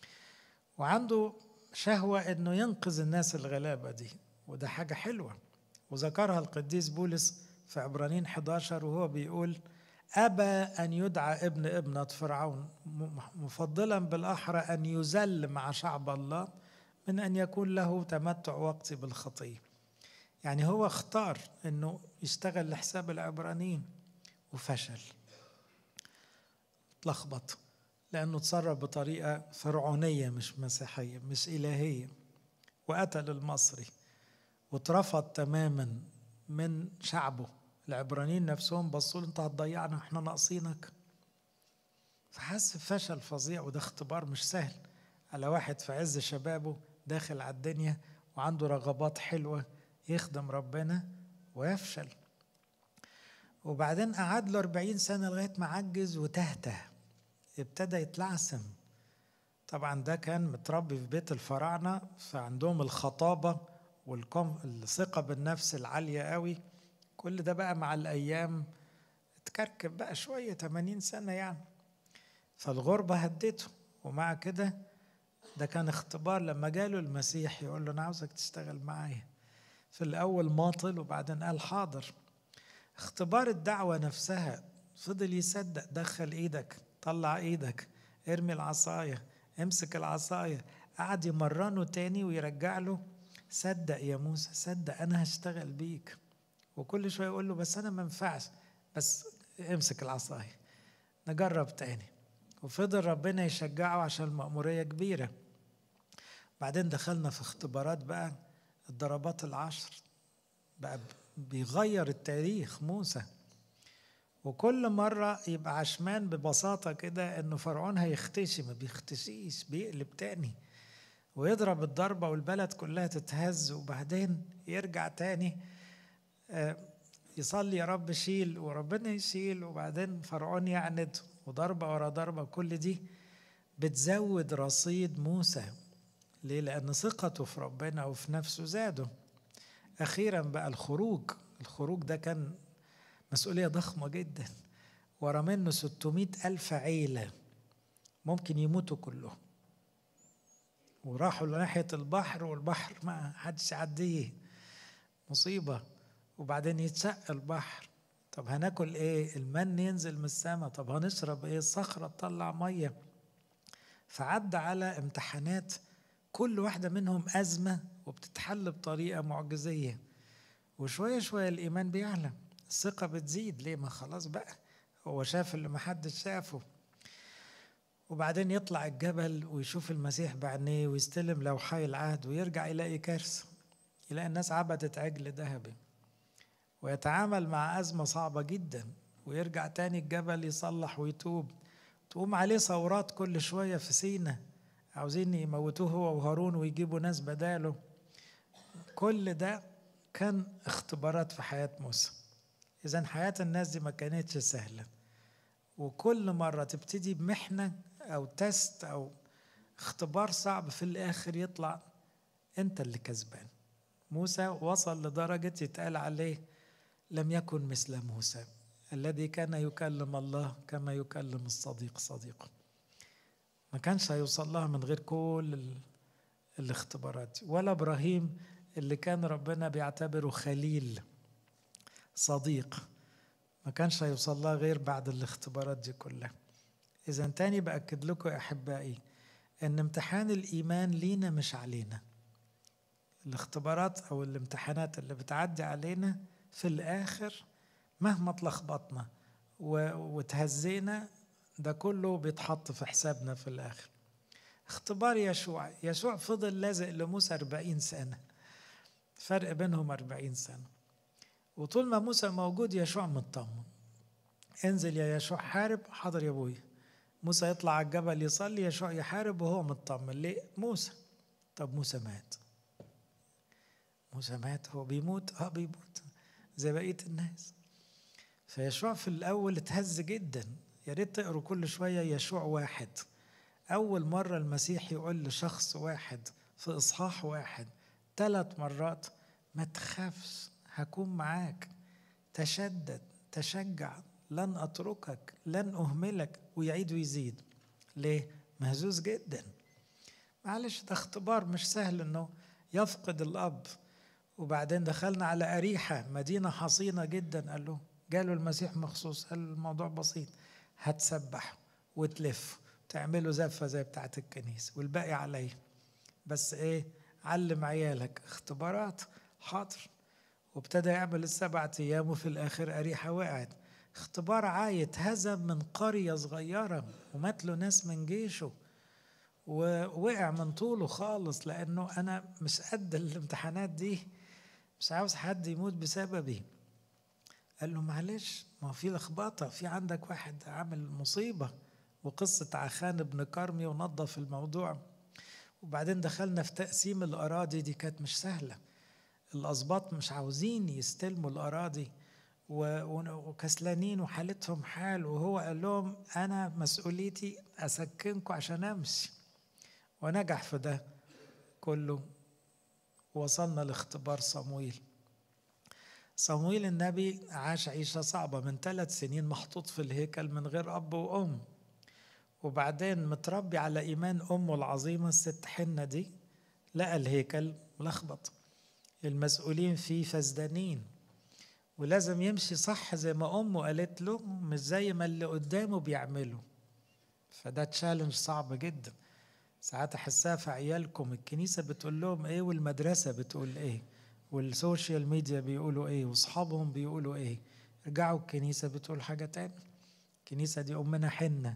وعنده شهوة أنه ينقذ الناس الغلابة دي، وده حاجة حلوة. وذكرها القديس بولس في عبرانيين 11 وهو بيقول أبى أن يدعى ابن ابنة فرعون، مفضلا بالأحرى أن يذل مع شعب الله من أن يكون له تمتع وقتي بالخطية. يعني هو اختار أنه يشتغل لحساب العبرانيين وفشل، اتلخبط، لأنه تصرف بطريقة فرعونية مش مسيحية مش إلهية، وقتل المصري واترفض تماما من شعبه. العبرانيين نفسهم بصوا له انت هتضيعنا احنا ناقصينك. فحس بفشل فظيع، وده اختبار مش سهل على واحد في عز شبابه داخل على الدنيا وعنده رغبات حلوة يخدم ربنا ويفشل. وبعدين قعد له 40 سنة لغاية ما عجز وتهته، ابتدى يتلعثم. طبعا ده كان متربي في بيت الفراعنة، فعندهم الخطابة والثقة بالنفس العالية قوي. كل ده بقى مع الأيام اتكركب بقى شوية، 80 سنة يعني. فالغربة هدته، ومع كده ده كان اختبار لما جاله المسيح يقول له أنا عاوزك تشتغل معايا. في الأول ماطل وبعدين قال حاضر. اختبار الدعوة نفسها فضل يصدق، دخل ايدك، طلع ايدك، ارمي العصاية، امسك العصاية، قعد يمرنه تاني ويرجع له. صدق يا موسى، صدق أنا هشتغل بيك. وكل شوية يقول له بس أنا ما ينفعش، بس امسك العصاية نجرب تاني. وفضل ربنا يشجعه عشان المأمورية كبيرة. بعدين دخلنا في اختبارات بقى، الضربات ال10 بقى بيغير التاريخ موسى. وكل مرة يبقى عشمان ببساطة كده انه فرعون هيختشي، ما بيختشيش، بيقلب تاني ويضرب الضربة والبلد كلها تتهز، وبعدين يرجع تاني يصلي يا رب شيل، وربنا يشيل، وبعدين فرعون يعند وضربة ورا ضربة. كل دي بتزود رصيد موسى. ليه؟ لأن ثقته في ربنا وفي نفسه زاده. أخيرا بقى الخروج ده كان مسؤولية ضخمة جدا، ورا منه 600,000 عيلة ممكن يموتوا كلهم، وراحوا لناحية البحر والبحر ما حدش يعديه، مصيبة. وبعدين يتشق البحر، طب هناكل ايه؟ المن ينزل من السماء، طب هنشرب ايه؟ الصخرة تطلع مية. فعدى على امتحانات كل واحدة منهم أزمة وبتتحل بطريقة معجزية. وشوية شوية الإيمان بيعلى، الثقة بتزيد. ليه؟ ما خلاص بقى هو شاف اللي محدش شافه. وبعدين يطلع الجبل ويشوف المسيح بعينيه ويستلم لوحي العهد، ويرجع يلاقي كارثة، يلاقي الناس عبدت عجل ذهبي، ويتعامل مع أزمة صعبة جدا، ويرجع تاني الجبل يصلح ويتوب. تقوم عليه ثورات كل شوية في سينا، عاوزين يموتوه هو وهارون ويجيبوا ناس بداله. كل ده كان اختبارات في حياة موسى. إذن حياة الناس دي ما كانتش سهلة، وكل مرة تبتدي بمحنة أو تست أو اختبار صعب، في الآخر يطلع أنت اللي كسبان. موسى وصل لدرجة يتقال عليه لم يكن مثل موسى الذي كان يكلم الله كما يكلم الصديق صديقه. ما كانش هيوصل لها من غير كل الاختبارات. ولا إبراهيم اللي كان ربنا بيعتبره خليل صديق، ما كانش هيوصل لها غير بعد الاختبارات دي كلها. إذا تاني بأكد لكم يا أحبائي إن امتحان الإيمان لينا مش علينا. الاختبارات أو الامتحانات اللي بتعدي علينا في الآخر مهما تلخبطنا وتهزينا، ده كله بيتحط في حسابنا في الآخر. اختبار يشوع فضل لازق لموسى 40 سنة، فرق بينهم 40 سنة. وطول ما موسى موجود يشوع مطمن، انزل يا يشوع حارب، حاضر يا ابوي. موسى يطلع على الجبل يصلي، يشوع يحارب وهو مطمن. ليه؟ موسى. طب موسى مات، موسى مات، هو بيموت، بيموت زي بقية الناس. فيشوع في الأول اتهز جدا. يا ريت تقروا كل شوية يشوع 1. أول مرة المسيح يقول لشخص واحد في إصحاح 1 3 مرات ما تخافش، هكون معاك، تشدد، تشجع، لن أتركك، لن أهملك، ويعيد ويزيد. ليه؟ مهزوز جدا. معلش ده اختبار مش سهل انه يفقد الأب. وبعدين دخلنا على أريحة، مدينة حصينة جدا، قال له جاله المسيح مخصوص، قال الموضوع بسيط، هتسبح وتلف تعملوا زفة زي بتاعت الكنيسة والباقي عليه، بس ايه، علم عيالك اختبارات. حاضر. وابتدى يعمل ال7 أيام، وفي الآخر أريحة وقعت. اختبار عايت هزم من قرية صغيرة ومات له ناس من جيشه ووقع من طوله خالص، لأنه أنا مش قد الامتحانات دي، مش عاوز حد يموت بسببي. قال له معلش، ما هو في لخبطة، في عندك واحد عامل مصيبة. وقصة عخان بن كرمي ونظف الموضوع. وبعدين دخلنا في تقسيم الأراضي، دي كانت مش سهلة. الأسباط مش عاوزين يستلموا الأراضي وكسلانين وحالتهم حال، وهو قال لهم أنا مسؤوليتي أسكنكم عشان أمشي. ونجح في ده كله. وصلنا لاختبار صمويل. صمويل النبي عاش عيشة صعبة، من 3 سنين محطوط في الهيكل من غير أب وأم، وبعدين متربي على إيمان أمه العظيمة الست حنة دي. لقى الهيكل ملخبط، المسؤولين فيه فسدانين، ولازم يمشي صح زي ما أمه قالت له، مش زي ما اللي قدامه بيعمله. فده تشالنج صعب جدا. ساعات أحسها في عيالكم، الكنيسة بتقول لهم إيه والمدرسة بتقول إيه والسوشيال ميديا بيقولوا إيه وأصحابهم بيقولوا إيه. رجعوا الكنيسة بتقول حاجة تاني. الكنيسة دي أمنا حنة.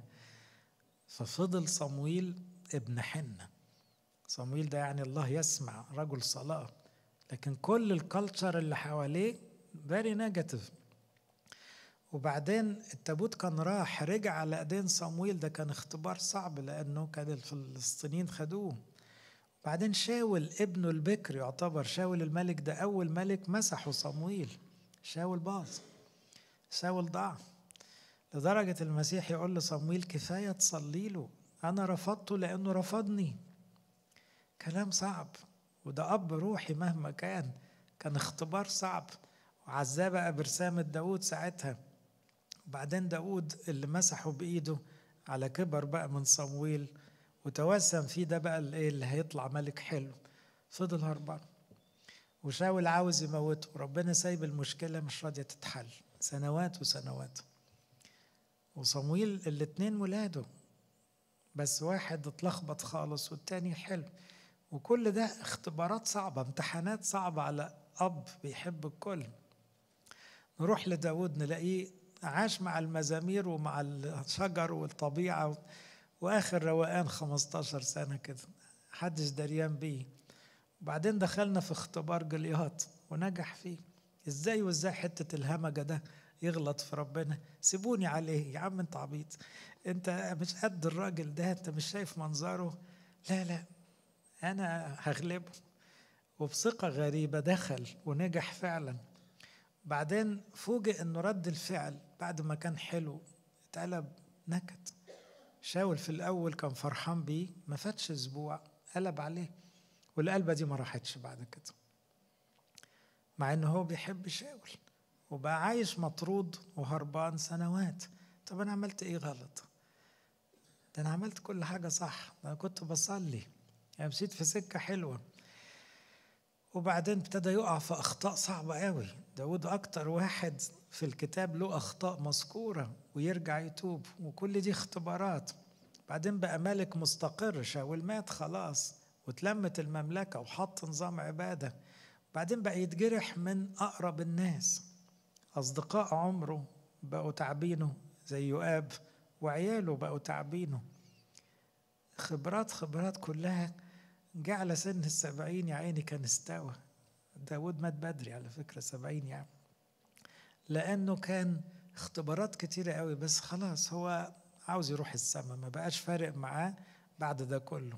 ففضل صمويل ابن حنة. صمويل ده يعني الله يسمع، رجل صلاة، لكن كل الكالتشر اللي حواليه very negative. وبعدين التابوت كان راح، رجع على ايدين صمويل. ده كان اختبار صعب، لانه كان الفلسطينيين خدوه. بعدين شاول ابنه البكر، يعتبر شاول الملك ده اول ملك مسحه صمويل. شاول باظ، شاول ضاع، لدرجة المسيح يقول لصمويل كفاية تصلي له، أنا رفضته لأنه رفضني. كلام صعب، وده أب روحي مهما كان اختبار صعب. وعزاه بقى برسامة داود ساعتها. وبعدين داود اللي مسحه بإيده على كبر بقى من صمويل، وتوسم فيه ده بقى اللي هيطلع ملك حلو. فضل هربان، وشاول عاوز يموته، ربنا سايب المشكلة مش راضية تتحل سنوات وسنوات. وصمويل الاتنين ولاده، بس واحد اتلخبط خالص والتاني حلو. وكل ده اختبارات صعبة، امتحانات صعبة على أب بيحب الكل. نروح لداود نلاقيه عاش مع المزامير ومع الشجر والطبيعة، وآخر روقان 15 سنة كده محدش دريان بيه. وبعدين دخلنا في اختبار جليات ونجح فيه. ازاي وازاي حتة الهمجة ده يغلط في ربنا؟ سيبوني عليه يا عم، انت عبيط، انت مش قد الراجل ده، انت مش شايف منظره. لا انا هغلبه. وبثقة غريبة دخل ونجح فعلا. بعدين فوجئ انه رد الفعل بعد ما كان حلو اتقلب نكد. شاول في الاول كان فرحان بيه، ما فاتش اسبوع قلب عليه، والقلبة دي ما راحتش بعد كده، مع انه هو بيحب شاول وبقى عايش مطرود وهربان سنوات. طب انا عملت ايه غلط؟ ده انا عملت كل حاجة صح، ده انا كنت بصلي، انا مشيت في سكة حلوة. وبعدين ابتدى يقع في أخطاء صعبة قوي. داود أكتر واحد في الكتاب له أخطاء مذكورة، ويرجع يتوب، وكل دي اختبارات. بعدين بقى ملك مستقر، شاول مات خلاص وتلمت المملكة وحط نظام عبادة. بعدين بقى يتجرح من أقرب الناس، أصدقاء عمره بقوا تعبينه زي يؤاب، وعياله بقوا تعبينه. خبرات كلها. جاء على سن 70 يا عيني كان استوى. داود مات بدري على فكرة 70 يعني، لأنه كان اختبارات كتيرة قوي، بس خلاص هو عاوز يروح السماء، ما بقاش فارق معاه بعد ده كله.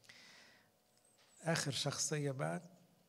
آخر شخصية بقى،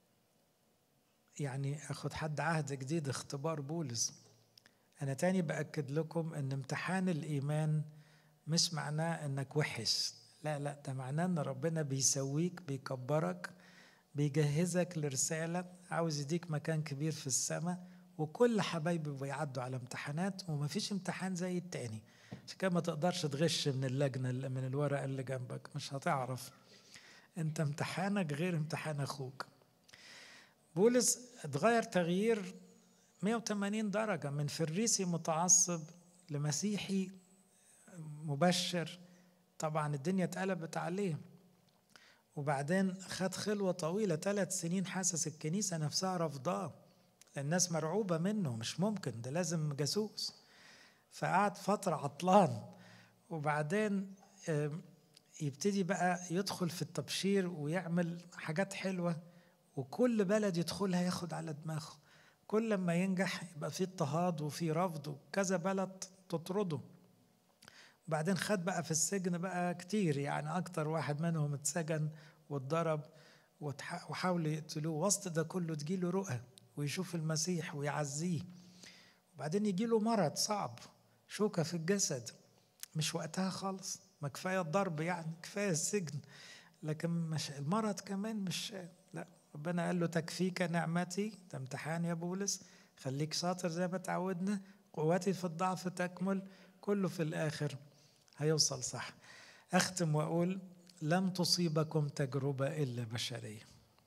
يعني أخد حد عهد جديد، اختبار بولس. أنا تاني بأكد لكم أن امتحان الإيمان مش معناه أنك وحش، لا ده معناه أن ربنا بيسويك، بيكبرك، بيجهزك لرسالة، عاوز يديك مكان كبير في السماء. وكل حبايبي بيعدوا على امتحانات، ومفيش امتحان زي التاني. عشان كده ما تقدرش تغش من اللجنة من الورقة اللي جنبك، مش هتعرف. انت امتحانك غير امتحان اخوك. بولس اتغير تغيير 180 درجة، من فريسي متعصب لمسيحي مبشر. طبعا الدنيا اتقلبت عليه. وبعدين خد خلوة طويلة 3 سنين، حاسس الكنيسة نفسها رفضاه، الناس مرعوبة منه، مش ممكن، ده لازم جاسوس. فقعد فترة عطلان، وبعدين يبتدي بقى يدخل في التبشير ويعمل حاجات حلوة، وكل بلد يدخلها ياخد على دماغه. كل ما ينجح يبقى فيه اضطهاد وفيه رفض، وكذا بلد تطرده. بعدين خد بقى في السجن بقى كتير، يعني أكتر واحد منهم اتسجن واتضرب وحاولوا يقتلوه. وسط ده كله تجيله رؤى ويشوف المسيح ويعزيه. وبعدين يجيله مرض صعب، شوكة في الجسد، مش وقتها خالص، ما كفاية الضرب يعني، كفاية السجن، لكن مش المرض كمان، مش لا. ربنا قال له تكفيك نعمتي، ده امتحان يا بولس، خليك شاطر زي ما تعودنا، قوتي في الضعف تكمل، كله في الآخر هيوصل صح. أختم وأقول لم تصيبكم تجربة إلا بشرية،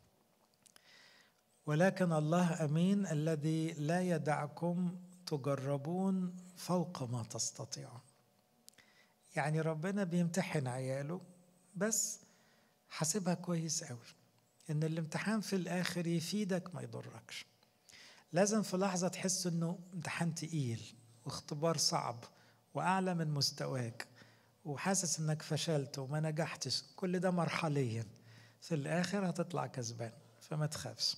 ولكن الله أمين الذي لا يدعكم تجربون فوق ما تستطيعون. يعني ربنا بيمتحن عياله، بس حاسبها كويس قوي إن الامتحان في الآخر يفيدك ما يضركش. لازم في لحظة تحس إنه امتحان تقيل واختبار صعب وأعلى من مستواك، وحاسس إنك فشلت وما نجحتش، كل ده مرحليا، في الآخر هتطلع كسبان، فما تخافش.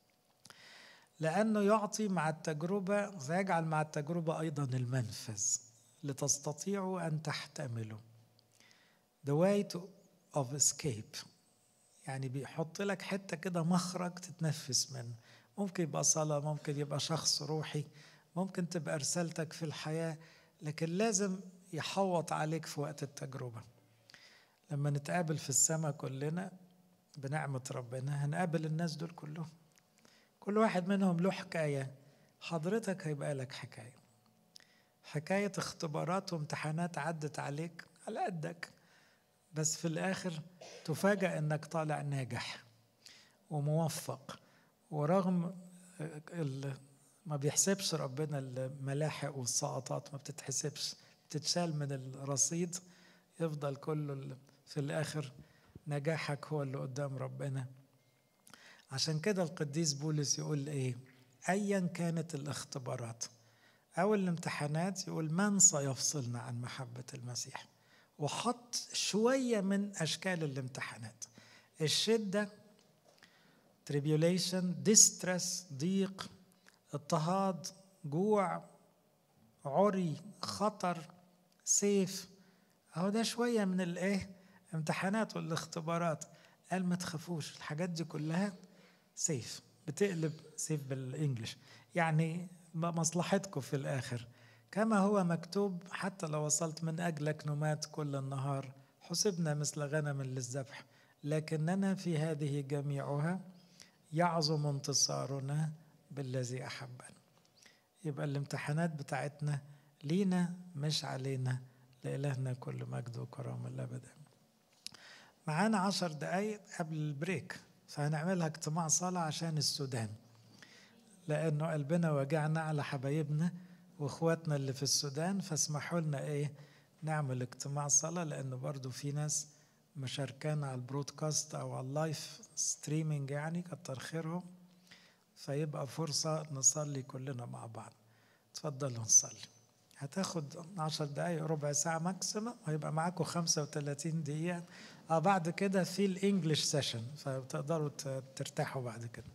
لأنه يعطي مع التجربة، سيجعل مع التجربة أيضا المنفذ لتستطيعوا أن تحتملوا. The way of escape، يعني بيحط لك حتة كده مخرج تتنفس منه. ممكن يبقى صلاة، ممكن يبقى شخص روحي، ممكن تبقى رسالتك في الحياة، لكن لازم يحوط عليك في وقت التجربة. لما نتقابل في السماء كلنا بنعمة ربنا هنقابل الناس دول كلهم، كل واحد منهم له حكاية. حضرتك هيبقى لك حكاية اختبارات وامتحانات عدت عليك على قدك، بس في الآخر تفاجأ أنك طالع ناجح وموفق. ورغم ما بيحسبش ربنا الملاحق والسقطات، ما بتتحسبش، بتتشال من الرصيد، يفضل كله في الآخر نجاحك هو اللي قدام ربنا. عشان كده القديس بولس يقول إيه؟ أيا كانت الاختبارات أو الامتحانات، يقول من سيفصلنا عن محبة المسيح. وحط شوية من أشكال الامتحانات: الشدة tribulation، distress ضيق، اضطهاد، جوع، عري، خطر، سيف. أهو ده شوية من الإيه؟ امتحانات والاختبارات. قال ما تخافوش، الحاجات دي كلها سيف، بتقلب سيف بالإنجليش، يعني مصلحتكم في الآخر. كما هو مكتوب: حتى لو وصلت من أجلك نمات كل النهار، حسبنا مثل غنم للذبح، لكننا في هذه جميعها يعظم انتصارنا بالذي أحبنا. يبقى الامتحانات بتاعتنا لينا مش علينا، لإلهنا كل مجد وكرامة الأبد. معانا 10 دقايق قبل البريك، فهنعملها اجتماع صلاة عشان السودان، لأنه قلبنا وجعنا على حبايبنا واخواتنا اللي في السودان. فاسمحوا لنا نعمل اجتماع صلاة، لأنه برضو في ناس مشاركانا على البرودكاست أو على اللايف ستريمينج، يعني كتر خيرهم، فيبقى فرصة نصلي كلنا مع بعض. تفضلوا نصلي. هتاخد 10 دقايق، ربع ساعة ماكسيمم، ويبقى معاكم 35 دقيقة. بعد كده في الانجليش سيشن، فتقدروا ترتاحوا بعد كده.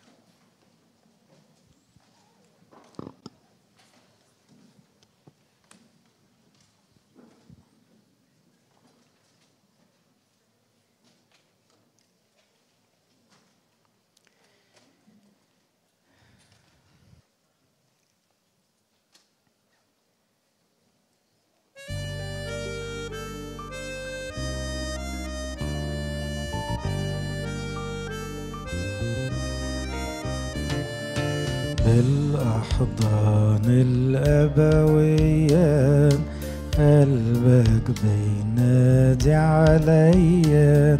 بالأحضان الأبوية قلبك بينادي عليا،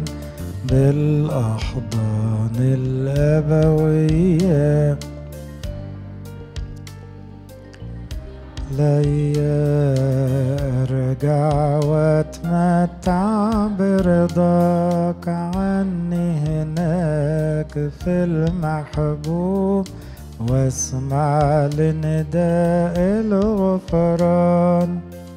بالأحضان الأبوية ليا ارجع واتمتع برضاك عني هناك في المحبوب، واسمع لنداء الغفران.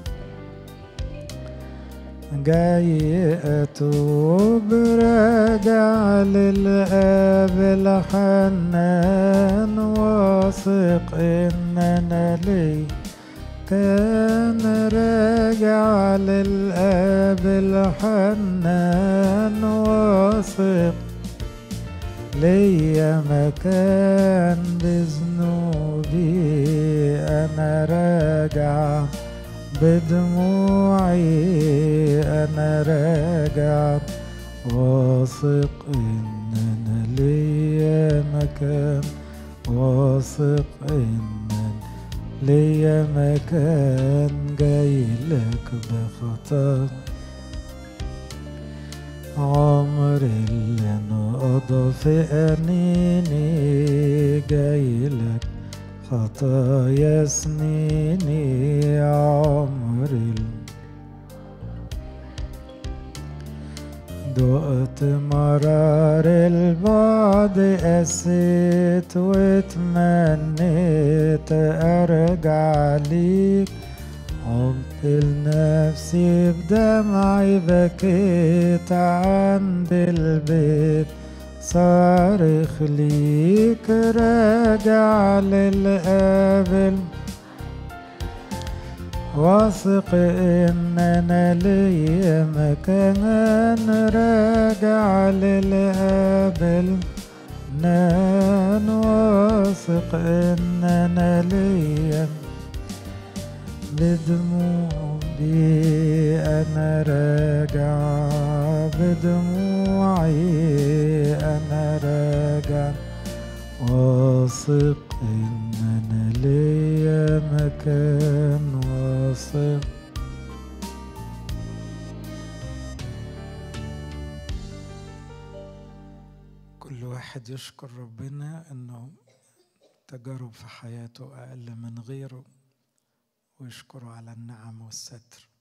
جاي أتوب راجع للآب الحنان، واثق إن أنا لي كان راجع للآب الحنان، واثق ليا مكان بذنوبي. أنا راجع بدموعي، أنا راجع واثق إن أنا ليا مكان، واثق إن ليا مكان. جاي لك بخطايا عمري اللي انقضى في أنيني، جاي لك خطايا سنيني عمري. دقت مرار البعد، قسيت واتمنيت أرجع ليك. عمت لنفسي بدمعي، بكيت عند البيت صارخ ليك. راجع للقابل واثق إن أنا ليا مكان، راجع للقابل نان، واثق إن أنا ليا بدموعي. أنا راجع بدموعي، أنا راجع واثق إن أنا ليا مكان، واثق. كل واحد يشكر ربنا إنه تجارب في حياته أقل من غيره، ويشكره على النعم والستر.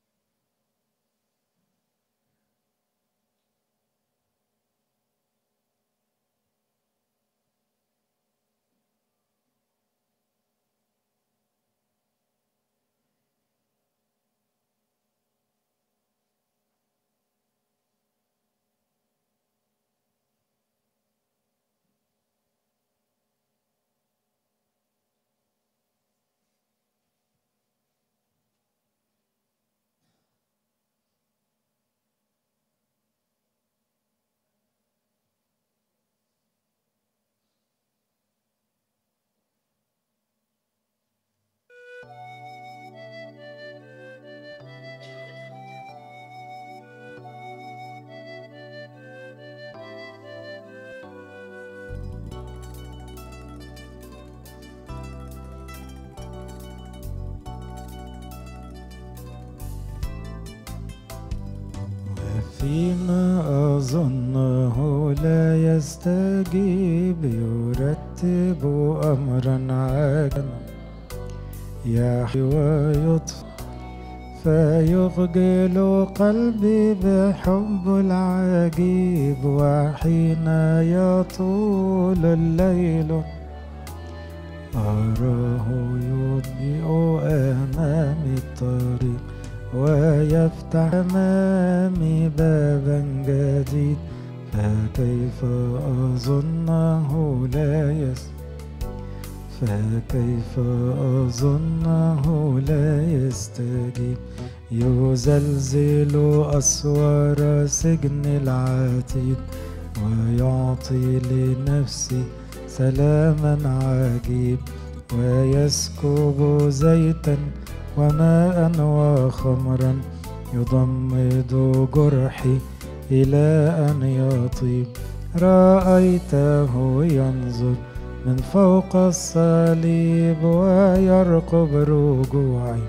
فيما أظنه لا يستجيب، يرتب أمرا عاجلا يحيي ويطفئ، فيخجل قلبي بحب العجيب. وحين يطول الليل أراه يضيء أمامي الطريق، ويفتح أمامي بابا جديد. فكيف أظنه لا فكيف أظنه لا يستجيب. يزلزل أسوار سجن العتيد، ويعطي لنفسي سلاما عجيب. ويسكب زيتا وماء وخمرا، يضمد جرحي إلى أن يطيب. رأيته ينظر من فوق الصليب، ويرقب رجوعي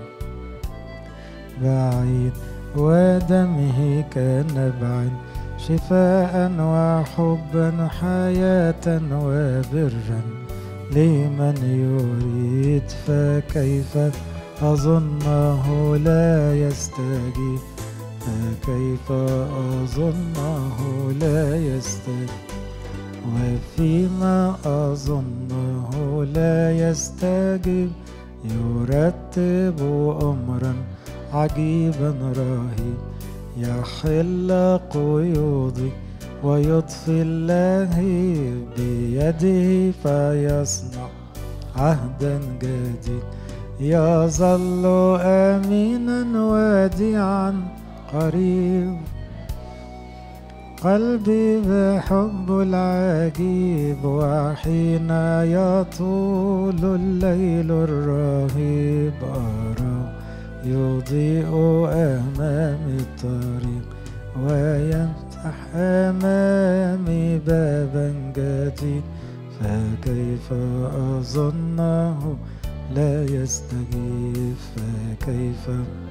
بعيد. ودمه كنبع شفاء وحبا، حياة وبرا لمن يريد. فكيف أظنه لا يستجيب فكيف أظنه لا يستجيب وفيما أظنه لا يستجيب يرتب أمرا عجيبا رهيب يحل قيودي ويطفي اللهيب بيده فيصنع عهدا جديد يظل آمينا وديعا قريب قلبي بحب العجيب وحين يطول الليل الرهيب أرى يضيء أمامي الطريق ويفتح أمامي بابا جديد فكيف أظنه لا يستجيب فكيف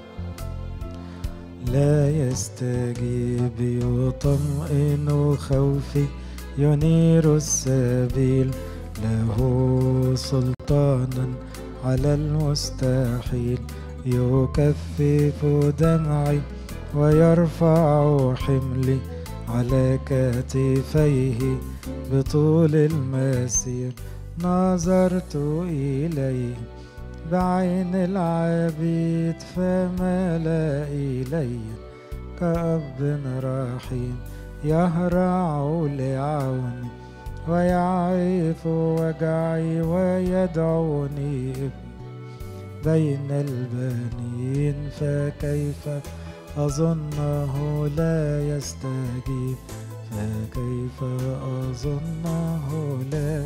لا يستجيب يطمئن خوفي ينير السبيل له سلطانا على المستحيل يكفف دمعي ويرفع حملي على كتفيه بطول المسير نظرت إليه بعين العبيد فمال إلي كأب رحيم يهرع لعوني ويعرف وجعي ويدعوني بين البنين فكيف أظنه لا يستجيب فكيف أظنه لا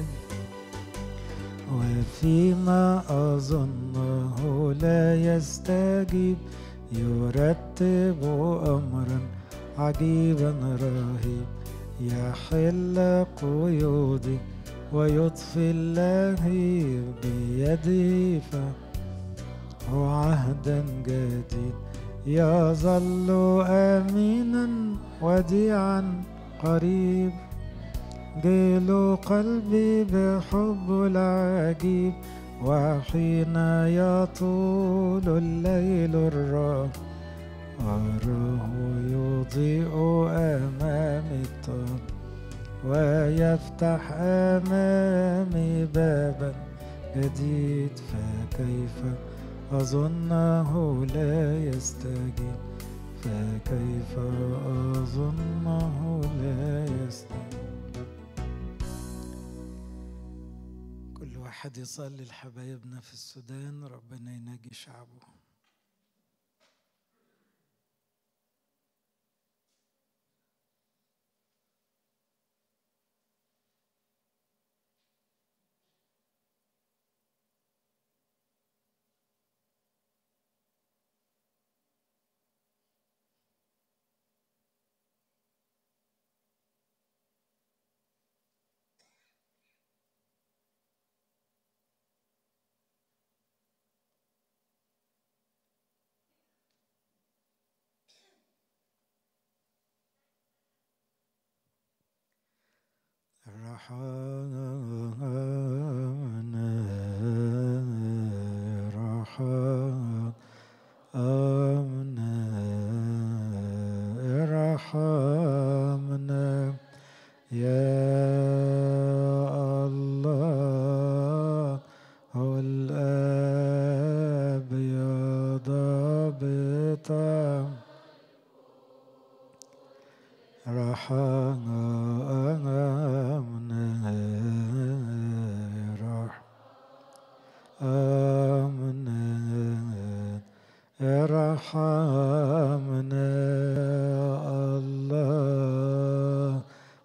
وفيما أظنه لا يستجيب يرتب أمرا عجيبا رهيب يحل قيودي ويطفي اللهيب بيده فهو عهدا جديد يظل آمينا وديعا قريب جيل قلبي بحب العجيب وحين يطول الليل الراه أراه يضيء أمامي الطريق ويفتح أمامي بابا جديد فكيف أظنه لا يستجيب فكيف أظنه لا يستجيب كل واحد يصلي لحبايبنا في السودان ربنا ينجي شعبه رحمنا يا الله الآب يا ضابطا رحمنا رحمنا الله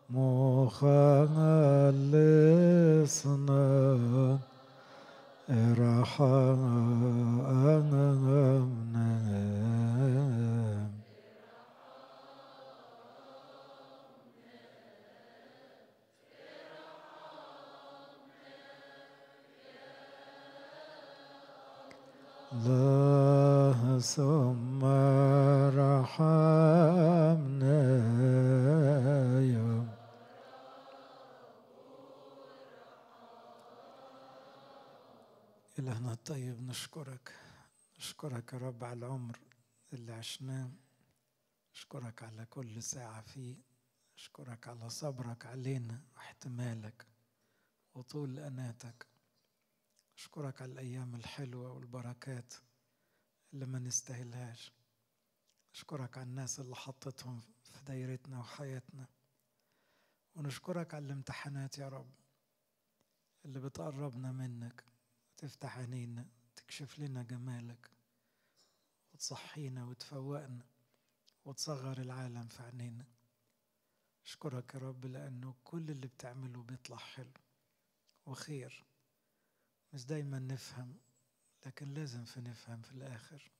مخلصنا رحمنا الله ثم رحمنا يا إلهنا الطيب نشكرك أشكرك يا رب على العمر اللي عشناه، أشكرك على كل ساعة فيه، أشكرك على صبرك علينا واحتمالك وطول أناتك. أشكرك على الأيام الحلوة والبركات اللي ما نستاهلهاش. أشكرك على الناس اللي حطتهم في دايرتنا وحياتنا، ونشكرك على الامتحانات يا رب اللي بتقربنا منك وتفتح عينينا، تكشف لنا جمالك وتصحينا وتفوقنا وتصغر العالم في عينينا. أشكرك يا رب لأنه كل اللي بتعمله بيطلع حلو وخير. مش دايما نفهم، لكن لازم نفهم في الآخر.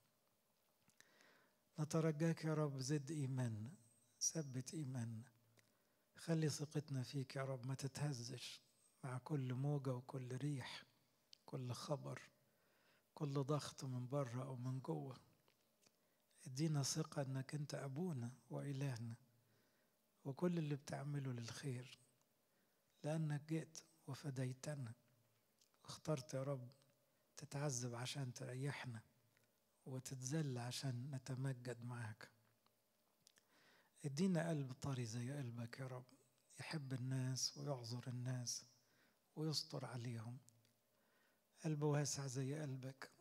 نترجاك يا رب زد إيماننا، ثبت إيماننا، خلي ثقتنا فيك يا رب ما تتهزش مع كل موجة وكل ريح، كل خبر، كل ضغط من بره أو من جوه. ادينا ثقة أنك أنت أبونا وإلهنا، وكل اللي بتعمله للخير، لأنك جئت وفديتنا، اخترت يا رب تتعذب عشان تريحنا وتتذل عشان نتمجد معاك. ادينا قلب طري زي قلبك يا رب، يحب الناس ويعذر الناس ويستر عليهم. قلب واسع زي قلبك،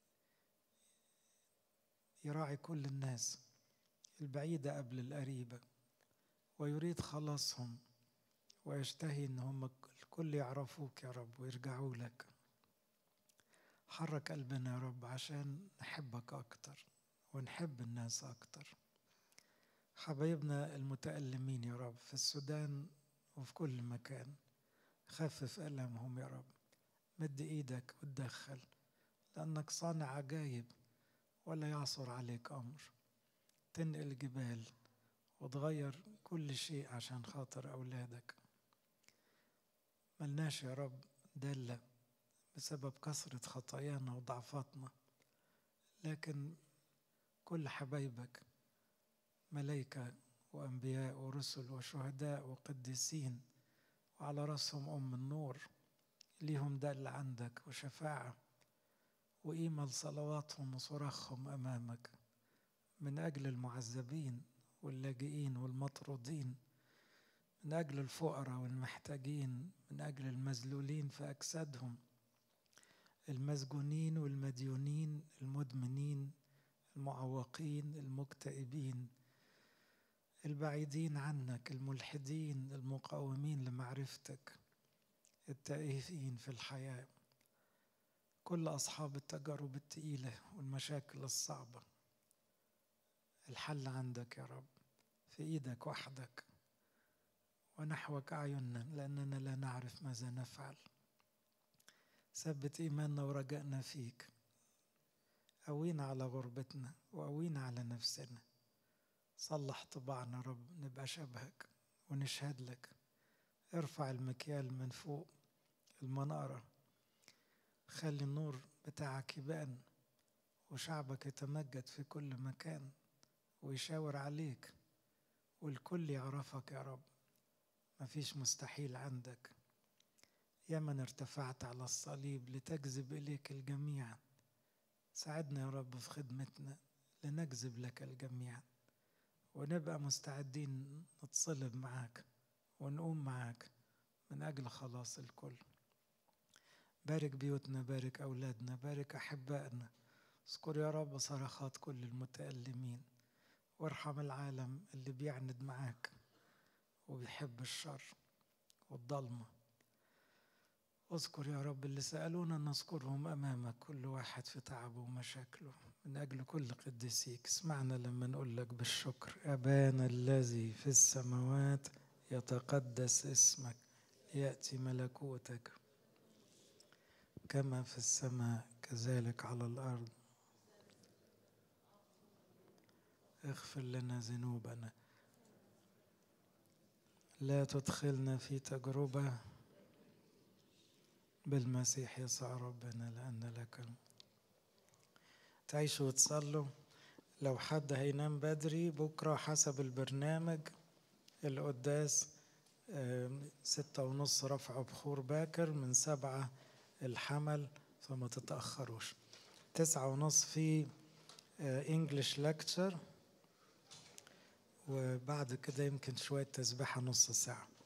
يراعي كل الناس البعيدة قبل القريبة، ويريد خلاصهم، ويشتهي ان هم الكل يعرفوك يا رب ويرجعوا لك. حرك قلبنا يا رب عشان نحبك أكتر ونحب الناس أكتر. حبايبنا المتألمين يا رب في السودان وفي كل مكان، خفف ألمهم يا رب، مد إيدك وتدخل، لأنك صانع عجايب ولا يعصر عليك أمر. تنقل جبال وتغير كل شيء عشان خاطر أولادك. ملناش يا رب دالة بسبب كثرة خطايانا وضعفاتنا، لكن كل حبايبك ملائكة وأنبياء ورسل وشهداء وقديسين، وعلى رأسهم أم النور، ليهم دل عندك وشفاعة وقيمة لصلواتهم وصراخهم أمامك، من أجل المعذبين واللاجئين والمطرودين، من أجل الفقراء والمحتاجين، من أجل المذلولين في أجسادهم، المسجونين والمديونين، المدمنين، المعوقين، المكتئبين، البعيدين عنك، الملحدين، المقاومين لمعرفتك، التائهين في الحياة، كل أصحاب التجارب التقيلة والمشاكل الصعبة. الحل عندك يا رب، في إيدك وحدك، ونحوك أعيننا لأننا لا نعرف ماذا نفعل. ثبت إيماننا ورجائنا فيك، قوينا على غربتنا وقوينا على نفسنا. صلح طباعنا رب نبقى شبهك ونشهد لك. ارفع المكيال من فوق المنارة، خلي النور بتاعك يبان، وشعبك يتمجد في كل مكان ويشاور عليك، والكل يعرفك يا رب. مفيش مستحيل عندك. يا من ارتفعت على الصليب لتجذب إليك الجميع، ساعدنا يا رب في خدمتنا لنجذب لك الجميع، ونبقى مستعدين نتصلب معاك ونقوم معاك من أجل خلاص الكل. بارك بيوتنا، بارك أولادنا، بارك أحبائنا. اذكر يا رب صرخات كل المتألمين، وارحم العالم اللي بيعند معاك وبيحب الشر والظلمة. اذكر يا رب اللي سألونا نذكرهم أمامك، كل واحد في تعبه ومشاكله، من أجل كل قديسيك. اسمعنا لما نقول لك بالشكر: أبانا الذي في السماوات يتقدس اسمك، يأتي ملكوتك، كما في السماء كذلك على الأرض. اغفر لنا ذنوبنا، لا تدخلنا في تجربة، بالمسيح يسوع ربنا، لأن لك تعيشوا وتصلوا. لو حد هينام بدري بكرة حسب البرنامج القداس 6:30 رفع بخور باكر، من 7 الحمل، فما تتأخروش. 9:30 في انجلش لكتشر، وبعد كده يمكن شوية تسبيحة نص ساعة.